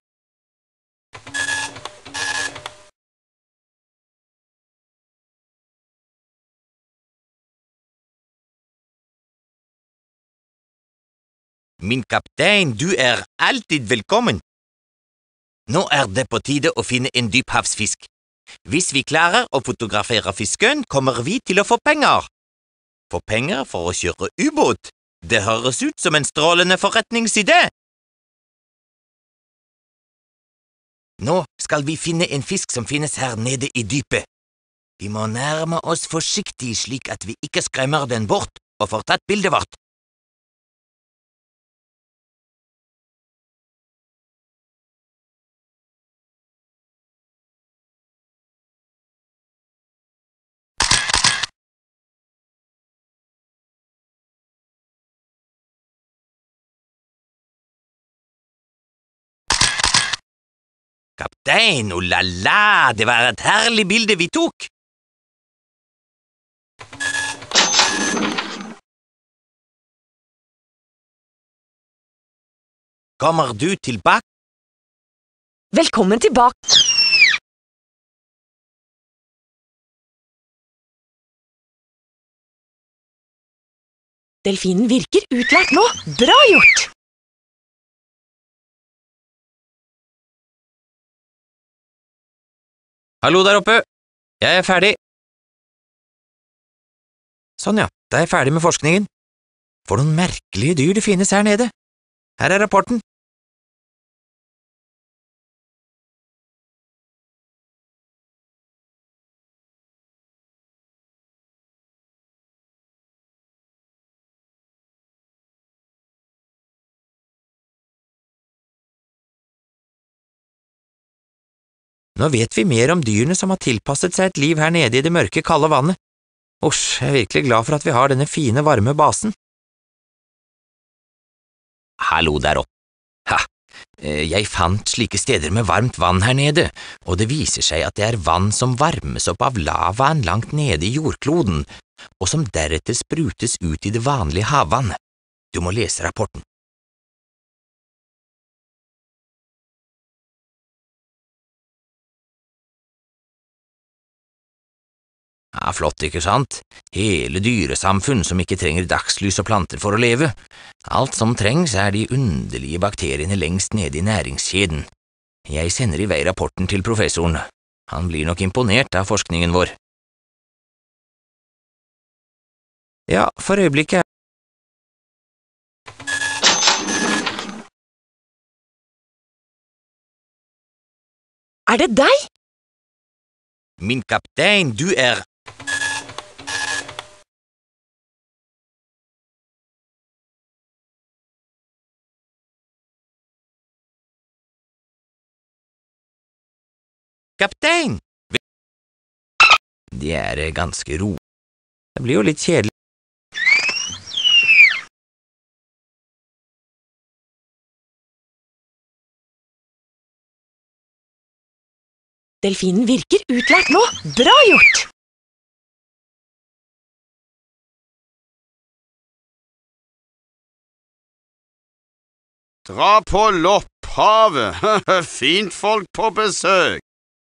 Min kaptein, du er alltid velkommen. Nå er det på tide å finne en dyphavsfisk. Hvis vi klarer å fotografere fisken, kommer vi til å få penger. Få penger for å kjøre ubåt. Det høres ut som en strålende forretningsidé. Nå skal vi finne en fisk som finnes her nede i dypet. Vi må nærme oss forsiktig slik at vi ikke skremmer den bort og får tatt bildet vårt. Kaptein, oh la la, det var et herlig bilde vi tok. Kommer du tilbake? Velkommen tilbake. Delfinen virker utlært nå. Bra gjort! Hallo der oppe! Jeg er ferdig. Sånn ja, da er jeg ferdig med forskningen. For noen merkelige dyr det finnes her nede. Her er rapporten. Nå vet vi mer om dyrene som har tilpasset seg et liv her nede i det mørke, kalde vannet. Osj, jeg er virkelig glad for at vi har denne fine, varme basen. Hallo der oppe. Ha, jeg fant slike steder med varmt vann her nede, og det viser seg at det er vann som varmes opp av lavaen langt nede i jordkloden, og som deretter sprutes ut i det vanlige havvann. Du må lese rapporten. Ja, flott, ikke sant? Hele dyresamfunn som ikke trenger dagslys og planter for å leve. Alt som trengs er de underlige bakteriene lengst nede i næringskjeden. Jeg sender i vei rapporten til professoren. Han blir nok imponert av forskningen vår. Ja, for øyeblikket Er det deg? Min kaptein, du er… Kaptein! De er ganske ro. Det blir jo litt kjedelig. Delfinen virker utlært nå. Bra gjort! Dra på Lopphavet. Fint folk på besøk.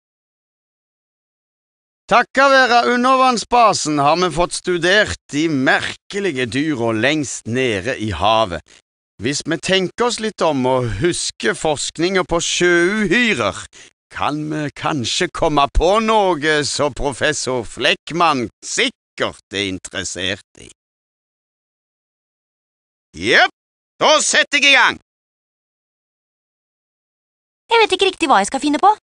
Takket være undervannsbasen har vi fått studert de merkelige dyra lengst nede i havet. Hvis vi tenker oss litt om og husker forskningen på sjøuhyrer, kan vi kanskje komme på noe som professor Flekkmann sikkert er interessert i. Jepp, da setter jeg i gang! Jeg vet ikke riktig hva jeg skal finne på.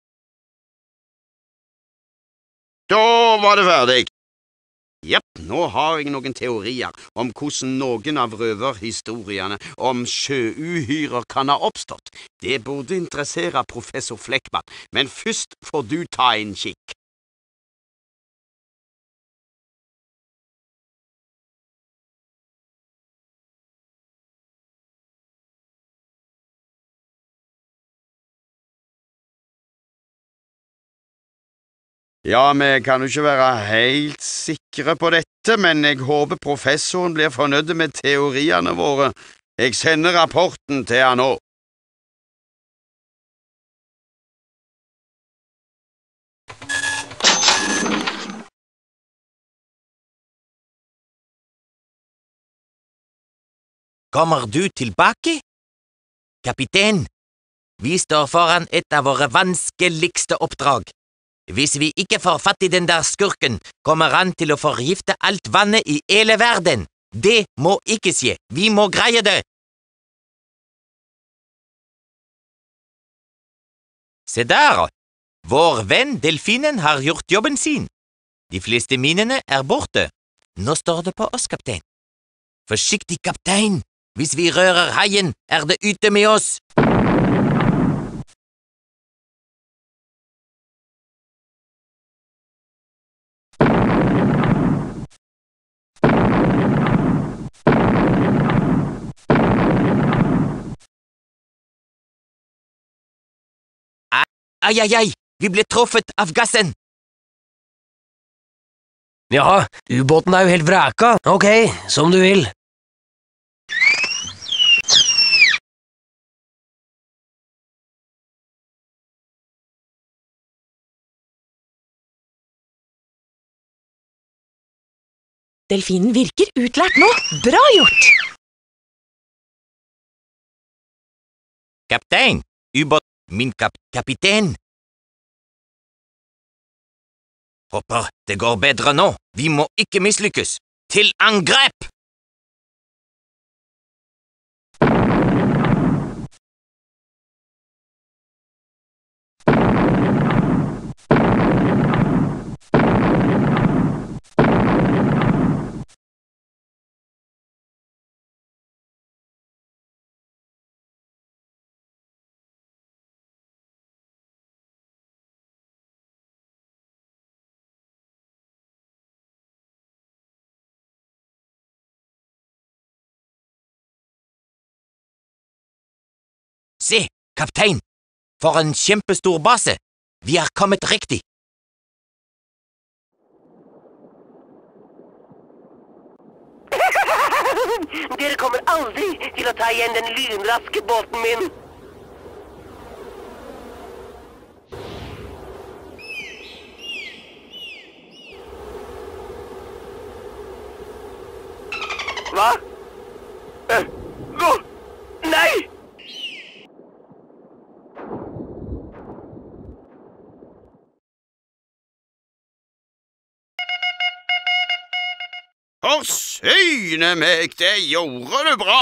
Da var det ferdig. Jepp, nå har jeg noen teorier om hvordan noen av røverhistoriene om sjøuhyrer kan ha oppstått. Det burde interessere professor Flekkmann, men først får du ta en kikk. Ja, vi kan jo ikke være helt sikre på dette, men jeg håper professoren blir fornøyd med teoriene våre. Jeg sender rapporten til han nå. Kommer du tilbake? Kaptein, vi står foran et av våre vanskeligste oppdrag. Hvis vi ikke får fatt i den der skurken, kommer han til å forgifte alt vannet i hele verden. Det må ikke skje. Vi må greie det. Se der! Vår venn delfinen har gjort jobben sin. De fleste minene er borte. Nå står det på oss, kaptein. Forsiktig, kaptein! Hvis vi rører haien, er det ute med oss! Ai, ai, ai! Vi ble truffet av gassen! Ja, ubåten er jo helt vraka. Ok, som du vil. Delfinen virker utlært nå. Bra gjort! Kaptein! Ubåt! Min kapitein! Håper det går bedre nå. Vi må ikke mislykkes. Til angrep! Se, kaptein! For en kjempestor base! Vi er kommet riktig! Dere kommer aldri til å ta igjen den lynraske båten min. Hva? Gå! Nei! Syne meg, det gjorde du bra!